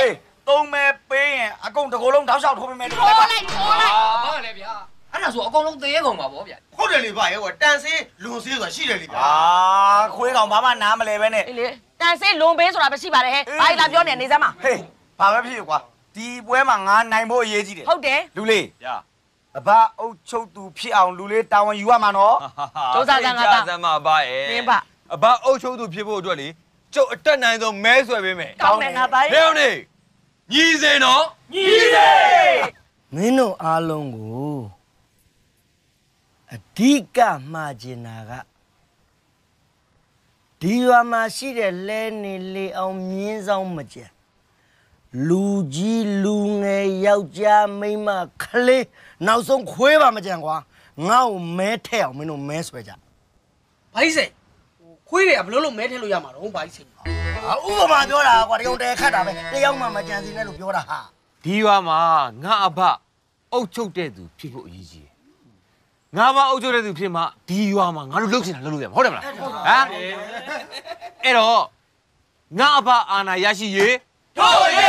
3မဲပေးရင်အကုန်တစ်ကိုယ်လုံးတောက်လျှောက်ထိုးပေးမယ်ထိုးလိုက်ဘာလဲဗျာအဲ့ဒါဆိုအကုန်လုံးသေရကုန်ပါဗောဗျာဟုတ်တယ်လေဗျာရဲ့ကွာတန်ဆေးလွန်ဆေးဆိုတာရှိတယ်လေဗျာခွေးကောင်ဘာမှနားမလဲပဲနဲ့အေးလေတန်ဆေးလွန်ပေးဆိုတာမရှိပါတယ်ဟဲ့ဘာလာပြောနေစမ်းမဟေးဘာပဲဖြစ်ကွာဒီပွဲမှာငါနိုင်ဖို့အရေးကြီးတယ်ဟုတ်တယ်လူလေးအဘအုတ်ချုပ်သူဖြစ်အောင်လူလေးတာဝန်ယူရမှာနော်ကျုပ်စားစမ်းပါစမ်းပါပါရဲ့နင်းပါအဘအုတ်ချုပ်သူဖြစ်ဖို့အတွက်လေကျုပ်အတက်နိုင်ဆုံးမဲဆွဲပေးမယ်ကောင်းတယ်ငါပါရဲ့ဟဲ့နေညီစင်နော်ညီစင်မင်းတို့အားလုံးကိုအဓိကမှားကျင်တာကဒီရွာမှာရှိတဲ့လဲနေလေအောင်မြင်းဆောင်မကျန်လူကြီးလူငယ်ယောက်ျားမိန်းမကလေးနောက်ဆုံးခွေးပါမကြံကွာငါ့ကိုမဲထဲအောင်မင်းတို့မဲဆွဲကြဘာကြီးစိတ်ခွေးတွေကဘလို့မဲထဲလို့ရမှာတော့ဘာကြီးစိတ်ဥပမာပြောတာကွာတယောက်တည်းခတ်တာပဲတယောက်မှမကြံစီနဲ့လို့ပြောတာဟာဒီရွာမှာငါအဘအုတ်ချုပ်တဲ့သူဖြစ်ဖို့အရေးကြီးတယ်ငါဘာအုတ်ချုပ်တဲ့သူဖြစ်မှဒီရွာမှာငါတို့လှုပ်ချင်တာလှုပ်လို့ရမှာဟုတ်တယ်မလားဟမ်အဲ့တော့ငါအဘအာဏာရရှိရေးတို့ရေ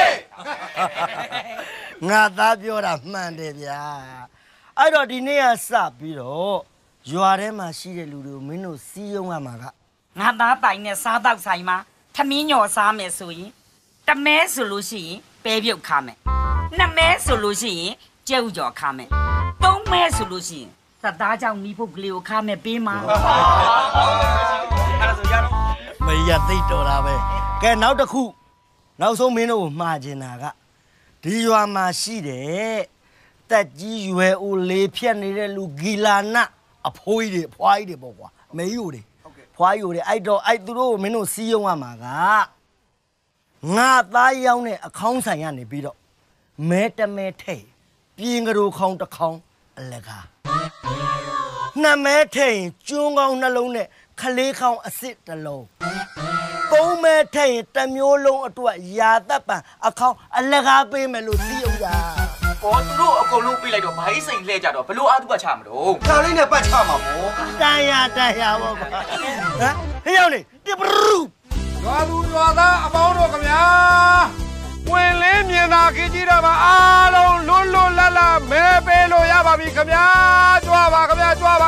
ငါသားပြောတာမှန်တယ်ဗျာအဲ့တော့ဒီနေ့ကစပြီးတော့ရွာထဲမှာရှိတဲ့လူတွေကိုမင်းတို့စီးရုံးရမှာကငါသားပိုင်နဲ့စားတော့ဆိုင်မှာထမင်းညော်စားမယ်ဆိုရင်တမဲဆိုလို့ရှိရင်ပဲပြုတ်ခါမယ်2မဲဆိုလို့ရှိရင်ကျဲဥကြော်ခါမယ်3မဲဆိုလို့ရှိရင်သသားကြောင့်မိဖို့ကလေးကိုခါမယ်ပေးမှာအဲ့ဒါဆိုရတော့မရသိတော်တာပဲကဲနောက်တစ်ခုနောက်ဆုံးမင်းတို့ကိုမှားကျင်တာကဒီရွာမှာရှိတယ်တက်ကြီးရွယ်အိုလေးဖြတ်နေတဲ့လူဂီလာနအဖိုးကြီးတွေအဖွားကြီးတွေပေါ့ကွာမေယူတွေဖွားယူတွေအဲ့တော့အဲ့သူတို့ကိုမင်းတို့စီးရုံးရမှာကငါသားရောက်တဲ့အခေါင်းဆိုင်ကနေပြီးတော့မဲတမဲထဲ့ပြင်းကလေးခေါင်းတစ်ခေါင်းအလကား2မဲထဲ့ရင်ကျွန်းကောင်းနှလုံးနဲ့ခလေးခေါင်းအစ်စ်တစ်လုံး3မဲထဲ့ရင်တစ်မျိုးလုံးအတွက်ရာသက်ပံအခေါင်းအလကားပေးမယ်လို့သိအောင်ကြာဘောသူတို့အကုန်လုံးပြေးလိုက်တော့ဘာကြီးစိန်လှဲကြတော့ဘလို့အားသူကချမှာတော့ခါလေးနဲ့ပတ်ချမှာပေါ့တန်ရပေါ့ကွာဟမ်ဟေးရောက်နေတပရူရွာသူရွာသားအပေါင်းတို့ခင်ဗျာဝင်လင်းမြင်သာခကြီးတော့မှာအားလုံးလွတ်လွတ်လပ်လပ်မဲပေးလို့ရပါပြီခင်ဗျာကြွားပါခင်ဗျာယောက်ျား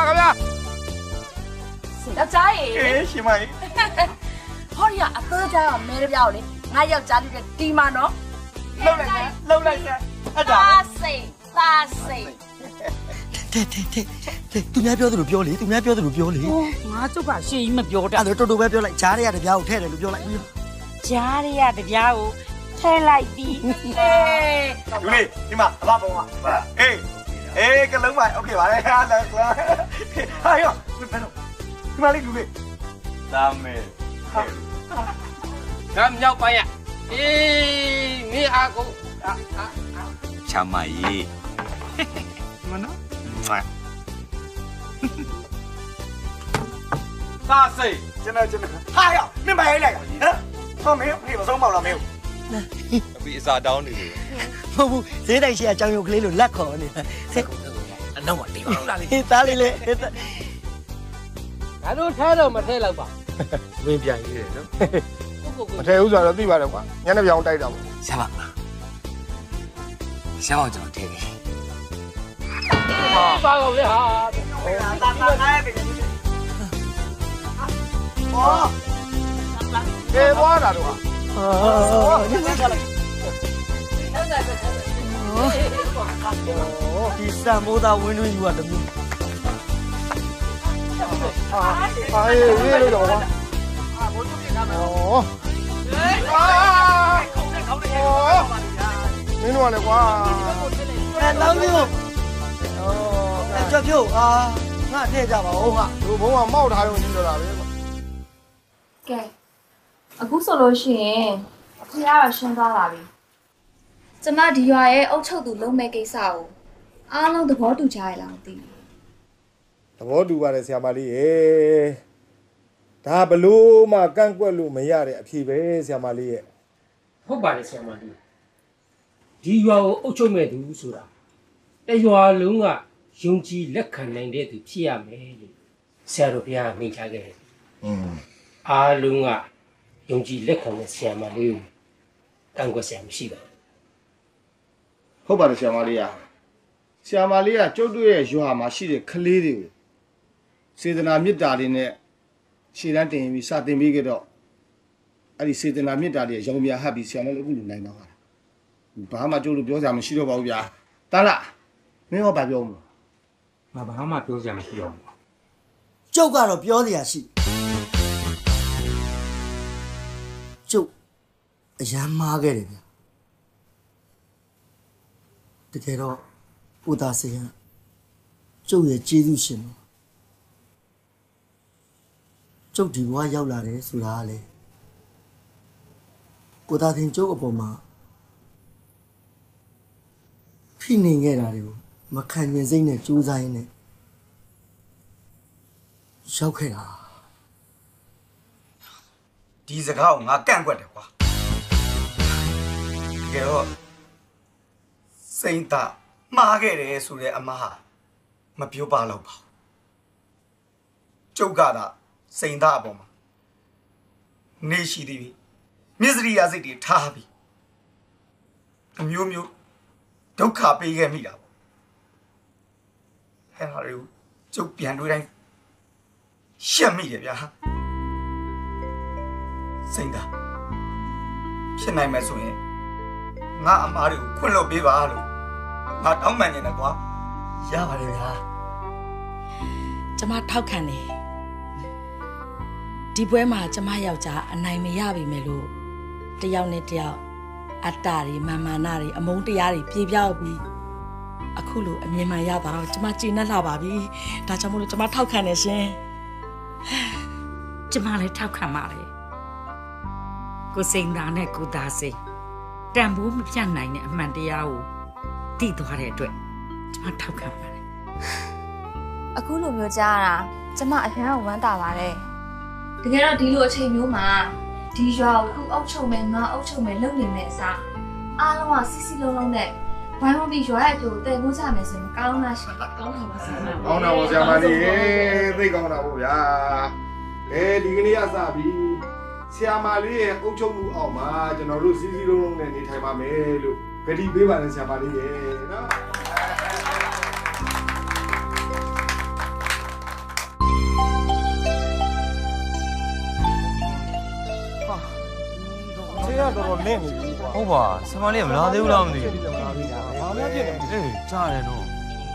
ရေရှင်မကြီးဟောရအသေးကြတော့မဲရပြောက်လေငါယောက်ျားလေးကတီမာနော်လှုပ်လိုက်စမ်းအဲ့ဒါသားစိတ်တဲ့သူများပြောသလိုပြောလေသူများပြောသလိုပြောလေငါကျုပ်ကရှေ့ကြီးမပြောတတ်အဲ့တော့တော်ပဲပြောလိုက်ဂျားတွေကတပြားကိုထဲ့တယ်လို့ပြောလိုက်ပြီးဂျားတွေကတပြားကိုထဲလိုက်ပြီးလူလေးဒီမှာအဘပုံကအေးကလုံးပါโอเคပါလေဟာယောဘယ်လိုဒီမှာလေးလူလေးဒါမဲငါမြောက်ပိုင်းရမင်းအားကိုချမ်းမကြီးမနော်သာစိတ်ကျွန်တော်ဟာရမင်းမရိုက်လိုက်လားဟမ်မင်းဖေမဆုံးပေါက်လားမင်းအပြီးအစာတောင်းနေတယ်မဟုတ်ဘူးဈေးတိုက်ရှိအကြောင်းရုပ်ကလေးလိုလက်ခေါ်နေတာအနောက်မှာတိတ်ပါလားလေသားလေးလေငါတို့ထားတော့မထဲလောက်ပါဝင်းပြန်ရေးတယ်နော်မထဲဥစွာတော့သိပါတယ်ကွာညနေပြောင်းတိုက်တာပေါ့ရပါမလားရှောင်းကျွန်တော်ထဲပြီပါတော့လေဟာတာနာရဲ့ပဲအော်ကေဘောတာတော့ဒီစက်လိုက်ဒီစံမိုးသားဝင်းတွင်းယူရတမျိုးရေးလို့တော့ဟာဘိုးတို့ကမယ်မင်းတို့ကလည်းကွာတောင်းမျိုးကြောက်ဖြုတ်ငါထည့်ကြပါဦးငါလူဘုံကမောက်ထားရုံကြီးတော့တာပဲကဲအခုဆိုလို့ရှိရင်ခရီးကတော့ရှင်းသွားပါပြီကျမဒီရွာရဲ့အုပ်ချုပ်သူလုံးမဲ့ကိစ္စကိုအားလုံးသဘောတူကြရလားမသိဘူးသဘောတူပါတယ်ဆရာမလေးရေဒါဘလို့မှကန့်ကွက်လို့မရတဲ့အဖြေပဲဆရာမလေးရဲ့ဟုတ်ပါတယ်ဆရာမလေးဒီရွာကိုအုပ်ချုပ်မဲ့သူဆိုတာတရွာလုံးကယုံကြည်လက်ခံနိုင်တဲ့သူဖြစ်ရမယ်လို့ဆရာတော်ဘုရားမိန့်ချခဲ့တယ်အားလုံးကယုံကြည်လက်ခံတဲ့ဆရာမလေးကိုကန့်ကွက်ဆရာမရှိပါဘူးဟုတ်ပါတယ်ဆရာမလေးဆရာမလေးကကျုပ်တို့ရဲ့ရွာမှာရှိတဲ့ကလေးတွေကိုစေတနာမေတ္တာတွေနဲ့ရှေ့တန်းတင်ပြီးစတင်ပြီးကြတော့အဲ့ဒီစေတနာမေတ္တာတွေရောင်ပြဟပ်ပြီးဆရာမလေးအခုလူနိုင်တော့တာဘာမှကျုပ်တို့ပြောစရာမရှိတော့ပါဘူးဗျာတားလားမင်းဟောဘာပြောမလဲဘာမှပြောစရာမရှိတော့ဘူးကျုပ်ကတော့ပြောစရာရှိကျုပ်အရန်မားခဲ့တယ်ဗျာတကယ်တော့ဦးသားစေရန်ကျုပ်ရဲ့ကျေးဇူးရှင်ကျုပ်ဒီဘဝရောက်လာတယ်ဆိုတာကလေကိုသားတင်ကျုပ်အပေါ်မှာဖိနေခဲ့တာတွေကိုမခံကျင်စိတ်နဲ့ကြိုးစားရင်းနဲ့ရောက်ခဲ့တာဒီစကားကိုငါကန့်ကွက်တယ်ကွာတကယ်တော့စိမ့်တာမှားခဲ့တယ်ဆိုတဲ့အမှားဟာမပြောပါတော့ပါဘူးကျုပ်ကသာစိမ့်သားအပေါ်မှာနေရှိသေးပြီမြစ္စရိယစိတ်တွေထားပြီးအမျိုးမျိုးဒုက္ခပေးခဲ့မိတာပေါ့အဲ့ဒါတွေကိုကျုပ်ပြန်တွေးတိုင်းရှက်မိတယ်ဗျာစိမ့်သားဖြစ်နိုင်မယ်ဆိုရင်ငါအမားတွေကိုခွင့်လွှတ်ပေးပါလို့ငါတောင်းပန်နေတယ်ကွာရပါတယ်ဗျာကျမထောက်ခံတယ်ဒီပွဲမှာကျမယောက်ျားအနိုင်မရပြီမယ်လို့တယောက်နဲ့တယောက်အတ္တတွေမာမာနတွေအမုန်းတရားတွေပြေပြောက်ပြီးအခုလိုအမြင်မှန်ရတာတော့ကျမကြည်နပ်လာပါပြီဒါကြောင့်မို့လို့ကျမထောက်ခံတယ်ရှင်ကျမလည်းထောက်ခံပါတယ်ကိုစိန်သားနဲ့ကိုသားစိန်တန်ဖိုးမပြတ်နိုင်တဲ့အမှန်တရားကိုသိသွားတဲ့အတွက်ကျမထောက်ခံပါတယ်အခုလိုမျိုးကြားရတာကျမအရန်ဝမ်းသာပါတယ်တကယ်တော့ဒီလိုအချိန်မျိုးမှာဒီရွာကိုသူ့အုပ်ချုပ်မယ်ငါအုပ်ချုပ်မယ်လုပ်နေမယ့်အစားအားလုံးကစီစီလုံးလုံးနဲ့ဝိုင်းဝန်းပြီးရွာရဲ့အကျိုးတည်ဖို့ကြမယ်ဆိုရင်ကောင်းတာရှင်ကောင်းတာပါဆရာမကောင်းတာပါဆရာမလေးသိကောင်းတာပေါ့ဗျာဒီကနေ့ကစပြီးဆရာမလေးရဲ့အုပ်ချုပ်မှုအောက်မှာကျွန်တော်တို့စီစီလုံးလုံးနဲ့နေထိုင်ပါမယ်လို့ဂတိပေးပါတယ်ဆရာမလေးရေနော်တော်လင့်နေပြီကွာဟုတ်ပါဆရာမလေးကမလာသေးဘူးလားမသိဘူးဘာမှဖြစ်နေအေးကြားတယ်နော်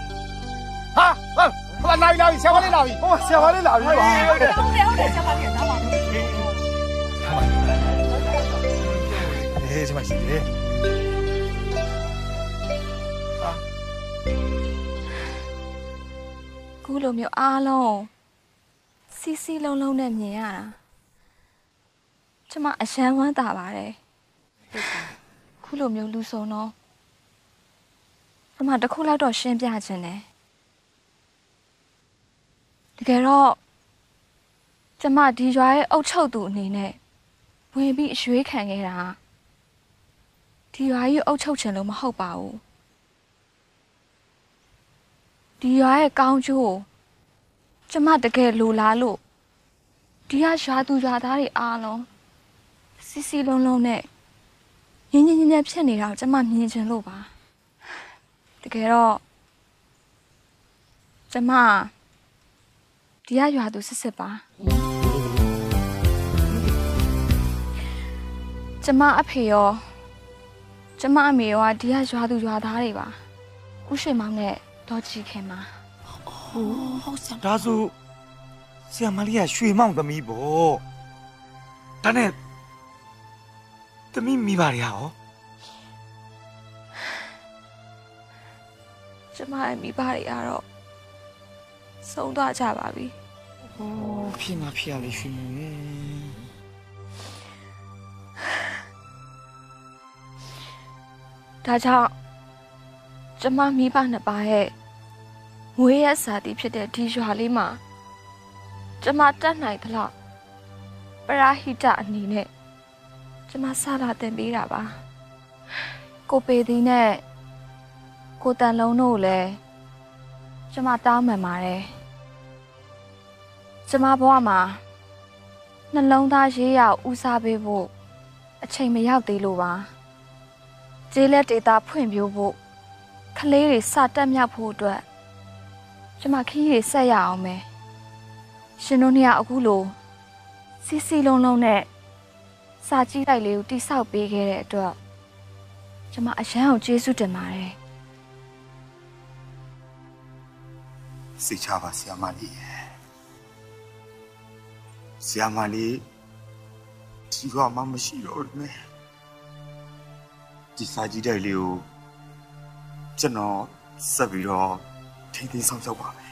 ဟာလာပြီဆရာမလေးလာပြီဟောဆရာမလေးလာပြီပါဟုတ်တယ်ဆရာမလေးလာပါပြီဆရာမရှိသေးခုလိုမျိုးအားလုံးစီစီလုံးလုံးနဲ့မြင်ရတာကျမအရှမ်းဝမ်းသာပါတယ်ခုလိုမျိုးလူဆုံးတော့ကျမတစ်ခုလောက်တော့ရှင်းပြခြင်းနဲ့တကယ်တော့ကျမဒီရွာရဲ့အုပ်ချုပ်သူအနေနဲ့ဝင်ပြီးအရွေးခံခဲ့တာဒီရွာကြီးအုပ်ချုပ်ခြင်းလို့မဟုတ်ပါဘူးဒီရွာရဲ့ကောင်းကျိုးကျမတကယ်လိုလားလို့ဒီကရွာသူရွာသားတွေအားလုံးစီစီလုံးလုံးနဲ့ညင်ညင်ညင်ဖြစ်နေတာကိုကျမမြင်ချင်လို့ပါတကယ်တော့ကျမဒီကရွာသူစစ်စစ်ပါကျမအဖေရောကျမအမေရောဒီကရွာသူရွာသားတွေပါဦးရွှေမောင်နဲ့ဒေါ်ကြည်ခင်ပါဟုတ်ဆရာဒါဆိုဆရာမလေးကရွှေမောင်သမီးပေါ့ဒါနဲ့သမီးမိပါရရောကျမရဲ့မိဘတွေကတော့ဆုံးသွားကြပါပြီ။ဖြစ်မှာဖြစ်ရလေရွှေမောင်ရဲ့ဒါကြောင့်ကျမမိဘနှစ်ပါးရဲ့ငွေရစာတိဖြစ်တဲ့ဒီရွာလေးမှာကျမတတ်နိုင်သလောက်ပရာဟိတအနေနဲ့ကျမဆလာတင်ပေးတာပါကိုပေသည်နဲ့ကိုတန်လုံးတို့လည်းကျမတောင်းပန်ပါတယ်ကျမဘဝမှာနှလုံးသားရေးရဦးစားပေးဖို့အချိန်မရောက်သေးလို့ပါကျေးလက်ဒေတာဖွင့်ပြဖို့ကလေးတွေစတက်မြောက်ဖို့အတွက်ကျမခီးတွေဆက်ရအောင်မယ်ရှင်တို့နှစ်ယောက်အခုလိုစီစီလုံးလုံးနဲ့စာကြည့်လိုက်လေးကိုတိဆောက်ပေးခဲ့တဲ့အတွက်ကျမအရန်ကိုကျေးဇူးတင်ပါတယ်စိတ်ချပါဆရာမလေးဆရာမလေးဒီကမှမရှိတော့ဘူးမယ်ဒီစာကြည့်တဲ့လေးကိုကျွန်တော်ဆက်ပြီးတော့ထိန်းသိမ်းဆောင်ရှောက်ပါမယ်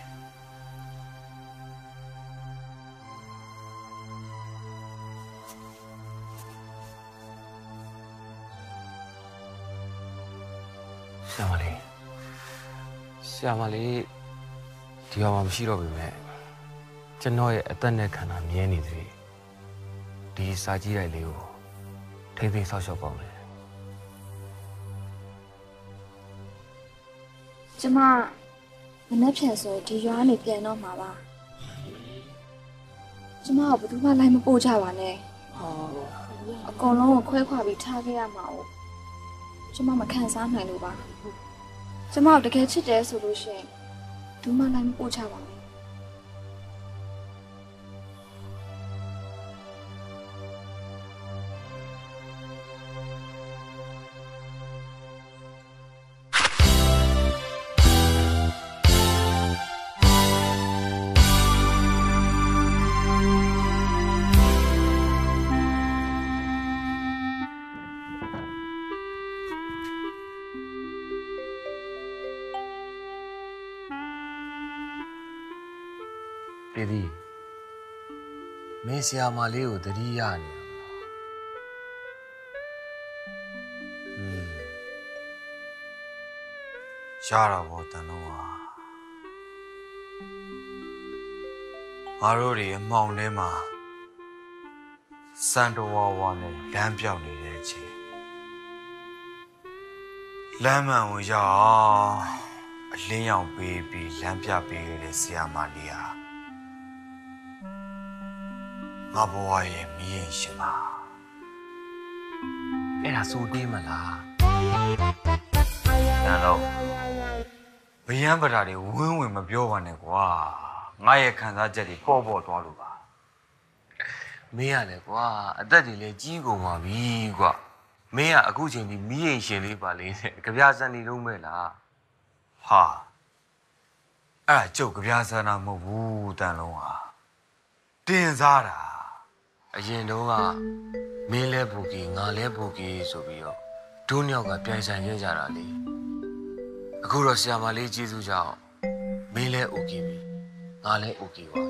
ဆရာမလေးဒီမှာမရှိတော့ပြီမဲ့ကျွန်တော်ရဲ့အသက်နဲ့ခန္ဓာမြဲနေသေးဒီစာကြည့်လိုက်လေးကိုထိမ့်သိမ်းဆောက်ရှောက်ပါမယ်ကျမမနှက်ဖြန်ဆိုဒီရွာနေပြန်တော့မှာပါကျမကဘယ်သူမှလိုက်မပို့ကြပါနဲ့အကုန်လုံးကိုခွဲခွာပြီးထားခဲ့ရမှာ哦ကျမမခံစားနိုင်လို့ပါကျမတကယ်ချစ်တယ်ဆိုလို့ရှိရင်ဘူးမှလိုက်မပို့ချပါနဲ့ပြည်သည်မင်းဆရာမလေးကိုတတိယနေရတာပေါ့တန်တော့ငါတို့တွေအမှောင်ထဲမှာစံတော်ဝါနဲ့လမ်းပြောင်းနေတဲ့အချိန်လမ်းမှန်ကိုရအောင်အလင်းရောင်ပေးပြီးလမ်းပြပေးခဲ့တဲ့ဆရာမလေးဟာငါဘဝရဲ့မီးရင်ရှင်ပါအဲ့ဒါစိုးသေးမလားဒါတော့ဘယံပဓာတွေဝင်းဝင်မပြောပါနဲ့ကွာငါရဲ့ခံစားချက်တွေပေါ်ပေါ်သွားလို့ပါမင်းရတယ်ကွာအသက်တွေလည်းကြီးကုန်ပါပြီကွာမင်းကအခုချိန်ဒီမီးရင်ရှင်လေးပါလေကြပြစံနေတော့မဲ့လားဟာအဲ့ဒါကျုပ်ကြပြစံတာမဟုတ်ဘူးတန်လုံးဟာတင်စားတာအရင်တော့ကမင်းလဲဘူကီငါလဲဘူကီဆိုပြီးတော့ဒုညောက်ကပြိုင်ဆိုင်ခဲ့ကြတာလေအခုတော့ဆရာမလေးကျေးဇူးကြောင့်မင်းလဲโอเคပြီငါလဲโอเคပါ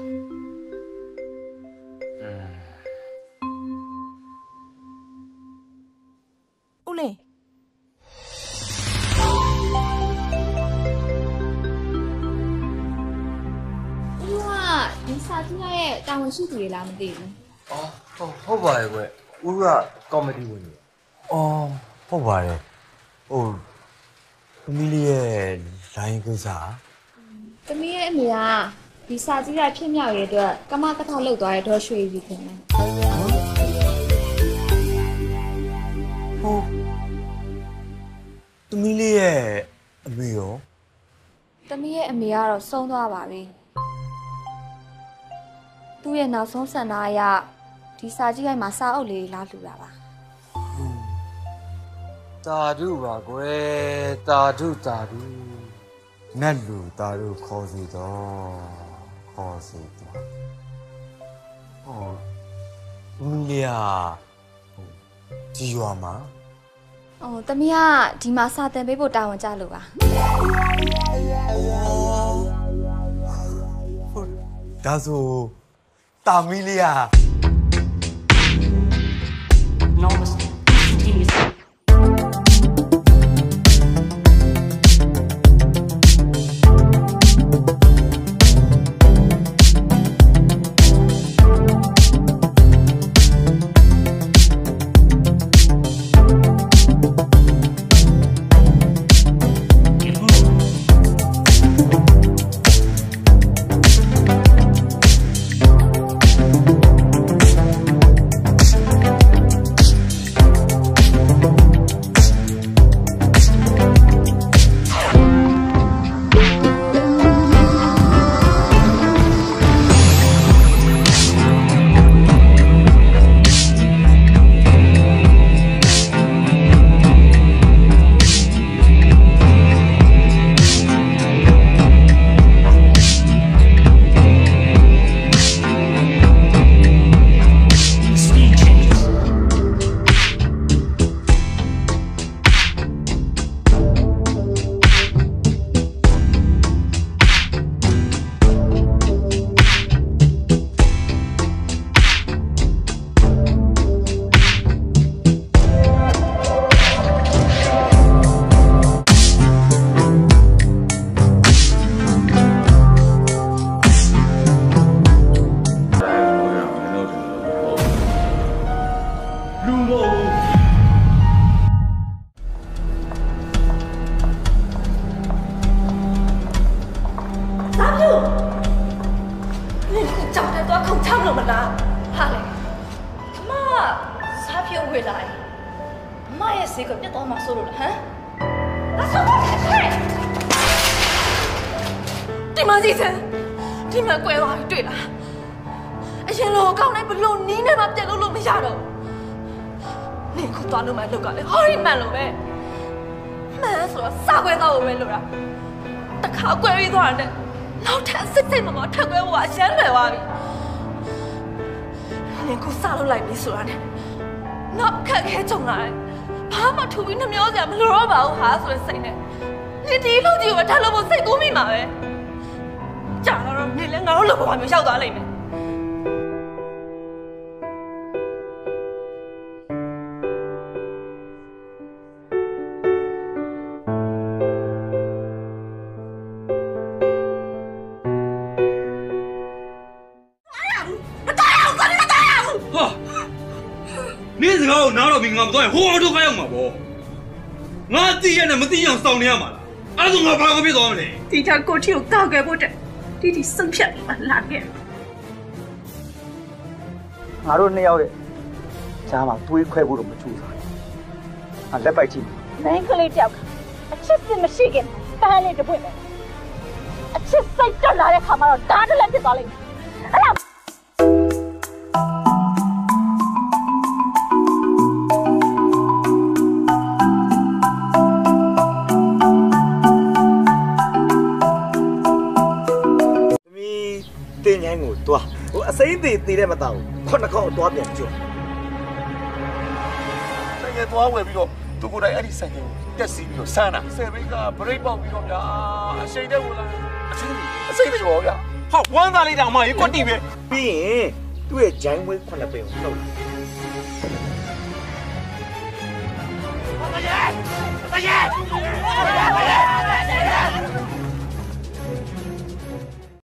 စာကြီးရဲ့တာဝန်ရှိသူတွေလားမသိဘူးအော်ဟုတ်ပါရဲ့ကွဦးကကော်မတီဝင်ကြီးအော်ဟုတ်ပါတယ်ဟိုသမီးလေးရဲ့လိုင်းကိစ္စသမီးရဲ့အမေကဒီစာကြီးရဖြစ်မြောက်ရဲ့အတွက်ကမကထောက်လောက်သွားတဲ့ဒေါ်ရွှေကြီးခင်ဗျာဟုတ်သမီးလေးရဲ့အမေရောသမီးရဲ့အမေကတော့ဆုံးသွားပါပြီသူ့ရဲ့နောက်ဆုံးဆန္ဒအရဒီစာကြီးရိုက်မှာစာအုပ်လေးလာလှူတာပါတာဓုပါကွယ်တာဓုနတ်လူတာတို့ခေါ်စီတော့ခေါ်စီတော့ဟောသမီးလေးကဒီရွာမှာသမီးကဒီမှာစာသင်ပေးဖို့တာဝန်ကျလို့ပါဒါဆိုတာမီးလေးကနေ့စကားကိုနားတော့ပြီးငါမသွားရင်ဟိုအောင်ထုတ်ခိုင်းအောင်မှာပေါ့ငါသိရနဲ့မသိအောင်စောင့်နေရမှာလားအဲ့ဒါငါဘာမှဖြစ်သွားမလဲဒီချာကိုတီကိုကောက်ခဲ့ဖို့တဲ့ဒီစုံဖြတ်ပြီးမှလာခဲ့ငါတို့နှစ်ယောက်တဲ့ကြားမှာတွေးခွဲဖို့တော့မချူစားငါလက်ပိုက်ကြည့်နိုင်ကလေးတယောက်အချစ်စစ်မရှိခင်ပန်းလေးတပွင့်ပဲအချစ်စိတ်တက်လာတဲ့ခါမှာတော့ဓာတ်လည်းဖြစ်သွားလိမ့်မယ်အဲ့ဒါတင်ញိုင်းကိုတွားဟိုအစိမ့်သေးသေးတဲ့မသားကိုခုနှစ်ခေါက်တွားပြန်ကြော့ဆိုင်ကတွားဝယ်ပြီးတော့သူကိုယ်တိုင်အဲ့ဒီဆိုင်ကိုတက်စီးပြီးတော့ဆန်းတာ10ဘိတ်ကဘရိတ်ပေါက်ပြီးတော့ဗျာအရှိန်တဲ့ဝင်လာအစိမ့်သေးပါဗျာဟောဝမ်းသားလေးတောင်မှရေကွက်တီပဲပြီးရင်သူ့ရဲ့ဂျိုင်းဝဲခုနှစ်ပင်ကိုလှုပ်လာတ